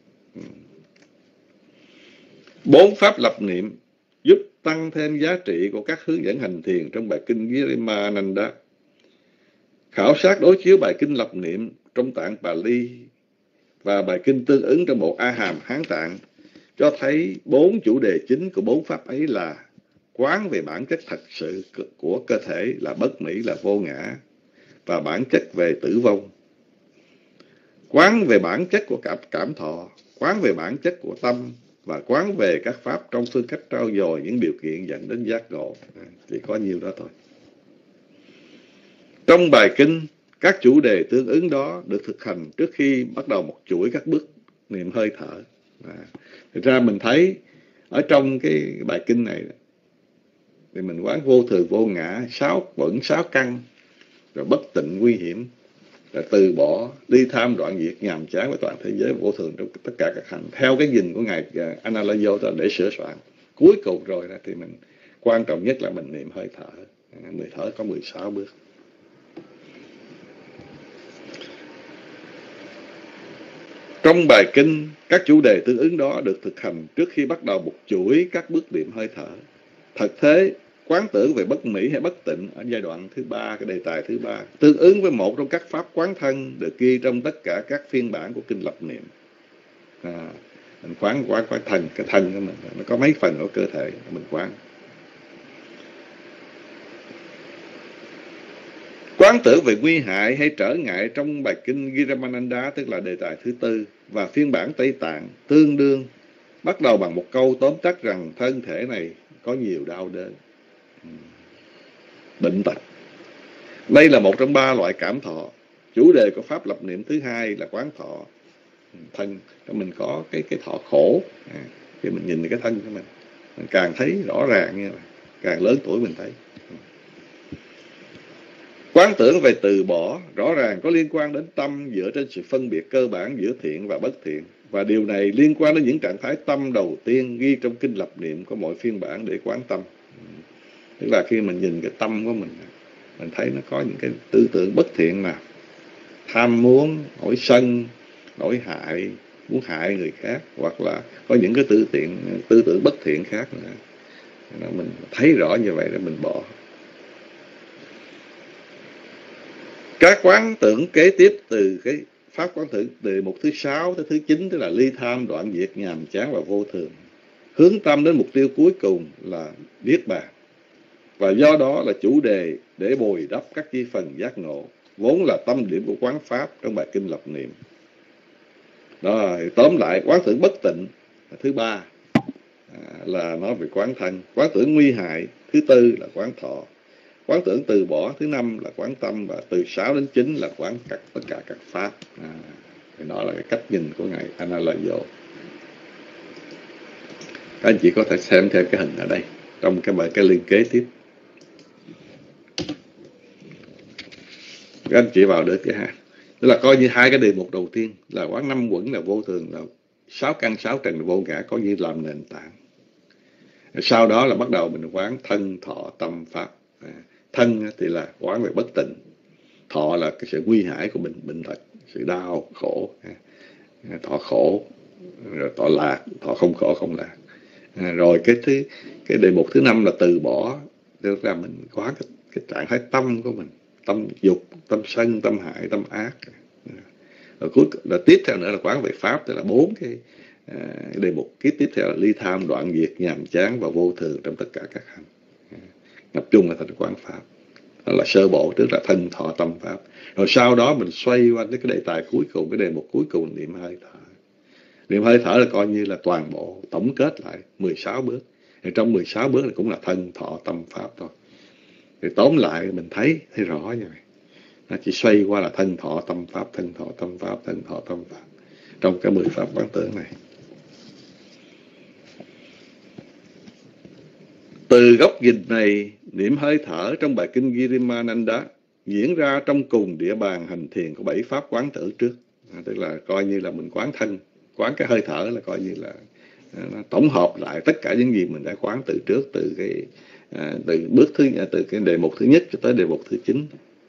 4 pháp lập niệm giúp tăng thêm giá trị của các hướng dẫn hành thiền trong bài kinh Viramananda. Khảo sát đối chiếu bài kinh lập niệm trong tạng Pali và bài kinh tương ứng trong bộ A Hàm Hán Tạng cho thấy 4 chủ đề chính của 4 pháp ấy là quán về bản chất thật sự của cơ thể là bất mỹ, là vô ngã, và bản chất về tử vong. Quán về bản chất của cảm thọ, quán về bản chất của tâm, và quán về các pháp trong phương cách trau dồi những điều kiện dẫn đến giác ngộ. Chỉ có nhiêu đó thôi. Trong bài kinh, các chủ đề tương ứng đó được thực hành trước khi bắt đầu một chuỗi các bước niệm hơi thở. Thực ra mình thấy ở trong cái bài kinh này thì mình quán vô thường, vô ngã, 6 căn, rồi bất tịnh, nguy hiểm, rồi từ bỏ, ly tham, đoạn diệt, nhàm chán với toàn thế giới, vô thường trong tất cả các hành, theo cái nhìn của ngài Analayo để sửa soạn. Cuối cùng rồi thì mình quan trọng nhất là mình niệm hơi thở. Hơi thở có 16 bước. Trong bài kinh, các chủ đề tương ứng đó được thực hành trước khi bắt đầu một chuỗi các bước niệm hơi thở. Thật thế, quán tưởng về bất mỹ hay bất tịnh ở giai đoạn thứ 3, cái đề tài thứ 3, tương ứng với một trong các pháp quán thân được ghi trong tất cả các phiên bản của kinh lập niệm. Mình quán thân, cái thân của mình, nó có mấy phần của cơ thể, mình quán. Quán tưởng về nguy hại hay trở ngại trong bài kinh Viramananda, tức là đề tài thứ 4, và phiên bản Tây Tạng tương đương, bắt đầu bằng một câu tóm tắt rằng thân thể này có nhiều đau đớn, bệnh tật. Đây là một trong 3 loại cảm thọ. Chủ đề của pháp lập niệm thứ 2 là quán thọ thân. Mình có cái thọ khổ. Khi mình nhìn cái thân của mình càng thấy rõ ràng như vậy. Càng lớn tuổi mình thấy. Quán tưởng về từ bỏ rõ ràng có liên quan đến tâm dựa trên sự phân biệt cơ bản giữa thiện và bất thiện. Và điều này liên quan đến những trạng thái tâm đầu tiên ghi trong kinh lập niệm của mọi phiên bản để quán tâm. Tức là khi mình nhìn cái tâm của mình thấy nó có những cái tư tưởng bất thiện nào. Tham muốn, nổi sân, nổi hại, muốn hại người khác, hoặc là có những cái tư tưởng bất thiện khác nữa. Mình thấy rõ như vậy để mình bỏ. Các quán tưởng kế tiếp từ cái pháp quán tưởng từ mục thứ 6 tới thứ 9, tức là ly tham, đoạn diệt, nhàm chán và vô thường, hướng tâm đến mục tiêu cuối cùng là niết bàn. Và do đó là chủ đề để bồi đắp các chi phần giác ngộ, vốn là tâm điểm của quán pháp trong bài kinh lập niệm. Đó, tóm lại quán tưởng bất tịnh là thứ 3, là nói về quán thân. Quán tưởng nguy hại thứ 4 là quán thọ. Quán tưởng từ bỏ thứ 5 là quán tâm. Và từ 6 đến 9 là quán tất cả các pháp. Thì đó là cái cách nhìn của Ngài Analayo. Các anh chị có thể xem thêm cái hình ở đây trong cái liên kế tiếp. Các anh chị vào được cái ha. Tức là coi như 2 cái đề mục đầu tiên là quán 5 quẩn là vô thường, là 6 căn 6 trần là vô ngã, có như làm nền tảng. Sau đó là bắt đầu mình quán thân, thọ, tâm, pháp. Thân thì là quán về bất tịnh, thọ là cái sự nguy hại của bệnh tật, sự đau khổ, thọ khổ, rồi thọ lạc, thọ không khổ không lạc. Rồi cái đề mục thứ 5 là từ bỏ, tức là mình quán cái trạng thái tâm của mình, tâm dục, tâm sân, tâm hại, tâm ác. Rồi tiếp theo nữa là quán về pháp, tức là 4 cái đề mục tiếp theo là ly tham, đoạn diệt, nhàm chán và vô thường trong tất cả các hành. Tập trung là thành quán pháp. Đó là sơ bộ, tức là thân, thọ, tâm, pháp. Rồi sau đó mình xoay qua cái đề tài cuối cùng, cái đề mục cuối cùng niệm hơi thở. Niệm hơi thở là coi như là toàn bộ tổng kết lại 16 bước. Thì trong 16 bước này cũng là thân, thọ, tâm, pháp thôi. Thì tóm lại mình thấy rõ như vậy. Nó chỉ xoay qua là thân, thọ, tâm, pháp, thân, thọ, tâm, pháp, thân, thọ, tâm, pháp. Trong cái 10 pháp quán tưởng này. Từ góc nhìn này, niệm hơi thở trong bài kinh Girimananda diễn ra trong cùng địa bàn hành thiền của 7 pháp quán tưởng trước. Tức là coi như là mình quán thân, quán cái hơi thở là coi như là nó tổng hợp lại tất cả những gì mình đã quán từ trước, từ cái đề mục thứ nhất cho tới đề mục thứ 9.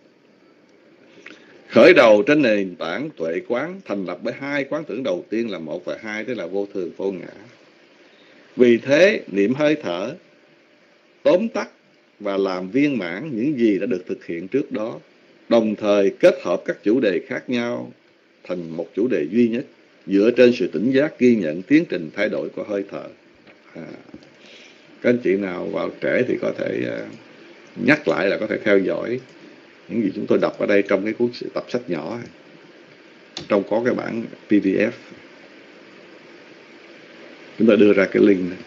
Khởi đầu trên nền tảng tuệ quán thành lập bởi 2 quán tưởng đầu tiên là 1 và 2, tức là vô thường, vô ngã. Vì thế niệm hơi thở tóm tắt và làm viên mãn những gì đã được thực hiện trước đó, đồng thời kết hợp các chủ đề khác nhau thành một chủ đề duy nhất, dựa trên sự tỉnh giác ghi nhận tiến trình thay đổi của hơi thở. Các anh chị nào vào trễ thì có thể nhắc lại, là có thể theo dõi những gì chúng tôi đọc ở đây trong cái cuốn tập sách nhỏ, trong có cái bản PDF. Chúng ta đưa ra cái link này.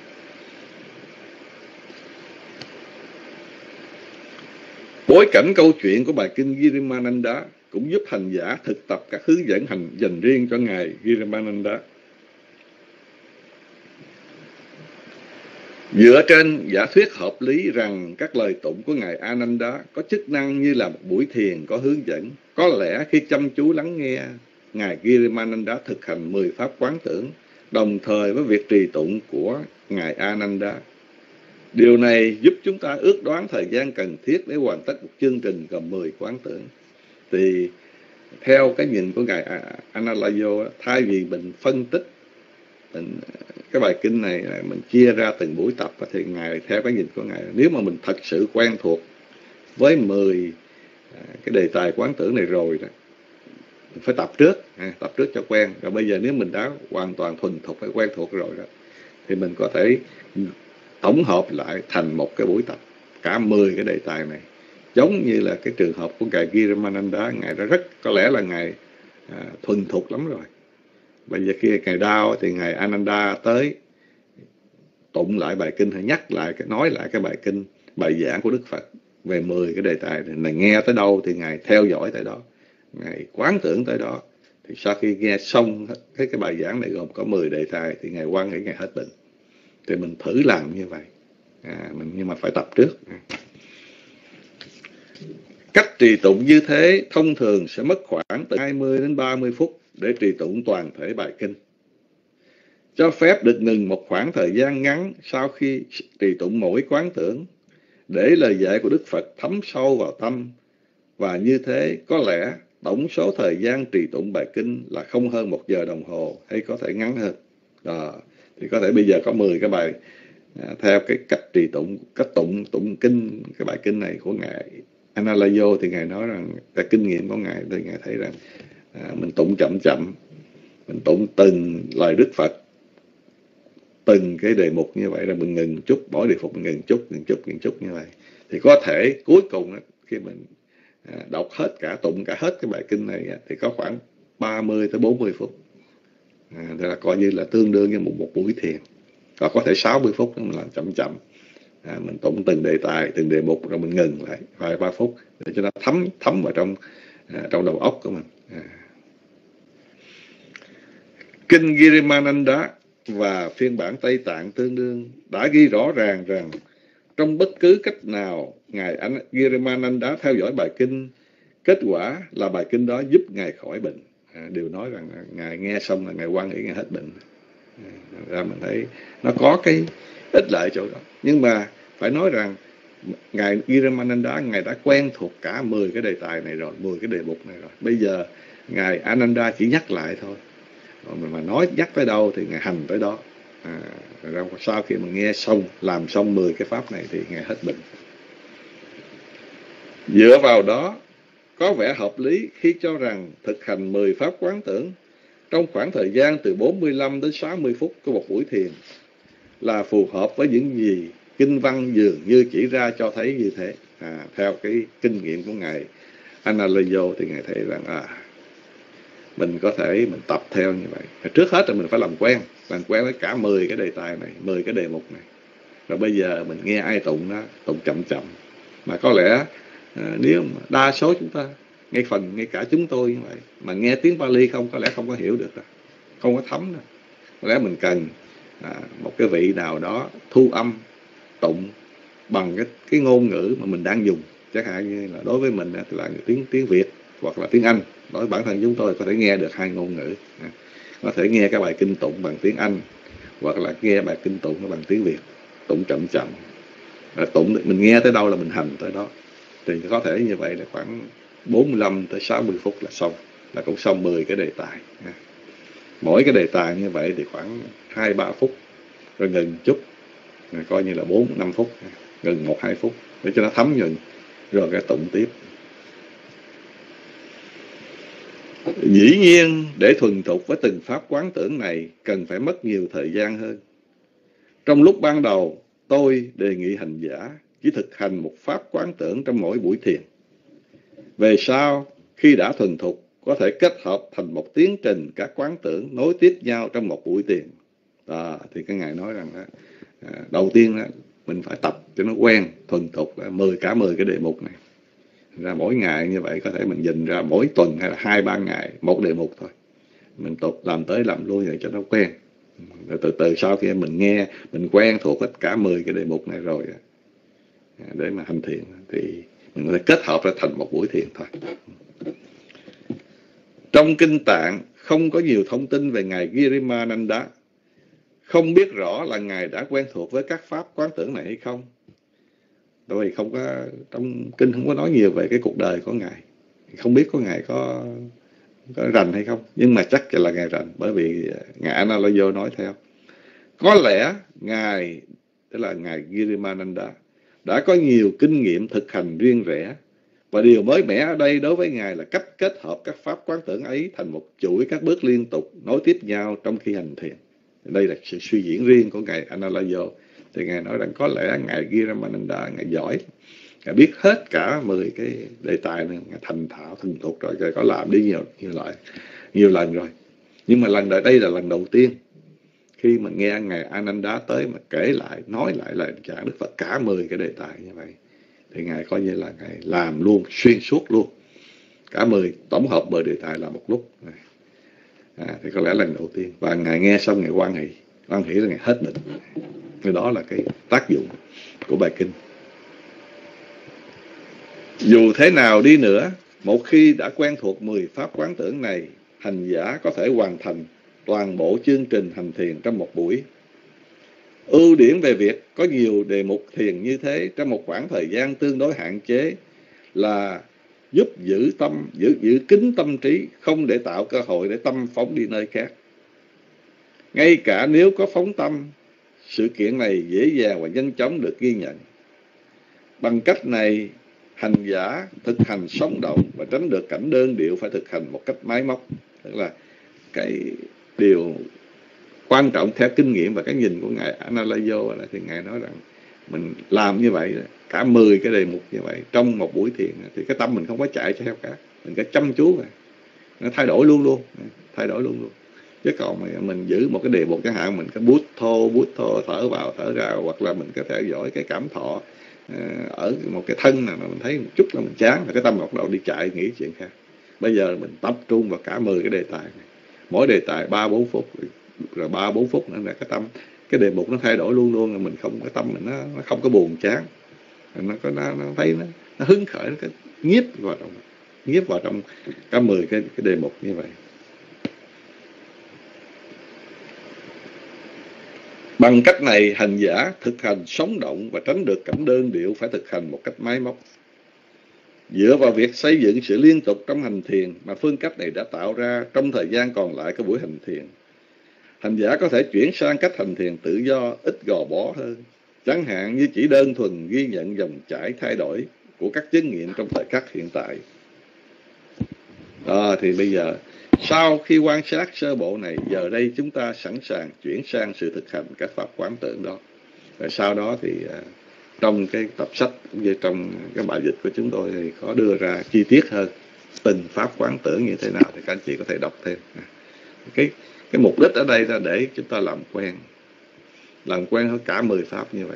Bối cảnh câu chuyện của bài kinh Girimananda cũng giúp hành giả thực tập các hướng dẫn hành dành riêng cho Ngài Girimananda. Dựa trên giả thuyết hợp lý rằng các lời tụng của Ngài Ananda có chức năng như là một buổi thiền có hướng dẫn, có lẽ khi chăm chú lắng nghe, Ngài Girimananda thực hành 10 pháp quán tưởng, đồng thời với việc trì tụng của Ngài Ananda. Điều này giúp chúng ta ước đoán thời gian cần thiết để hoàn tất một chương trình gồm 10 quán tưởng. Thì theo cái nhìn của Ngài Analayo, thay vì mình phân tích cái bài kinh này mình chia ra từng buổi tập, thì Ngài theo cái nhìn của Ngài, nếu mà mình thật sự quen thuộc với 10 cái đề tài quán tưởng này rồi đó, mình phải tập trước cho quen. Rồi bây giờ nếu mình đã hoàn toàn thuần thục hay quen thuộc rồi đó, thì mình có thể tổng hợp lại thành một cái buổi tập cả 10 cái đề tài này. Giống như là cái trường hợp của Ngài Girimananda, Ngài đã có lẽ là Ngài thuần thục lắm rồi. Bây giờ khi Ngài đau thì Ngài Ananda tới tụng lại bài kinh, hay nhắc lại, nói lại cái bài kinh, bài giảng của Đức Phật về 10 cái đề tài này. Nghe tới đâu thì Ngài theo dõi tới đó, Ngài quán tưởng tới đó. Thì sau khi nghe xong cái bài giảng này gồm có 10 đề tài thì Ngài quan nghĩ Ngài hết bệnh. Thì mình thử làm như vậy, nhưng mà phải tập trước. Cách trì tụng như thế thông thường sẽ mất khoảng từ 20 đến 30 phút để trì tụng toàn thể bài kinh. Cho phép được ngừng một khoảng thời gian ngắn sau khi trì tụng mỗi quán tưởng, để lời dạy của Đức Phật thấm sâu vào tâm, và như thế có lẽ tổng số thời gian trì tụng bài kinh là không hơn 1 giờ đồng hồ, hay có thể ngắn hơn. Thì có thể bây giờ có 10 cái bài theo cái cách trì tụng, cách tụng kinh, cái bài kinh này của ngài Analayo, thì ngài nói rằng cái kinh nghiệm của ngài thì ngài thấy rằng mình tụng chậm chậm, mình tụng từng lời Đức Phật, từng cái đề mục như vậy, rồi mình ngừng chút, mỗi đề mục mình ngừng chút như vậy, thì có thể cuối cùng khi mình đọc hết tụng cả hết cái bài kinh này thì có khoảng 30 tới 40 phút. Thế là coi như là tương đương với một buổi thiền. Còn có thể 60 phút mình làm chậm chậm, mình tụng từng đề tài, từng đề mục, rồi mình ngừng lại vài 3 phút để cho nó thấm vào trong đầu óc của mình. Kinh Girimananda và phiên bản Tây Tạng tương đương đã ghi rõ ràng rằng trong bất cứ cách nào ngài Girimananda theo dõi bài kinh, kết quả là bài kinh đó giúp ngài khỏi bệnh. Đều nói rằng ngài nghe xong là ngài hoan hỷ, ngài hết bệnh. Ra mình thấy nó có cái ích lợi chỗ đó. Nhưng mà phải nói rằng ngài Girimananda, ngài đã quen thuộc cả 10 cái đề tài này rồi, 10 cái đề mục này rồi. Bây giờ ngài Ananda chỉ nhắc lại thôi. Mà nói nhắc tới đâu thì ngài hành tới đó. Rồi sau khi mà nghe xong, làm xong 10 cái pháp này thì ngài hết bệnh. Dựa vào đó, có vẻ hợp lý khi cho rằng thực hành 10 pháp quán tưởng trong khoảng thời gian từ 45 đến 60 phút của một buổi thiền là phù hợp với những gì kinh văn dường như chỉ ra cho thấy như thế. Theo cái kinh nghiệm của ngài Analayo thì ngài thấy rằng mình có thể mình tập theo như vậy. Trước hết là mình phải làm quen với cả 10 cái đề tài này, 10 cái đề mục này. Rồi bây giờ mình nghe ai tụng đó, tụng chậm chậm. Mà có lẽ nếu mà đa số chúng ta, ngay cả chúng tôi như vậy, mà nghe tiếng Pali không, có lẽ không có hiểu được đâu, không có thấm đâu. Có lẽ mình cần một cái vị nào đó thu âm tụng bằng cái ngôn ngữ mà mình đang dùng. Chẳng hạn như là đối với mình là tiếng Việt hoặc là tiếng Anh. Đối với bản thân chúng tôi có thể nghe được 2 ngôn ngữ. Có thể nghe cái bài kinh tụng bằng tiếng Anh hoặc là nghe bài kinh tụng bằng tiếng Việt, tụng chậm chậm. Tụng mình nghe tới đâu là mình hành tới đó. Thì có thể như vậy là khoảng 45 tới 60 phút là xong, là cũng xong 10 cái đề tài. Mỗi cái đề tài như vậy thì khoảng 2-3 phút, rồi ngừng chút, coi như là 4-5 phút, ngừng 1-2 phút để cho nó thấm dần, rồi cái tụng tiếp. Dĩ nhiên, để thuần thục với từng pháp quán tưởng này cần phải mất nhiều thời gian hơn. Trong lúc ban đầu, tôi đề nghị hành giả chỉ thực hành một pháp quán tưởng trong mỗi buổi thiền. Về sau, khi đã thuần thục, có thể kết hợp thành một tiến trình các quán tưởng nối tiếp nhau trong một buổi thiền. Thì cái ngài nói rằng đầu tiên mình phải tập cho nó quen, thuần thục cả 10 cái đề mục này. Ra mỗi ngày như vậy có thể mình dành ra mỗi tuần hay là 2-3 ngày một đề mục thôi. Mình tục làm tới làm lui rồi cho nó quen. Rồi từ từ sau khi mình nghe, mình quen thuộc hết cả 10 cái đề mục này rồi để mà hành thiền thì mình có thể kết hợp ra thành một buổi thiền thôi. Trong kinh Tạng không có nhiều thông tin về ngài Girimananda. Không biết rõ là ngài đã quen thuộc với các pháp quán tưởng này hay không. Tại vì không có, trong kinh không có nói nhiều về cái cuộc đời của ngài. Không biết có ngài có rành hay không. Nhưng mà chắc là ngài rành, bởi vì ngài Analayo nói theo. Có lẽ ngài, tức là ngài Girimananda, đã có nhiều kinh nghiệm thực hành riêng rẽ. Và điều mới mẻ ở đây đối với ngài là cách kết hợp các pháp quán tưởng ấy thành một chuỗi các bước liên tục nối tiếp nhau trong khi hành thiền. Đây là sự suy diễn riêng của ngài Analayo. Thì ngài nói rằng có lẽ ngài Girimananda, ngài giỏi, ngài biết hết cả 10 cái đề tài này, ngài thành thạo thuần thục rồi, có làm đi nhiều lần rồi. Nhưng mà đây là lần đầu tiên khi mà nghe ngài Ananda tới mà kể lại, nói lại là giảng Đức Phật cả 10 cái đề tài như vậy, thì ngài coi như là ngài làm luôn, xuyên suốt luôn cả 10, tổng hợp 10 đề tài là một lúc. Thì có lẽ lần đầu tiên. Và ngài nghe xong ngài hoan hỷ là ngài hết bệnh. Thì đó là cái tác dụng của bài kinh. Dù thế nào đi nữa, một khi đã quen thuộc 10 pháp quán tưởng này, hành giả có thể hoàn thành toàn bộ chương trình hành thiền trong một buổi. Ưu điểm về việc có nhiều đề mục thiền như thế trong một khoảng thời gian tương đối hạn chế là giúp giữ kín tâm trí, không để tạo cơ hội để tâm phóng đi nơi khác. Ngay cả nếu có phóng tâm, sự kiện này dễ dàng và nhanh chóng được ghi nhận. Bằng cách này, hành giả thực hành sống động và tránh được cảnh đơn điệu phải thực hành một cách máy móc. Tức là cái điều quan trọng theo kinh nghiệm và cái nhìn của Ngài Analayo là thì Ngài nói rằng mình làm như vậy, cả 10 cái đề mục như vậy trong một buổi thiền thì cái tâm mình không có chạy theo cả, mình phải chăm chú vào, nó thay đổi luôn luôn. Chứ còn mình giữ một cái đề mục chẳng hạn, mình cái bút thô thở vào thở ra, hoặc là mình có theo dõi cái cảm thọ ở một cái thân nào mà mình thấy một chút là mình chán, là cái tâm bắt đầu đi chạy nghĩ chuyện khác. Bây giờ mình tập trung vào cả 10 cái đề tài này, mỗi đề tài 3-4 phút, rồi 3-4 phút nữa là cái đề mục nó thay đổi luôn luôn, là mình không, cái tâm mình nó không có buồn chán, nó thấy nó hứng khởi, nó nhiếp vào trong cả 10 cái đề mục như vậy. Bằng cách này, hành giả thực hành sống động và tránh được cảnh đơn điệu phải thực hành một cách máy móc. Dựa vào việc xây dựng sự liên tục trong hành thiền mà phương cách này đã tạo ra trong thời gian còn lại của buổi hành thiền, hành giả có thể chuyển sang cách hành thiền tự do, ít gò bó hơn. Chẳng hạn như chỉ đơn thuần ghi nhận dòng chảy thay đổi của các chứng nghiệm trong thời khắc hiện tại. Thì bây giờ, sau khi quan sát sơ bộ này, giờ đây chúng ta sẵn sàng chuyển sang sự thực hành các pháp quán tưởng đó. Rồi sau đó thì trong cái tập sách cũng như trong cái bài dịch của chúng tôi thì có đưa ra chi tiết hơn từng pháp quán tưởng như thế nào, thì các anh chị có thể đọc thêm. Cái mục đích ở đây là để chúng ta làm quen với cả 10 pháp như vậy.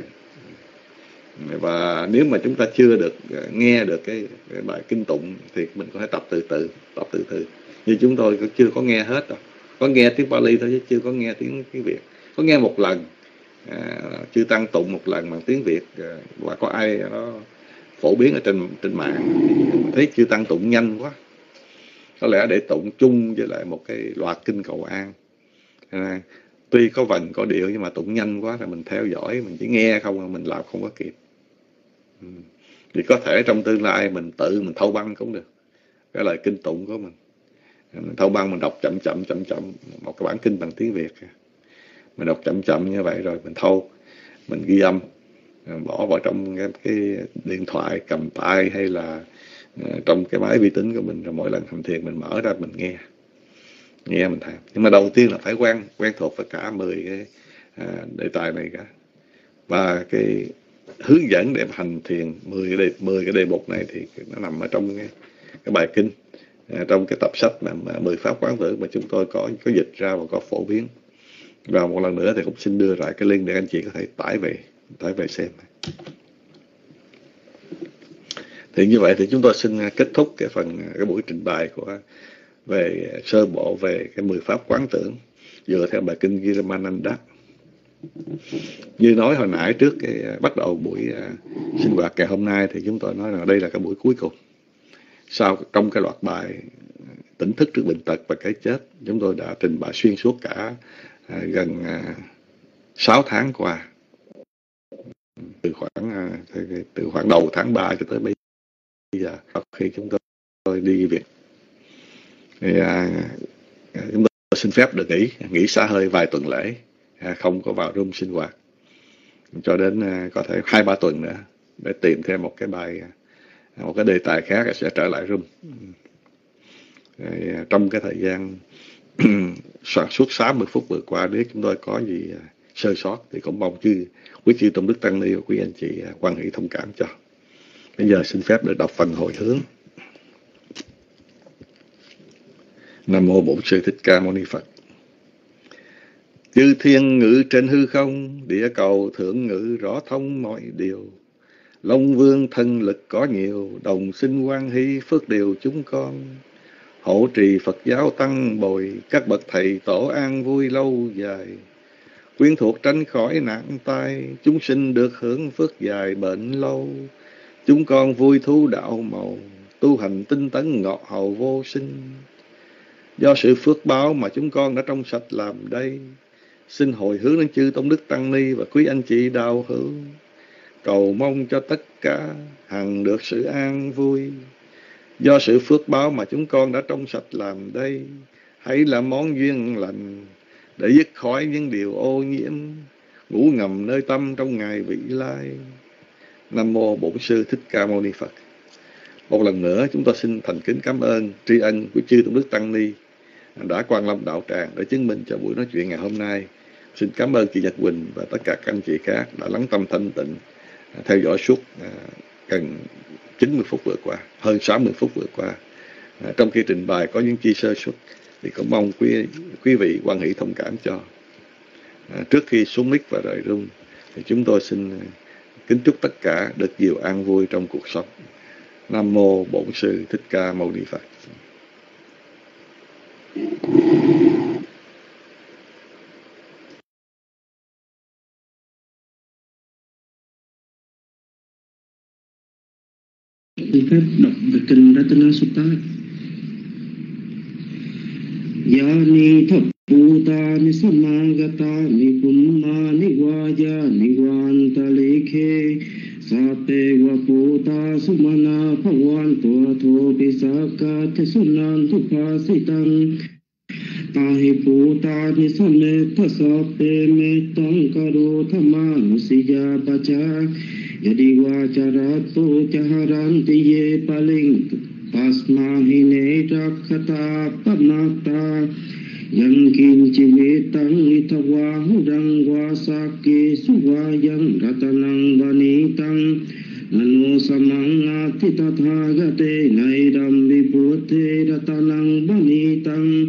Và nếu mà chúng ta chưa được nghe được cái bài kinh tụng thì mình có thể tập từ từ. Như chúng tôi chưa có nghe hết đâu, có nghe tiếng Pali thôi chứ chưa có nghe tiếng Việt. Có nghe một lần chư tăng tụng một lần bằng tiếng Việt, và có ai nó phổ biến ở trên mạng, mình thấy chư tăng tụng nhanh quá, có lẽ để tụng chung với lại một cái loạt kinh cầu an. Tuy có vần có điệu nhưng mà tụng nhanh quá là mình theo dõi, mình chỉ nghe không, mình làm không có kịp. Thì có thể trong tương lai mình thâu băng cũng được cái lời kinh tụng của mình thâu băng, mình đọc chậm một cái bản kinh bằng tiếng Việt, mình đọc chậm như vậy, rồi mình thâu, mình ghi âm, bỏ vào trong cái điện thoại cầm tay hay là trong cái máy vi tính của mình, rồi mỗi lần hành thiền mình mở ra mình nghe mình tham. Nhưng mà đầu tiên là phải quen thuộc với cả 10 cái đề tài này cả. Và cái hướng dẫn để hành thiền 10 cái đề mục này thì nó nằm ở trong cái bài kinh, trong cái tập sách là 10 pháp quán tưởng mà chúng tôi có dịch ra và có phổ biến. Và một lần nữa thì cũng xin đưa lại cái link để anh chị có thể tải về xem. Thì như vậy thì chúng tôi xin kết thúc cái buổi trình bày về sơ bộ về cái 10 pháp quán tưởng dựa theo bài kinh Giramananda. Như nói hồi nãy trước cái bắt đầu buổi sinh hoạt ngày hôm nay thì chúng tôi nói là đây là cái buổi cuối cùng. Sau trong cái loạt bài tỉnh thức trước bệnh tật và cái chết, chúng tôi đã trình bày xuyên suốt cả gần 6 tháng qua, từ khoảng đầu tháng 3 cho tới bây giờ, khi chúng tôi đi Việt. Thì chúng tôi xin phép được nghỉ xả hơi vài tuần lễ, không có vào room sinh hoạt cho đến có thể 2-3 tuần nữa để tìm thêm một cái đề tài khác sẽ trở lại room. Trong cái thời gian soạn suốt 60 phút vừa qua, nếu chúng tôi có gì sơ sót thì cũng mong quý chư Tôn Đức Tăng Ni và quý anh chị quan hỷ thông cảm cho. Bây giờ xin phép được đọc phần hồi hướng. Nam mô Bổn Sư Thích Ca Mâu Ni Phật. Chư thiên ngự trên hư không, địa cầu thượng ngự rõ thông mọi điều. Long vương thân lực có nhiều, đồng sinh hoan hỷ phước điều chúng con. Hộ trì Phật giáo tăng bồi, các bậc thầy tổ an vui lâu dài. Quyến thuộc tránh khỏi nạn tai, chúng sinh được hưởng phước dài bệnh lâu. chúng con vui thú đạo màu, tu hành tinh tấn ngọt hậu vô sinh. Do sự phước báo mà chúng con đã trong sạch làm đây, xin hồi hướng đến chư Tôn Đức Tăng Ni và quý anh chị đạo hữu, cầu mong cho tất cả hằng được sự an vui. Do sự phước báo mà chúng con đã trong sạch làm đây, hãy là món duyên lành để dứt khỏi những điều ô nhiễm, ngủ ngầm nơi tâm trong ngày vị lai. Nam mô Bổn Sư Thích Ca Mâu Ni Phật. Một lần nữa chúng tôi xin thành kính cảm ơn tri ân của chư Tôn Đức Tăng Ni đã quan lâm đạo tràng để chứng minh cho buổi nói chuyện ngày hôm nay. Xin cảm ơn chị Nhật Quỳnh và tất cả các anh chị khác đã lắng tâm thanh tịnh theo dõi suốt gần 90 phút vừa qua, hơn 60 phút vừa qua. Trong khi trình bày có những chi sơ xuất thì cũng mong quý vị hoan hỷ thông cảm cho. Trước khi xuống mic và rời rung thì chúng tôi xin kính chúc tất cả được nhiều an vui trong cuộc sống. Nam mô Bổn Sư Thích Ca Mâu Ni Phật. Phép đọc về kinh Ratana Sutta. Yani thaputani samagata pummani vajani vantalikhe sape vaputa sumana bhavantu atho pisakate sunantu pasitang tahi putani sameta sape metang karo thamanusiya baca yadi vacharato chaharanti ye paling pasmahine rakkata pamata yang kinci vetang itawa hudang wasake suvayang ratanang vanitang nano samangati tathagate naidam vipute ratanang vanitang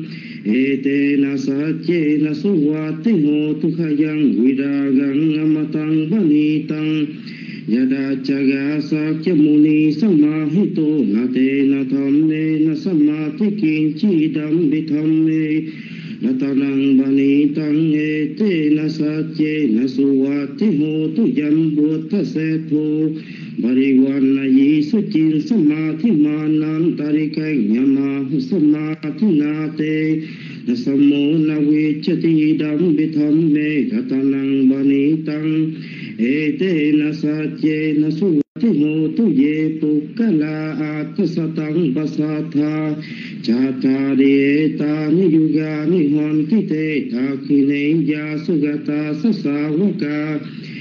etena saccena suvati hotu khayang vidagang amatang vanitang yada caga sakya muni samahito nate na thamme na samati kinchi dam vithamme natanang vanitang ete na satye na suvati hotu yam buddha setho bariwana yisu chin samati manan tarikai nyama samati nate na sammo na vichati dam vithamme natanang vanitang etena satyena suvati hotu ye pukkala attasatang pasatha chatariyetani yugani honti te takhineya sugata sasavaka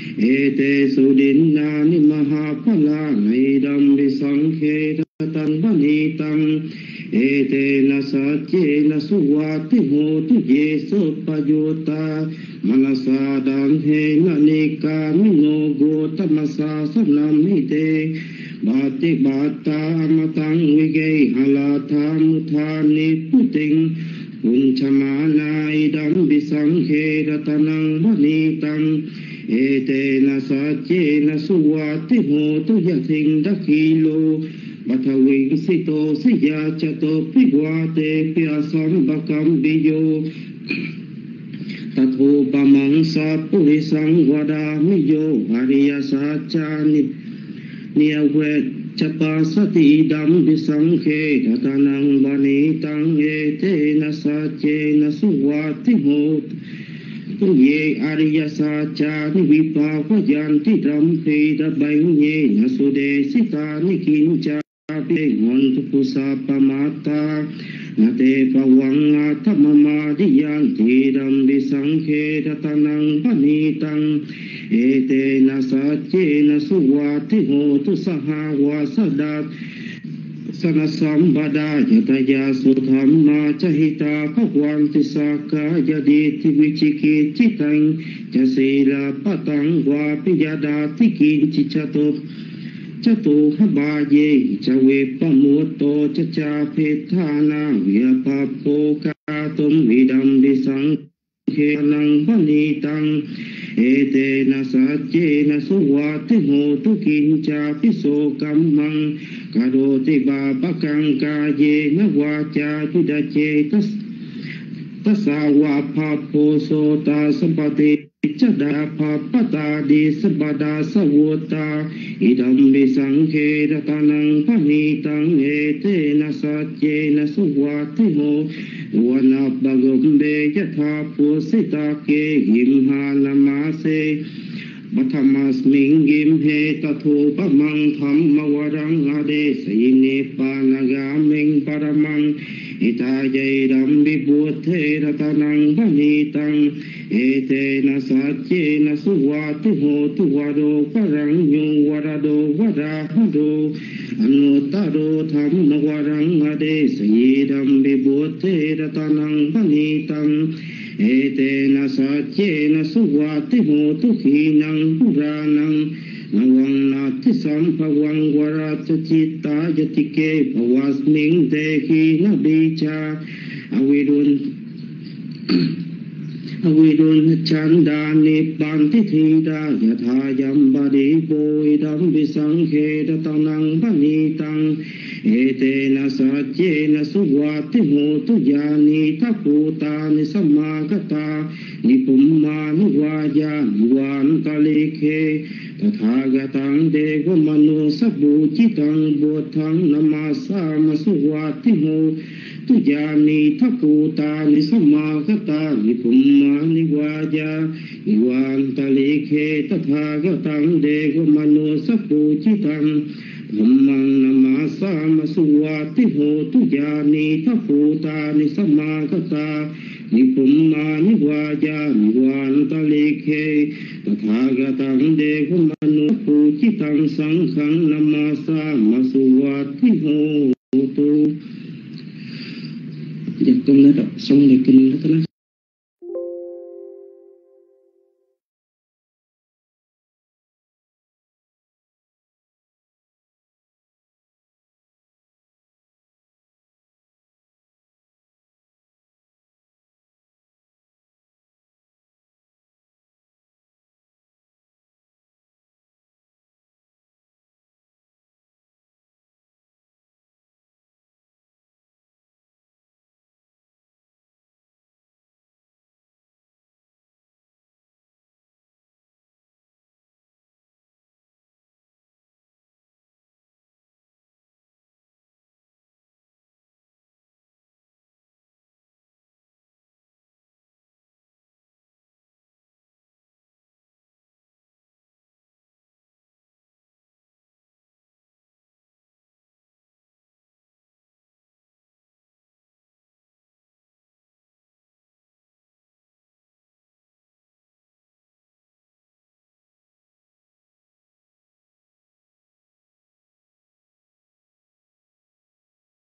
ete sudinnani mahapala naidam visankhe ratan vanitang etena satyena suvati hotu ye sopajota manasadam he nanika mino gotamasa sanamite bhati bhata amatang vigay halatha muthani puting unchamana idam visankhe ratanang vanitang etena satyena suvati hotu yathing dakhilo Bathaving sito siya chato pigwate pyasam bakam biyo Tatho pamang sa purisang wada miyo Hariya sacha niyawet chapasati idam visangkhe Tatanang vanitang etena sache nasuvati hot Ye Ariya sacha nivipavayanti dhampi dabhanye nasude sita nikincha Ngontu pusapa mata nate pawanga tamamadiyan tidam bisangkhe ratanang panitang ete nasatye nasuvati hotu sahawa sadat sanasambada yataya sudhamma cahita bhagwanti saka yaditi vichiki citang jasila patang vapi yadati kinci Chato habaye chawe pamuto chacha pethana vyapapo katum vidam visang khenang vanitang etena satyena suvati hotu kincha piso kammang karoti babakang kaye na vacha tudache tasava papo sota sampati จดาภาปตาดิสบดาสวุตาอิดัมบิสังเครตานังพนิตังเอเตนะสัจเจนะสุวัติโหวนาบกมเบยถาปุสิตาเกหิมหาลมาเสปัทมัสมิงกิมเหตทูปมังธรรมวรังอาเดสีเนปานกามิงปรมังอิตาเยดัมบิบุเทรตานังพนิตังเอเตนะสัจเจนะสุวัติโหตุวโรปรังโยวรโดวราหโดอนุตตโรธรรมวรังอาเดสีดัมบิบุเทรตานังพนิตังเอเตนะสัจเจนะสุวัติโหตุขีนังปุรานังนวังนาทิสัมภวังวราชจิตตายติเกภวัสมิงเตขีนบิชาอวิรุณชันดานิปันติธีดายถายัมบดีโบยดัมบิสังเคตตานังปณิตังเอเตนะสัจเจนะสุวัติโหตุญาณิทัพพูตานิสัมมากตานิปุมมานุวายานิวานตาลิเคตถาคตังเดวมโนสัพพุจิตังบุตังนามาสามสุวัติโหตุญาณิทัพพูตานิสัมมากตานิปุมมานิวายานิวานตาลิเคตถาคตังเดวมโนสัพพุจิตังธัมมังนามาสามสุวัติโหตุญาณิทัพพูตานิสัมมากตานิปุมมานิวายานิวานตาลิเคตถาคตังเดวมโนปุจิตังสังฆังนามาสามสุวัติโหตุอยากกำลังดอกทรงเด็กกินแล้วนะ